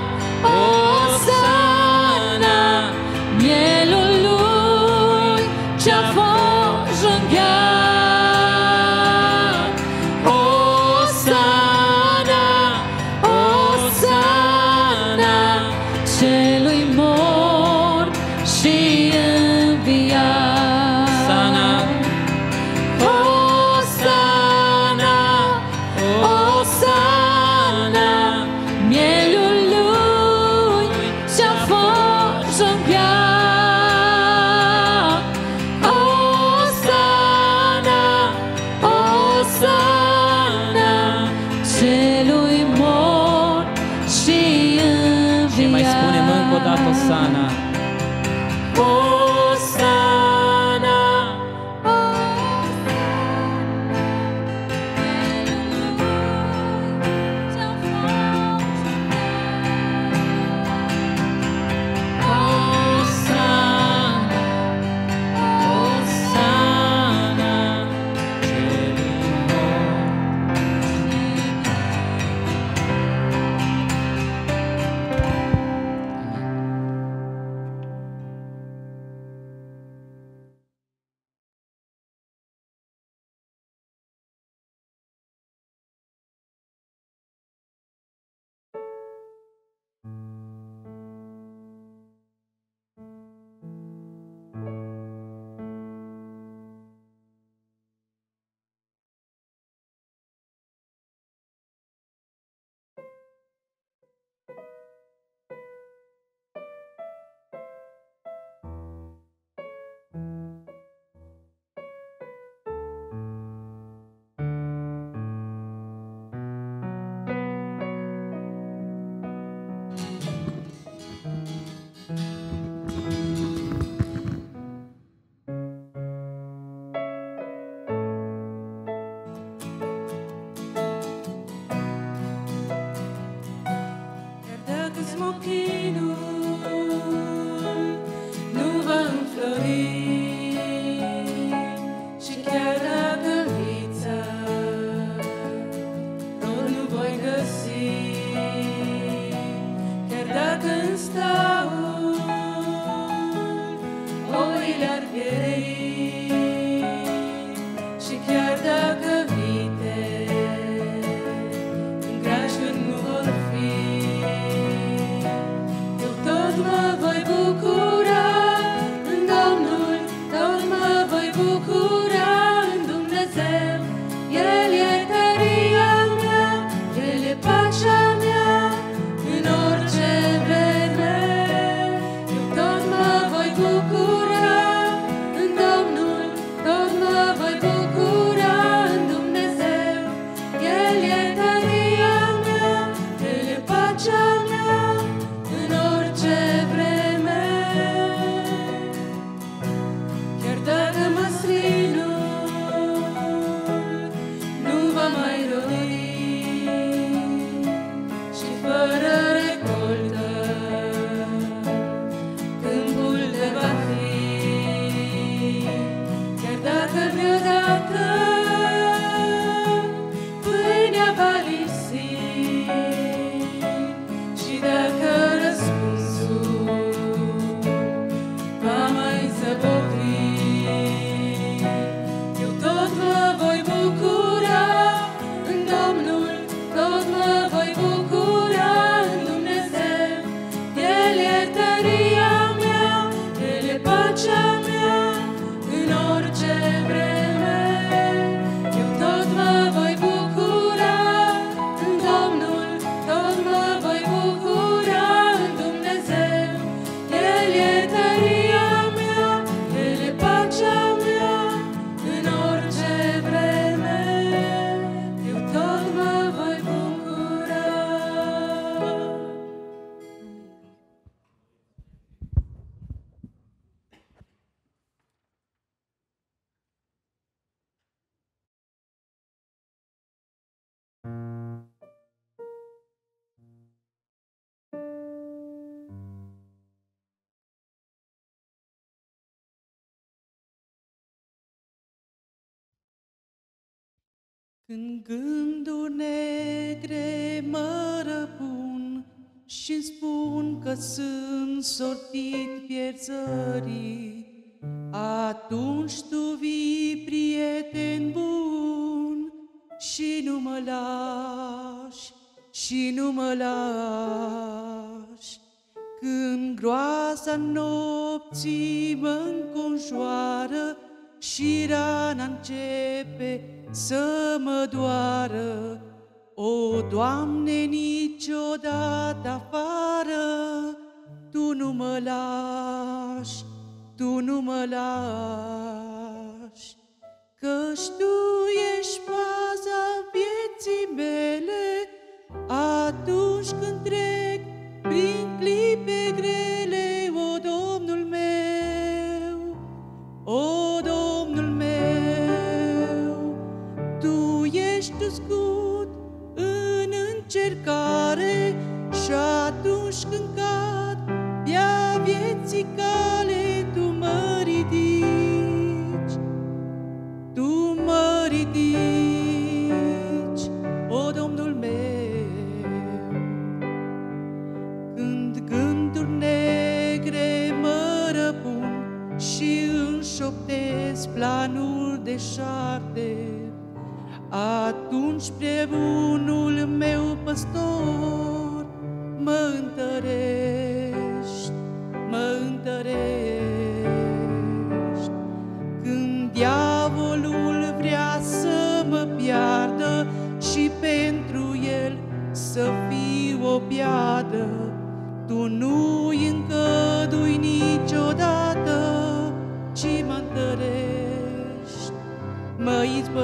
Osana, mielul lui ce-a fost junghiat. Osana, să-mi plac. Osana, Osana, celui mort și înviat. Și mai spunem încă o dată Osana. Osana, Osana, Osana, celui mort. chiar dacă smochinul nu va înflori și chiar dacă vița tot nu voi găsi, chiar dacă în staul oile ar pieri și chiar dacă vite în grașuri nu vor fi, eu tot mă voi bucura în Domnul, tot mă voi bucura în Dumnezeu. El e tăria mea, El e pacea mea în orice vreme. Eu tot mă voi bucura în Domnul, tot mă voi bucura în Dumnezeu. El e tăria mea, El e pacea mea în orice vreme. Chiar dacă măslinul nu va mai rodi și fără recoltă câmpul te va fi, chiar dacă vreodată pâinea va lipsi și dacă răspunsul va mai zăbovi, eu tot mă voi bucura în Domnul, tot mă voi bucura în Dumnezeu. El e tăria mea, El e pacea mea în orice vreme. Eu tot mă voi bucura în Domnul, tot mă voi bucura în Dumnezeu. El e tăria mea, El e pacea mea în orice vreme. Eu tot mă voi bucura. Când gânduri negre mă răpun și-mi spun că sunt sortit pierzării, atunci tu vii, prieten bun, și nu mă lași, și nu mă lași. Când groaza nopții mă înconjoară și rana începe să mă doară, o, Doamne, niciodată afară Tu nu mă lași, Tu nu mă lași, căci Tu ești paza vieții mele, atunci când trec prin clipe grele, o Domnul meu, o Domnul meu. Tu ești un scut în încercare și atunci când cad pe-a vieții cale, Tu mă ridici, Tu mă ridici, o Domnul meu. Când gânduri negre mă răpun și înșoptesc planul deșarte, atunci spre bunul meu păstor mă întărești, mă întărești. Când diavolul vrea să mă piardă și pentru el să fiu o piadă, Tu nu-i încădui niciodată, ci mă întărești, mă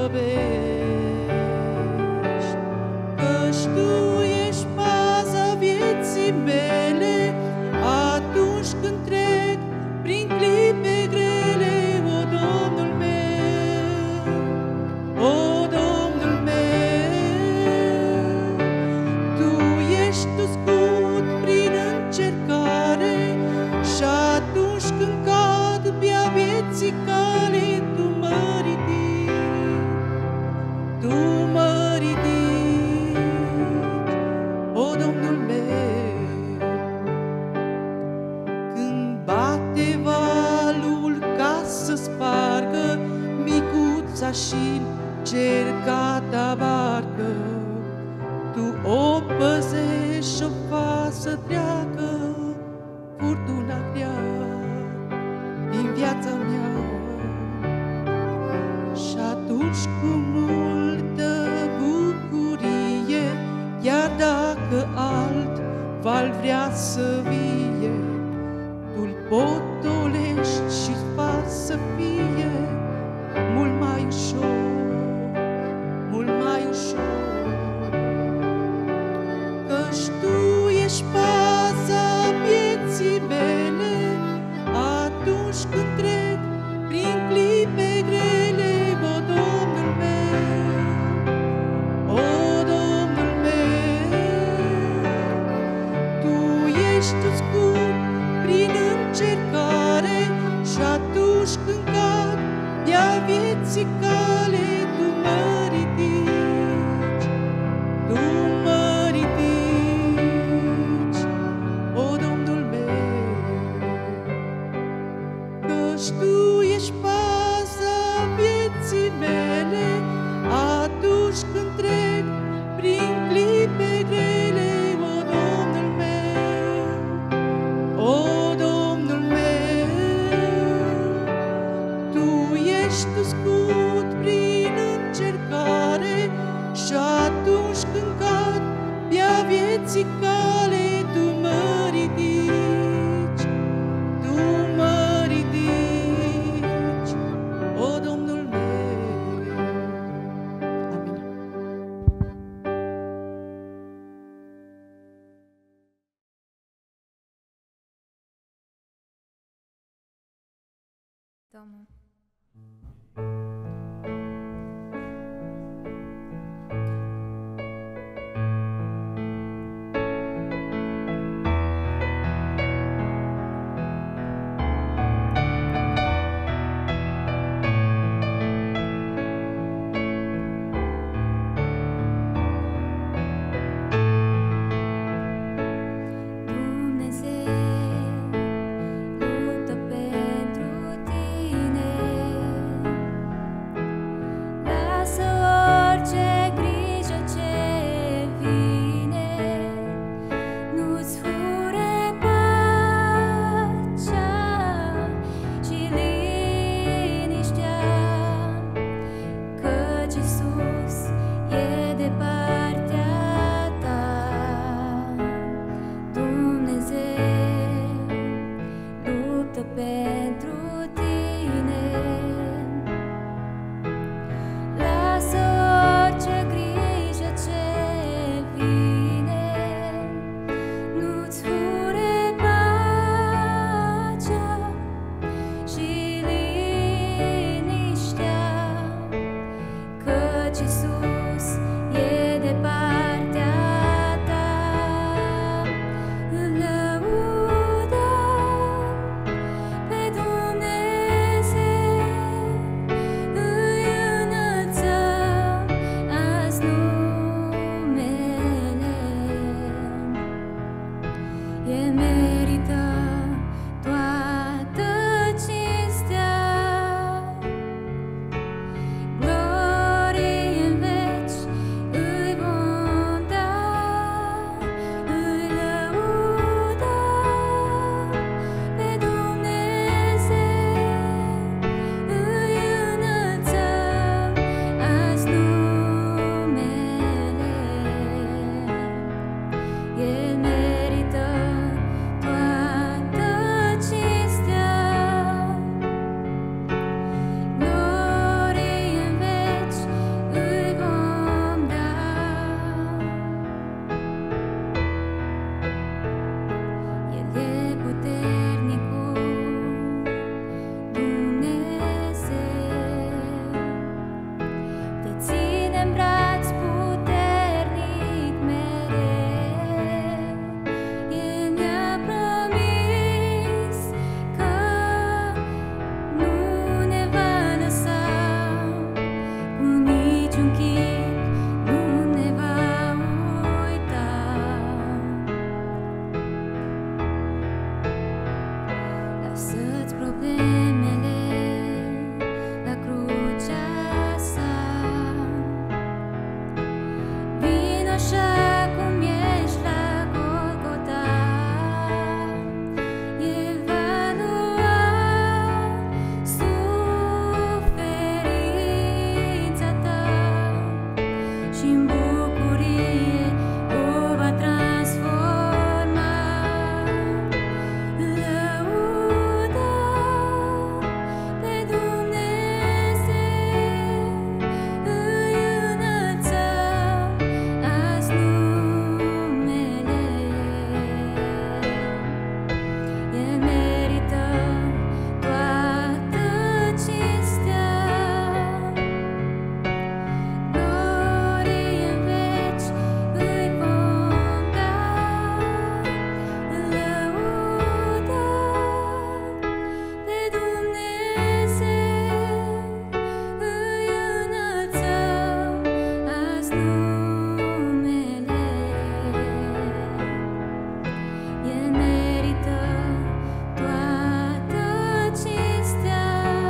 izbăvești. Căci Tu ești paza vieții mele, atunci când trec prin clipe grele, o Domnul meu, o Domnul meu. Tu ești un scut prin încercare și atunci când cad pe-a vieții cale, Tu mă ridici, Tu mă ridici, o Domnul meu. Când bate valul ca să spargă micuța și cercata barcă, Tu o păzești și o faci să treacă furtuna grea din viața mea. Și atunci cu multă bucurie, chiar dacă alt val vrea să vie, Tu-l potolești și faci să fie mult mai ușor, mult mai ușor. Căci Tu ești paza vieții mele, atunci când trec prin clipe grele, o Domnul meu, o Domnul meu. Tu ești un scut prin încercare și atunci când cad pe-a vieții cale, Tu mă ridici, Tu mă ridici, o Domnul meu. Căci Tu ești paza vieții mele, atunci când trec prin clipe grele, o Domnul meu, o Domnul meu. Tu ești un scut prin încercare și atunci când cad pe-a vieții cale, Tu mă ridici, Tu mă ridici, o Domnul meu. Amin. Domnul. Dumnezeu luptă pentru tine. lasă-ți problemele la crucea sa. Vino așa cum ești la Golgota, El va lua suferința ta și-n bucurie o va transforma. Lăudă pe Dumnezeu, îi înălțăm azi numele. El merită toată cinstea, glorie în veci îi vom da. Lăudă pe Dumnezeu, îi înălțăm azi numele. El merită toată cinstea,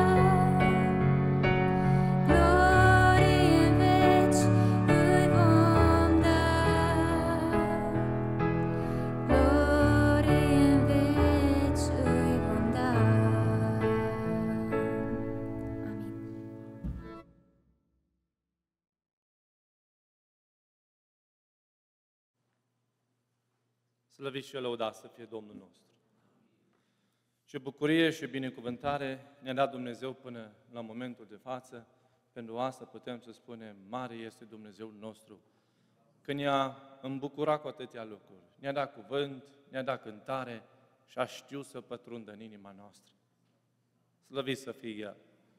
glorie în veci îi vom da. Glorie în veci îi vom da. Amin. Slăvit și lăudat să fie Domnul nostru. Ce bucurie și binecuvântare ne-a dat Dumnezeu până la momentul de față. Pentru asta putem să spunem, mare este Dumnezeul nostru, că ne-a îmbucurat cu atâtea lucruri. Ne-a dat cuvânt, ne-a dat cântare și a știut să pătrundă în inima noastră. Slăvit să fie El.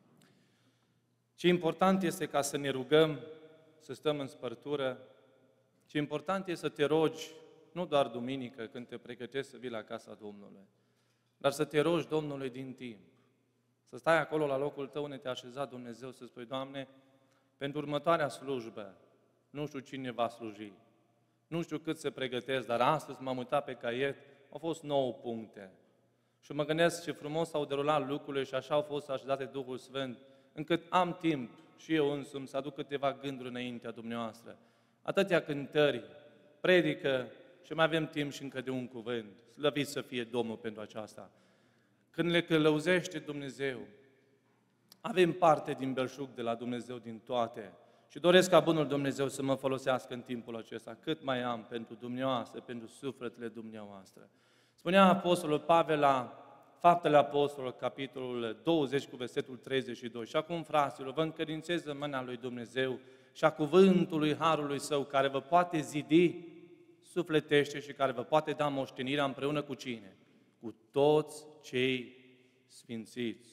Ce important este ca să ne rugăm, să stăm în spărtură. Ce important este să te rogi, nu doar duminică, când te pregătești să vii la casa Domnului, dar să te rogi Domnului din timp. Să stai acolo la locul tău unde te-a așezat Dumnezeu, să spui, Doamne, pentru următoarea slujbă, nu știu cine va sluji, nu știu cât se pregătesc, dar astăzi m-am uitat pe caiet, au fost nouă puncte. Și mă gândesc ce frumos au derulat lucrurile și așa au fost așezate Duhul Sfânt, încât am timp și eu însumi să aduc câteva gânduri înaintea dumneavoastră. Atâtea cântări, predică și mai avem timp și încă de un cuvânt. Slăvit să fie Domnul pentru aceasta. Când le călăuzește Dumnezeu, avem parte din belșug de la Dumnezeu din toate. Și doresc ca Bunul Dumnezeu să mă folosească în timpul acesta, cât mai am pentru dumneavoastră, pentru sufletele dumneavoastră. Spunea Apostolul Pavel la Faptele Apostolilor, capitolul douăzeci, cu versetul treizeci și doi. Și acum, fraților, vă încredințez în mâna lui Dumnezeu și a cuvântului Harului Său, care vă poate zidi sufletește și care vă poate da moștenirea împreună cu cine? Cu toți cei sfințiți.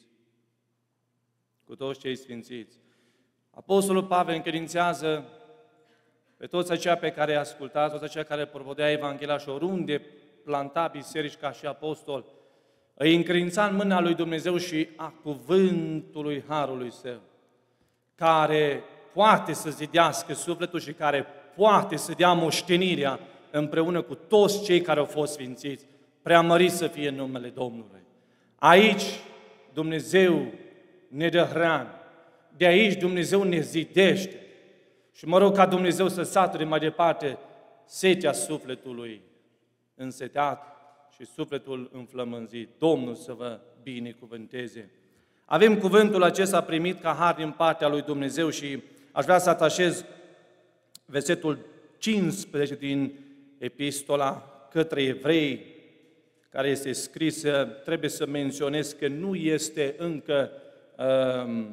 Cu toți cei sfințiți. Apostolul Pavel încredințează pe toți aceia pe care i-a ascultat, toți aceia care propovădea Evanghelia și oriunde planta biserici ca și apostol, îi încredința în mâna lui Dumnezeu și a cuvântului Harului Său, care poate să zidească sufletul și care poate să dea moștenirea împreună cu toți cei care au fost sfințiți. Preamărit să fie numele Domnului. Aici Dumnezeu ne dă hrană, de aici Dumnezeu ne zidește. Și mă rog ca Dumnezeu să sature mai departe setea sufletului însetat și sufletul înflămânzit. Domnul să vă binecuvânteze. Avem cuvântul acesta primit ca har din partea lui Dumnezeu și aș vrea să atașez versetul cincisprezece din epistola către evrei, care este scrisă. Trebuie să menționez că nu este încă um,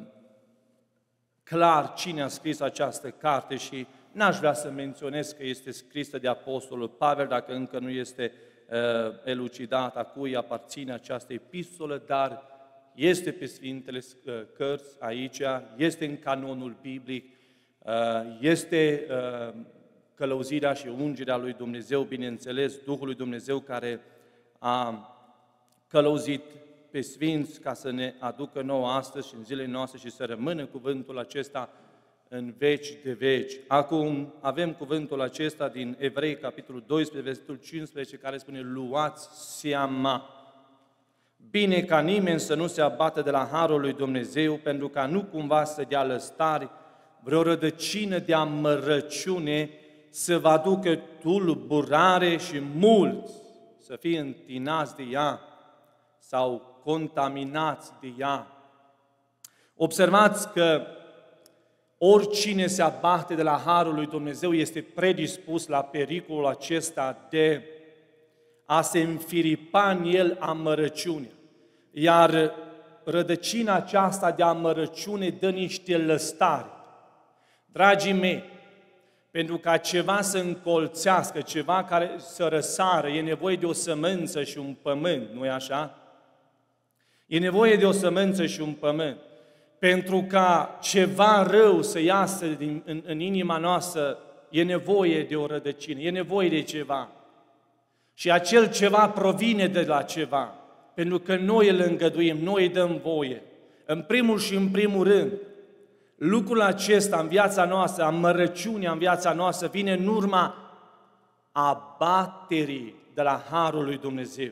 clar cine a scris această carte și n-aș vrea să menționez că este scrisă de Apostolul Pavel, dacă încă nu este uh, elucidat a cui aparține această epistolă, dar este pe Sfintele uh, Cărți aici, este în canonul biblic, uh, este uh, călăuzirea și ungerea lui Dumnezeu, bineînțeles, Duhul lui Dumnezeu care a călăuzit pe Sfinți ca să ne aducă nouă astăzi și în zilele noastre și să rămână cuvântul acesta în veci de veci. Acum avem cuvântul acesta din Evrei, capitolul doisprezece, versetul cincisprezece, care spune: luați seama, Bine ca nimeni să nu se abată de la harul lui Dumnezeu, pentru ca nu cumva să dea lăstari vreo rădăcină de amărăciune să vă aducă tulburare și mulți să fie întinați de ea sau contaminați de ea. Observați că oricine se abate de la harul lui Dumnezeu este predispus la pericolul acesta de a se înfiripa în el amărăciunea. Iar rădăcina aceasta de amărăciune dă niște lăstari. Dragii mei, pentru ca ceva să încolțească, ceva care să răsară, e nevoie de o sămânță și un pământ, nu-i așa? E nevoie de o sămânță și un pământ. Pentru ca ceva rău să iasă din, în, în inima noastră, e nevoie de o rădăcină, e nevoie de ceva. Și acel ceva provine de la ceva, pentru că noi îl îngăduim, noi îi dăm voie. În primul și în primul rând, lucrul acesta în viața noastră, amărăciunea în viața noastră, vine în urma abaterii de la harul lui Dumnezeu,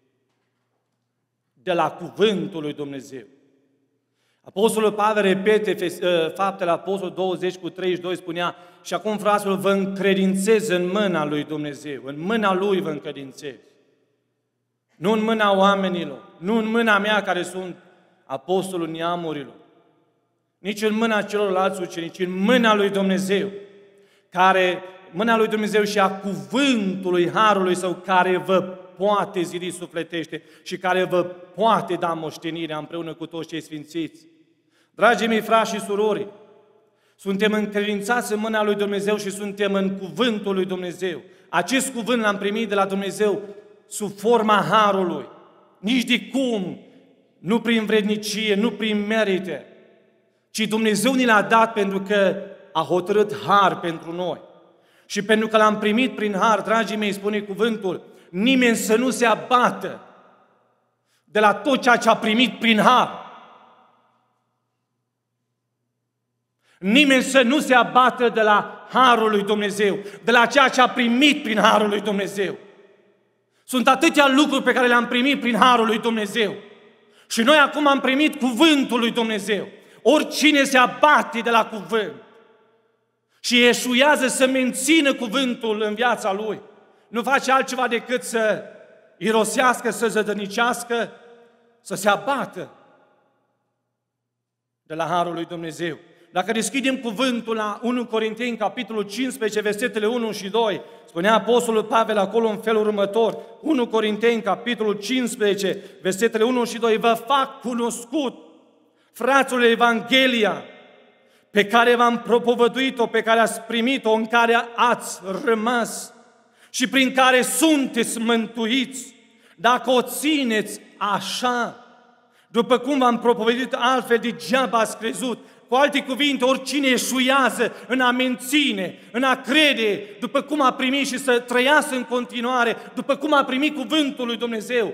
de la cuvântul lui Dumnezeu. Apostolul Pavel repete Faptele Apostolului douăzeci cu treizeci și doi, spunea: și acum, fraților, vă încredințez în mâna lui Dumnezeu, în mâna lui vă încredințez. Nu în mâna oamenilor, nu în mâna mea care sunt apostolul neamurilor, nici în mâna celorlalți ucenici, în mâna lui Dumnezeu, care, mâna lui Dumnezeu și a cuvântului harului său, care vă poate zidi sufletește și care vă poate da moștenirea împreună cu toți cei sfințiți. Dragii mei frați și surori, suntem încredințați în mâna lui Dumnezeu și suntem în cuvântul lui Dumnezeu. Acest cuvânt l-am primit de la Dumnezeu sub forma harului, nici de cum, nu prin vrednicie, nu prin merite, ci Dumnezeu ni l-a dat pentru că a hotărât har pentru noi. Și pentru că l-am primit prin har, dragii mei, spune cuvântul, nimeni să nu se abată de la tot ceea ce a primit prin har. Nimeni să nu se abată de la harul lui Dumnezeu, de la ceea ce a primit prin harul lui Dumnezeu. Sunt atâtea lucruri pe care le-am primit prin harul lui Dumnezeu. Și noi acum am primit cuvântul lui Dumnezeu. Oricine se abate de la cuvânt și eșuează să mențină cuvântul în viața lui, nu face altceva decât să irosească, să zădărnicească, să se abată de la harul lui Dumnezeu. Dacă deschidem cuvântul la unu Corinteni, capitolul cincisprezece, versetele unu și doi, spunea Apostolul Pavel acolo în felul următor, unu Corinteni, capitolul cincisprezece, versetele unu și doi, vă fac cunoscut, fraților, Evanghelia pe care v-am propovăduit-o, pe care ați primit-o, în care ați rămas și prin care sunteți mântuiți, dacă o țineți așa, după cum v-am propovăduit, altfel degeaba ați crezut. Cu alte cuvinte, oricine eșuează în a menține, în a crede, după cum a primit și să trăiască în continuare, după cum a primit cuvântul lui Dumnezeu,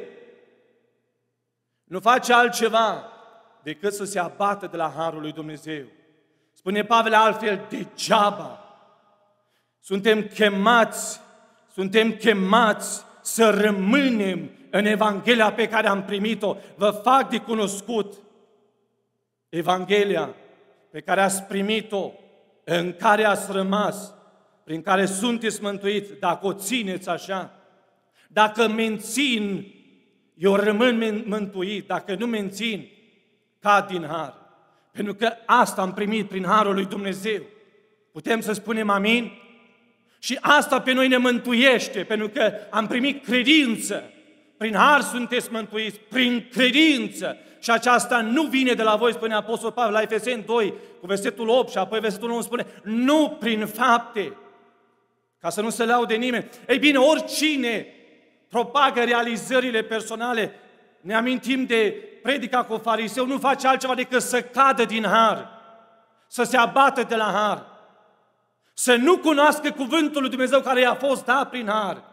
nu face altceva decât să se abată de la harul lui Dumnezeu. Spune Pavel altfel, degeaba. Suntem chemați, suntem chemați să rămânem în Evanghelia pe care am primit-o. Vă fac de cunoscut Evanghelia pe care ați primit-o, în care ați rămas, prin care sunteți mântuiți, dacă o țineți așa. Dacă mențin, eu rămân mântuit, dacă nu mențin, cad din har. Pentru că asta am primit prin harul lui Dumnezeu. Putem să spunem amin? Și asta pe noi ne mântuiește, pentru că am primit credință. Prin har sunteți mântuiți, prin credință. Și aceasta nu vine de la voi, spune Apostolul Pavel la Efeseni doi, cu versetul opt și apoi versetul unu spune, nu prin fapte, ca să nu se laude nimeni. Ei bine, oricine propagă realizările personale, ne amintim de predica cu fariseu, nu face altceva decât să cadă din har, să se abată de la har, să nu cunoască cuvântul lui Dumnezeu care i-a fost dat prin har.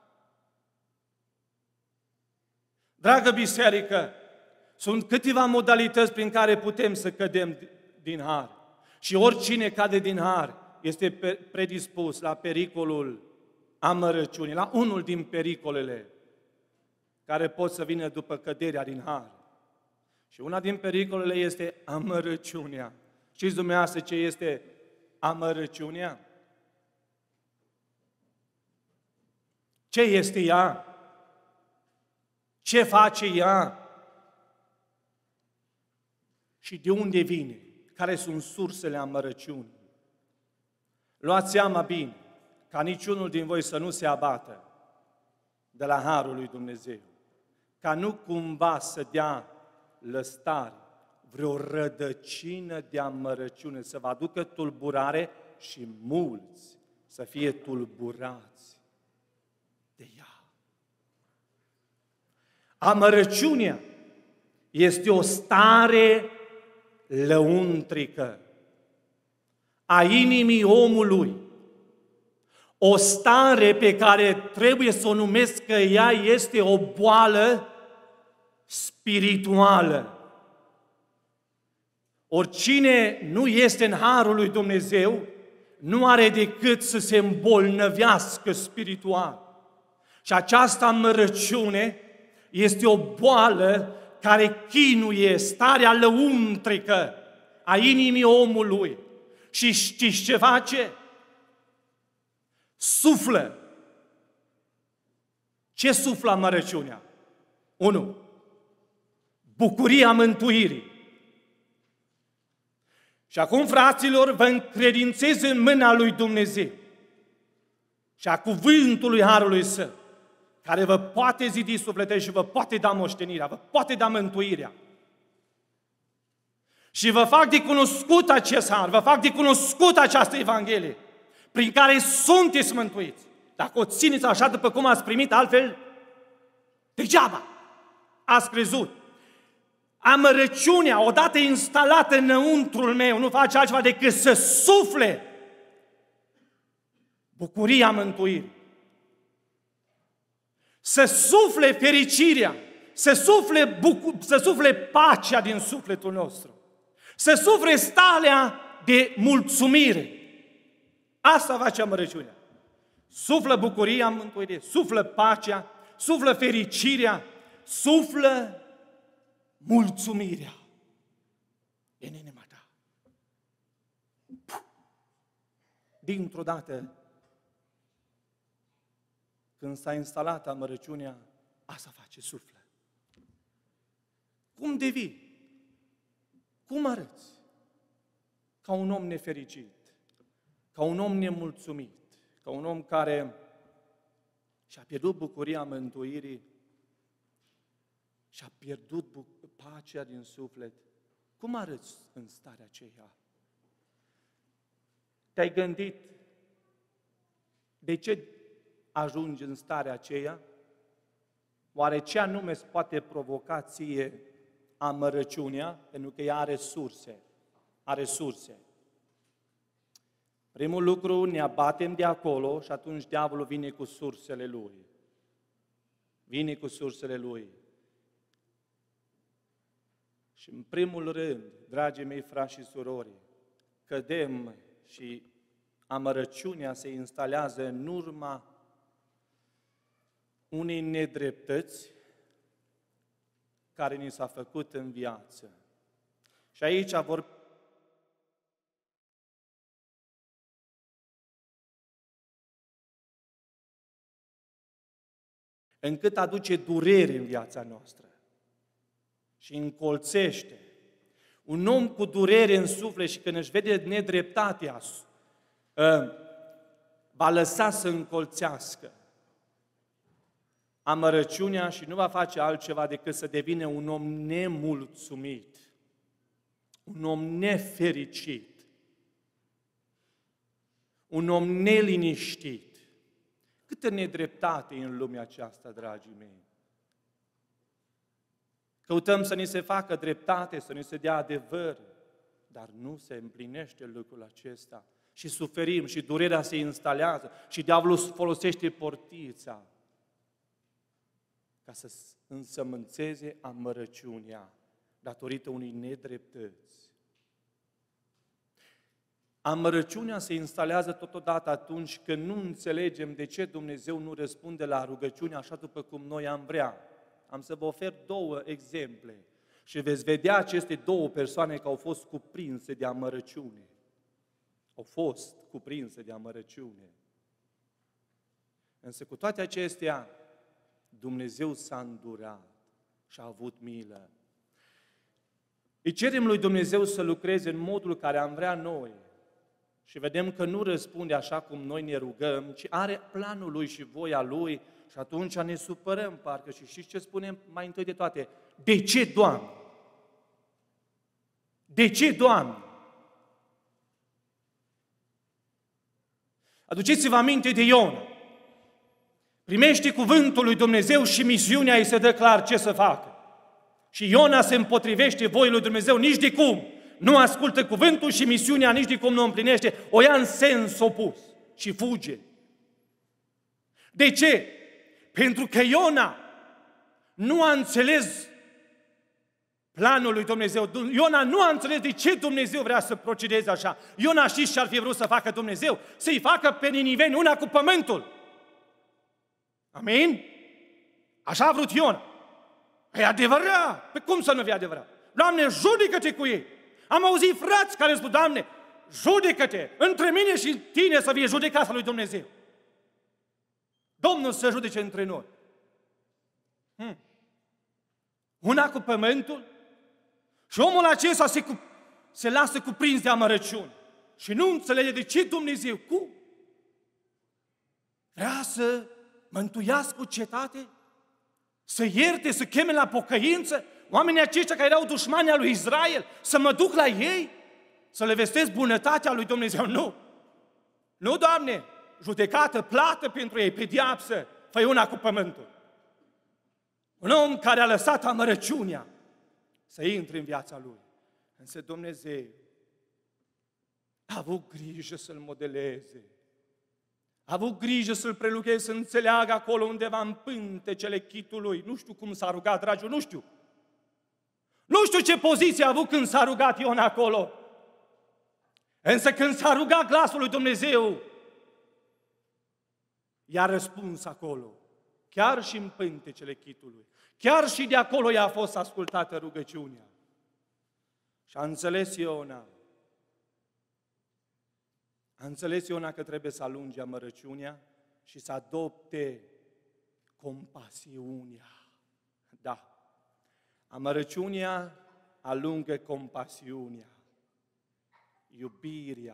Dragă biserică, sunt câteva modalități prin care putem să cădem din har. Și oricine cade din har este predispus la pericolul amărăciunii, la unul din pericolele care pot să vină după căderea din har. Și una din pericolele este amărăciunea. Știți dumneavoastră ce este amărăciunea? Ce este ea? Ce face ea? Și de unde vine? Care sunt sursele amărăciunii? Luați seama bine, ca niciunul din voi să nu se abată de la harul lui Dumnezeu, ca nu cumva să dea lăstare, vreo rădăcină de amărăciune, să vă aducă tulburare și mulți să fie tulburați de ea. Amărăciunea este o stare lăuntrică a inimii omului, o stare pe care trebuie să o numesc că ea este o boală spirituală. Oricine nu este în harul lui Dumnezeu, nu are decât să se îmbolnăvească spiritual. Și această amărăciune este o boală care chinuie starea lăuntrică a inimii omului. Și știți ce face? Suflă. Ce suflă amărăciunea? Unu. Bucuria mântuirii. Și acum, fraților, vă încredințez în mâna lui Dumnezeu și a cuvântului harului său, care vă poate zidi sufletele și vă poate da moștenirea, vă poate da mântuirea. Și vă fac de cunoscut acest har, vă fac de cunoscut această Evanghelie, prin care sunteți mântuiți. Dacă o țineți așa după cum ați primit, altfel, degeaba ați crezut. Amărăciunea, odată instalată înăuntrul meu, nu face altceva decât să sufle bucuria mântuirii, să sufle fericirea, să sufle, bucu- să sufle pacea din sufletul nostru, să sufle starea de mulțumire. Asta face amărăciunea. Suflă bucuria mântuirii, suflă pacea, suflă fericirea, suflă mulțumirea. E în inima ta. Dintr-o dată, când s-a instalat amărăciunea, asta face, suflă. Cum devii? Cum arăți? Ca un om nefericit, ca un om nemulțumit, ca un om care și-a pierdut bucuria mântuirii, și-a pierdut pacea din suflet. Cum arăți în starea aceea? Te-ai gândit de ce ajungi în starea aceea? Oare ce anume îți poate provoca ție amărăciunea? Pentru că ea are surse. Are surse. Primul lucru, ne abatem de acolo și atunci diavolul vine cu sursele lui. Vine cu sursele lui. Și în primul rând, dragii mei frați și surori, cădem și amărăciunea se instalează în urma unei nedreptăți care ni s-a făcut în viață. Și aici vor încât aduce durere în viața noastră și încolțește. Un om cu durere în suflet și când își vede nedreptatea, va lăsa să încolțească amărăciunea și nu va face altceva decât să devină un om nemulțumit, un om nefericit, un om neliniștit. Câtă nedreptate în lumea aceasta, dragii mei! Căutăm să ni se facă dreptate, să ni se dea adevăr, dar nu se împlinește lucrul acesta. Și suferim, și durerea se instalează, și diavolul folosește portița ca să însămânțeze amărăciunea datorită unei nedreptăți. Amărăciunea se instalează totodată atunci când nu înțelegem de ce Dumnezeu nu răspunde la rugăciune așa după cum noi am vrea. am să vă ofer două exemple și veți vedea aceste două persoane că au fost cuprinse de amărăciune. Au fost cuprinse de amărăciune. Însă cu toate acestea, Dumnezeu s-a îndurat și a avut milă. Îi cerem lui Dumnezeu să lucreze în modul care am vrea noi și vedem că nu răspunde așa cum noi ne rugăm, ci are planul Lui și voia Lui și atunci ne supărăm parcă și știți ce spunem mai întâi de toate? De ce, Doamne? De ce, Doamne? Aduceți-vă aminte de Iona. Primește cuvântul lui Dumnezeu și misiunea îi se dă clar ce să facă. Și Iona se împotrivește voii lui Dumnezeu nici de cum. Nu ascultă cuvântul și misiunea nici de cum nu o împlinește. O ia în sens opus și fuge. De ce? Pentru că Iona nu a înțeles planul lui Dumnezeu. Iona nu a înțeles de ce Dumnezeu vrea să procedeze așa. Iona știți ce ar fi vrut să facă Dumnezeu? Să-i facă pe niniveni una cu pământul. Amin? Așa a vrut Iona. E adevărat. Pe cum să nu fie adevărat? Doamne, judecă-te cu ei. Am auzit frați care spun, Doamne, judecă-te între mine și tine să fie judecata lui Dumnezeu. Domnul să judece între noi. Hmm. Una cu pământul și omul acesta se, cu, se lasă cuprins de amărăciune și nu înțelege de ce Dumnezeu, cum? Vrea să mântuiască o cetate, să ierte, să cheme la pocăință oamenii aceștia care erau dușmani al lui Israel, să mă duc la ei, să le vestesc bunătatea lui Dumnezeu. Nu! Nu, Doamne! Judecată, plată pentru ei, pediapsă, fă una cu pământul. Un om care a lăsat amărăciunea să intre în viața lui. Însă Dumnezeu a avut grijă să-l modeleze. A avut grijă să-l prelucheze, să înțeleagă acolo undeva în pântecele chitului. Nu știu cum s-a rugat, dragul, nu știu. Nu știu ce poziție a avut când s-a rugat Iona acolo. Însă când s-a rugat glasul lui Dumnezeu, i-a răspuns acolo. Chiar și în pântecele chitului. Chiar și de acolo i-a fost ascultată rugăciunea. Și a înțeles Iona. A înțeles Iona că trebuie să alunge amărăciunea și să adopte compasiunea. Da. Amărăciunea alungă compasiunea, iubirea,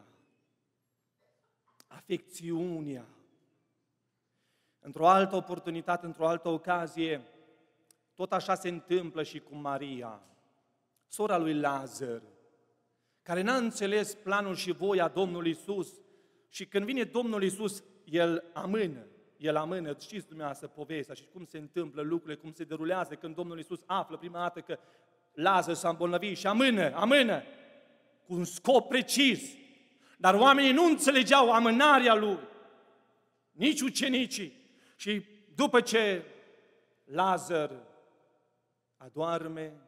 afecțiunea. Într-o altă oportunitate, într-o altă ocazie, tot așa se întâmplă și cu Maria, sora lui Lazar, care n-a înțeles planul și voia Domnului Iisus și când vine Domnul Iisus, El amână, El amână, știți dumneavoastră povestea și cum se întâmplă lucrurile, cum se derulează când Domnul Iisus află prima dată că Lazar s-a îmbolnăvit și amână, amână, cu un scop precis. Dar oamenii nu înțelegeau amânarea Lui, nici ucenicii. Și după ce Lazar adorme,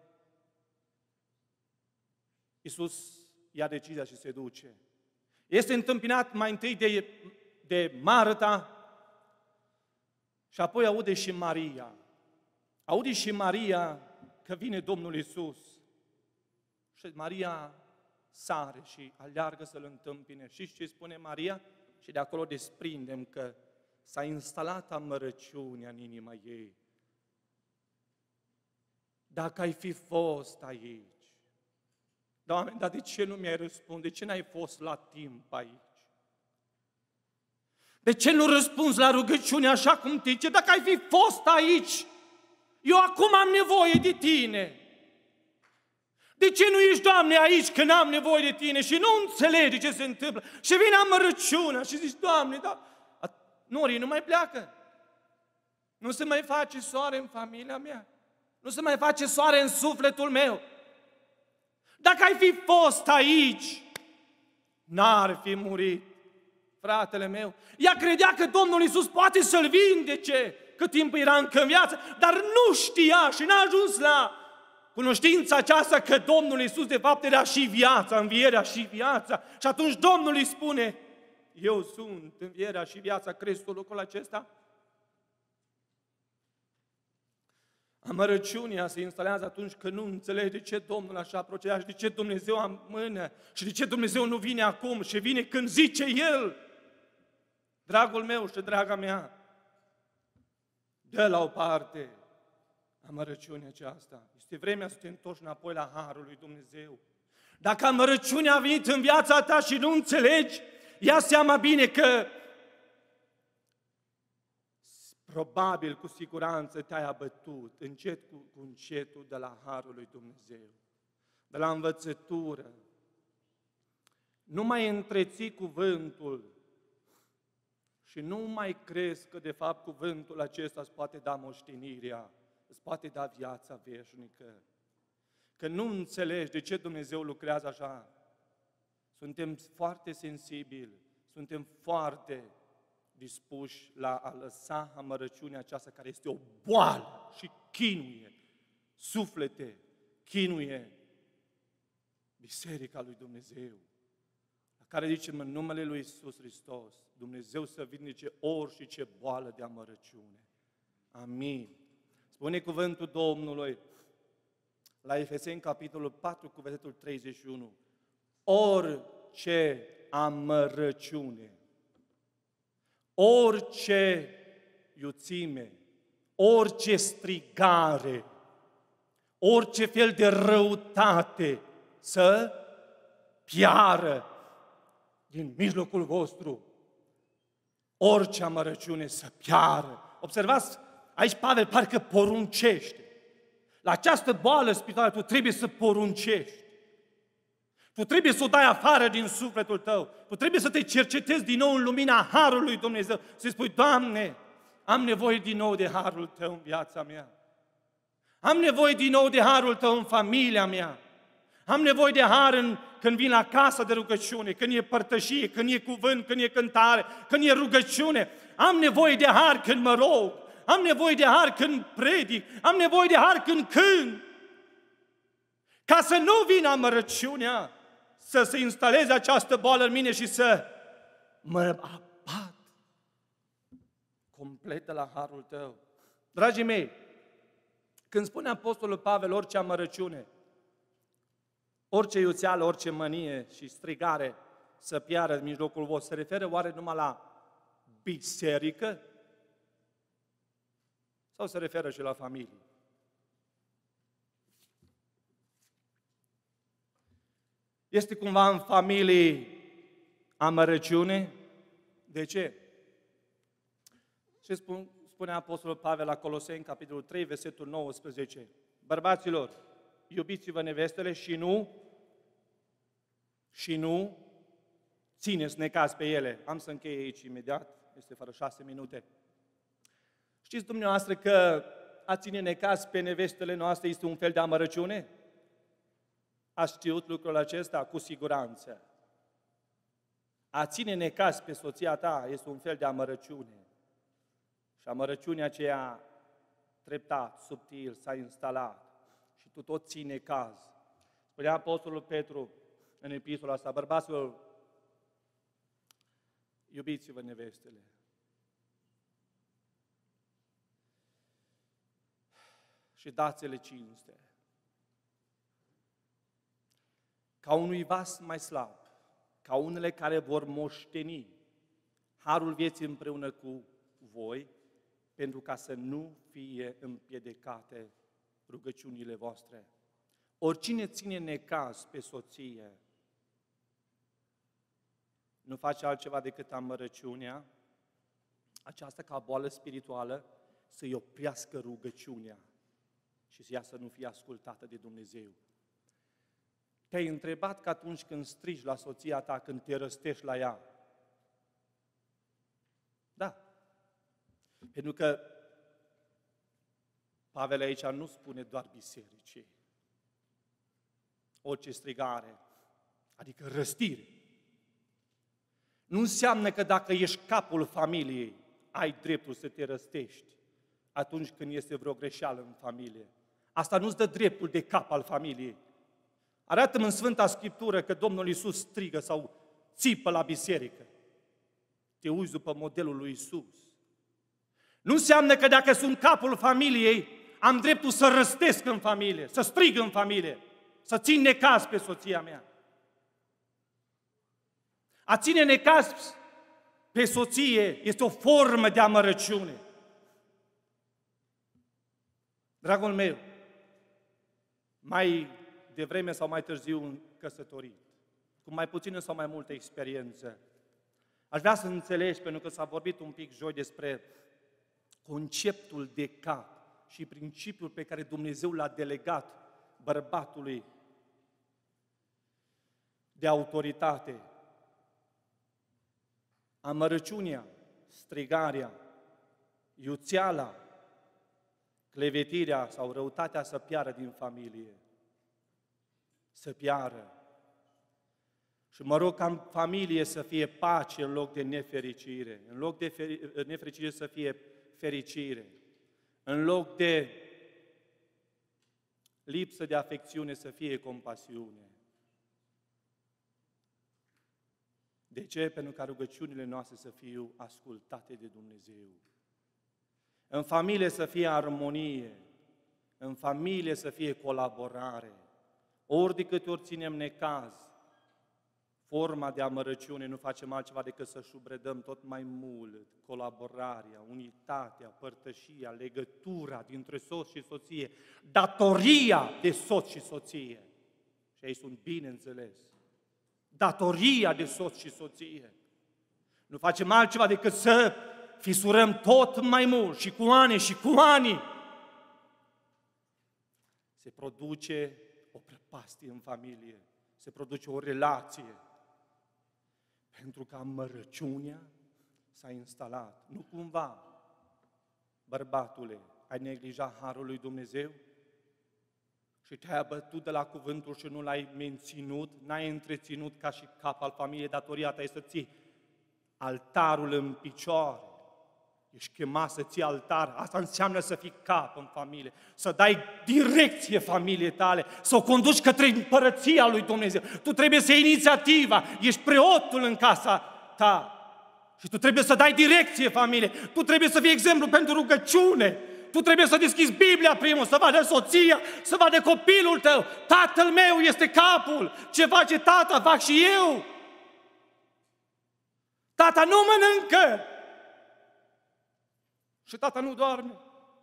Iisus ia decizia și se duce. Este întâmpinat mai întâi de, de Marta și apoi aude și Maria. Aude și Maria că vine Domnul Iisus. Și Maria sare și aleargă să-L întâmpine. Știți ce spune Maria? Și de acolo desprindem că s-a instalat amărăciunea în inima ei. Dacă ai fi fost aici, Doamne, dar de ce nu mi-ai răspuns? De ce n-ai fost la timp aici? De ce nu răspunzi la rugăciune așa cum te zice? Dacă ai fi fost aici, eu acum am nevoie de Tine. De ce nu ești, Doamne, aici când am nevoie de Tine și nu înțelegi ce se întâmplă? Și vine amărăciunea și zici, Doamne, dar norii nu mai pleacă. Nu se mai face soare în familia mea. Nu se mai face soare în sufletul meu. Dacă ai fi fost aici, n-ar fi murit fratele meu. Ea credea că Domnul Iisus poate să-l vindece cât timp era încă în viață, dar nu știa și n-a ajuns la cunoștința aceasta că Domnul Iisus de fapt era și viața, învierea și viața. Și atunci Domnul îi spune, eu sunt învierea și viața, crezi tu lucrul acesta? Amărăciunea se instalează atunci când nu înțelegi de ce Domnul așa procedează și de ce Dumnezeu amână și de ce Dumnezeu nu vine acum și vine când zice El. Dragul meu și draga mea, dă la o parte amărăciunea aceasta. Este vremea să te întorci înapoi la Harul lui Dumnezeu. Dacă amărăciunea a venit în viața ta și nu înțelegi, ia seama bine că probabil, cu siguranță, te-ai abătut încet cu, cu încetul de la Harul lui Dumnezeu, de la învățătură. Nu mai întreții cuvântul și nu mai crezi că, de fapt, cuvântul acesta îți poate da moștenirea, îți poate da viața veșnică. Că nu înțelegi de ce Dumnezeu lucrează așa. Suntem foarte sensibili, suntem foarte dispuși la a lăsa amărăciunea aceasta care este o boală și chinuie suflete, chinuie Biserica lui Dumnezeu, la care zicem în numele lui Iisus Hristos, Dumnezeu să vindece orice boală de amărăciune. Amin. Spune cuvântul Domnului la Efeseni, capitolul patru, cu versetul treizeci și unu. Orice amărăciune, orice iuțime, orice strigare, orice fel de răutate să piară din mijlocul vostru. Orice amărăciune să piară. Observați, aici Pavel parcă poruncește. La această boală spirituală tu trebuie să poruncești. Tu trebuie să o dai afară din sufletul tău. Tu trebuie să te cercetezi din nou în lumina Harului lui Dumnezeu. Să-i spui, Doamne, am nevoie din nou de Harul Tău în viața mea. Am nevoie din nou de Harul Tău în familia mea. Am nevoie de har în, când vin la casa de rugăciune, când e părtășie, când e cuvânt, când e cântare, când e rugăciune. Am nevoie de har când mă rog. Am nevoie de har când predic. Am nevoie de har când cânt. Ca să nu vină amărăciunea, să se instaleze această boală în mine și să mă abat complet de la harul Tău. Dragii mei, când spune Apostolul Pavel orice amărăciune, orice iuțeală, orice mânie și strigare să piară în mijlocul vostru, se referă oare numai la biserică? Sau se referă și la familie? Este cumva în familie amărăciune? De ce? Ce spun, spune Apostolul Pavel la Coloseni, capitolul trei, versetul nouăsprezece? Bărbaților, iubiți-vă nevestele și nu, și nu țineți necaz pe ele. Am să închei aici imediat, este fără șase minute. Știți dumneavoastră că a ține necaz pe nevestele noastre este un fel de amărăciune? Ați știut lucrul acesta? Cu siguranță. A ține necaz pe soția ta este un fel de amărăciune. Și amărăciunea aceea treptat, subtil, s-a instalat. Și tu tot ții necaz. Spunea Apostolul Petru în epistola asta, bărbaților, iubiți-vă nevestele. Și dați-le cinste. Ca unui vas mai slab, ca unele care vor moșteni harul vieții împreună cu voi, pentru ca să nu fie împiedicate rugăciunile voastre. Oricine ține necaz pe soție, nu face altceva decât amărăciunea, aceasta ca boală spirituală, să-i oprească rugăciunea și să ea să nu fie ascultată de Dumnezeu. Te-ai întrebat că atunci când strigi la soția ta, când te răstești la ea? Da. Pentru că Pavel aici nu spune doar bisericii. Orice strigare, adică răstire. Nu înseamnă că dacă ești capul familiei, ai dreptul să te răstești atunci când este vreo greșeală în familie. Asta nu-ți dă dreptul de cap al familiei. Arată-mi în Sfânta Scriptură că Domnul Iisus strigă sau țipă la biserică. Te uiți după modelul lui Iisus. Nu înseamnă că dacă sunt capul familiei, am dreptul să răstesc în familie, să strig în familie, să țin necaz pe soția mea. A ține necaz pe soție este o formă de amărăciune. Dragul meu, mai devreme sau mai târziu căsătorit, cu mai puțină sau mai multă experiență, aș vrea să înțelegi, pentru că s-a vorbit un pic joi despre conceptul de cap și principiul pe care Dumnezeu l-a delegat bărbatului de autoritate. Amărăciunea, strigarea, iuțeala, clevetirea sau răutatea să piară din familie. Să piară. Și mă rog ca în familie să fie pace în loc de nefericire, în loc de feri- nefericire să fie fericire, în loc de lipsă de afecțiune să fie compasiune. De ce? Pentru ca rugăciunile noastre să fie ascultate de Dumnezeu. În familie să fie armonie, în familie să fie colaborare. Ori de câte ori ținem necaz, forma de amărăciune, nu facem altceva decât să șubredăm tot mai mult colaborarea, unitatea, părtășia, legătura dintre soț și soție, datoria de soț și soție. Și aici sunt bineînțeles. Datoria de soț și soție. Nu facem altceva decât să fisurăm tot mai mult și cu ani și cu ani. Se produce o prăpastie în familie, se produce o relație. Pentru că amărăciunea s-a instalat. Nu cumva, bărbatule, ai neglijat harul lui Dumnezeu și te-ai abătut de la cuvântul și nu l-ai menținut, n-ai întreținut ca și cap al familiei, datoria ta este să ții altarul în picioare. Ești chemat să ții altar, asta înseamnă să fii cap în familie, să dai direcție familiei tale, să o conduci către împărăția lui Dumnezeu. Tu trebuie să iei inițiativa, ești preotul în casa ta și tu trebuie să dai direcție familiei. Tu trebuie să fii exemplu pentru rugăciune. Tu trebuie să deschizi Biblia primul, să vadă soția, să vadă copilul tău. Tatăl meu este capul, ce face tata, fac și eu. Tata nu mănâncă. Și tata nu doarme.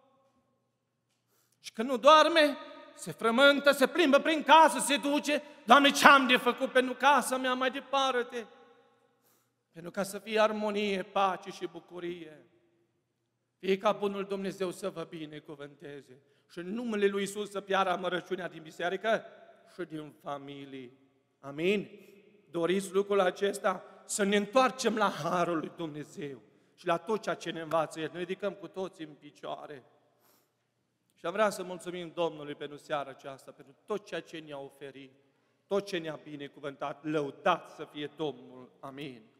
Și când nu doarme, se frământă, se plimbă prin casă, se duce. Doamne, ce-am de făcut pentru casa mea mai departe? Pentru ca să fie armonie, pace și bucurie. Fie ca bunul Dumnezeu să vă binecuvânteze. Și în numele lui Iisus să piară amărăciunea din biserică și din familie. Amin? Doriți lucrul acesta? Să ne întoarcem la harul lui Dumnezeu și la tot ceea ce ne învață El. Ne ridicăm cu toții în picioare. Și am vrea să mulțumim Domnului pentru seara aceasta, pentru tot ceea ce ne-a oferit, tot ce ne-a binecuvântat, lăudat să fie Domnul. Amin.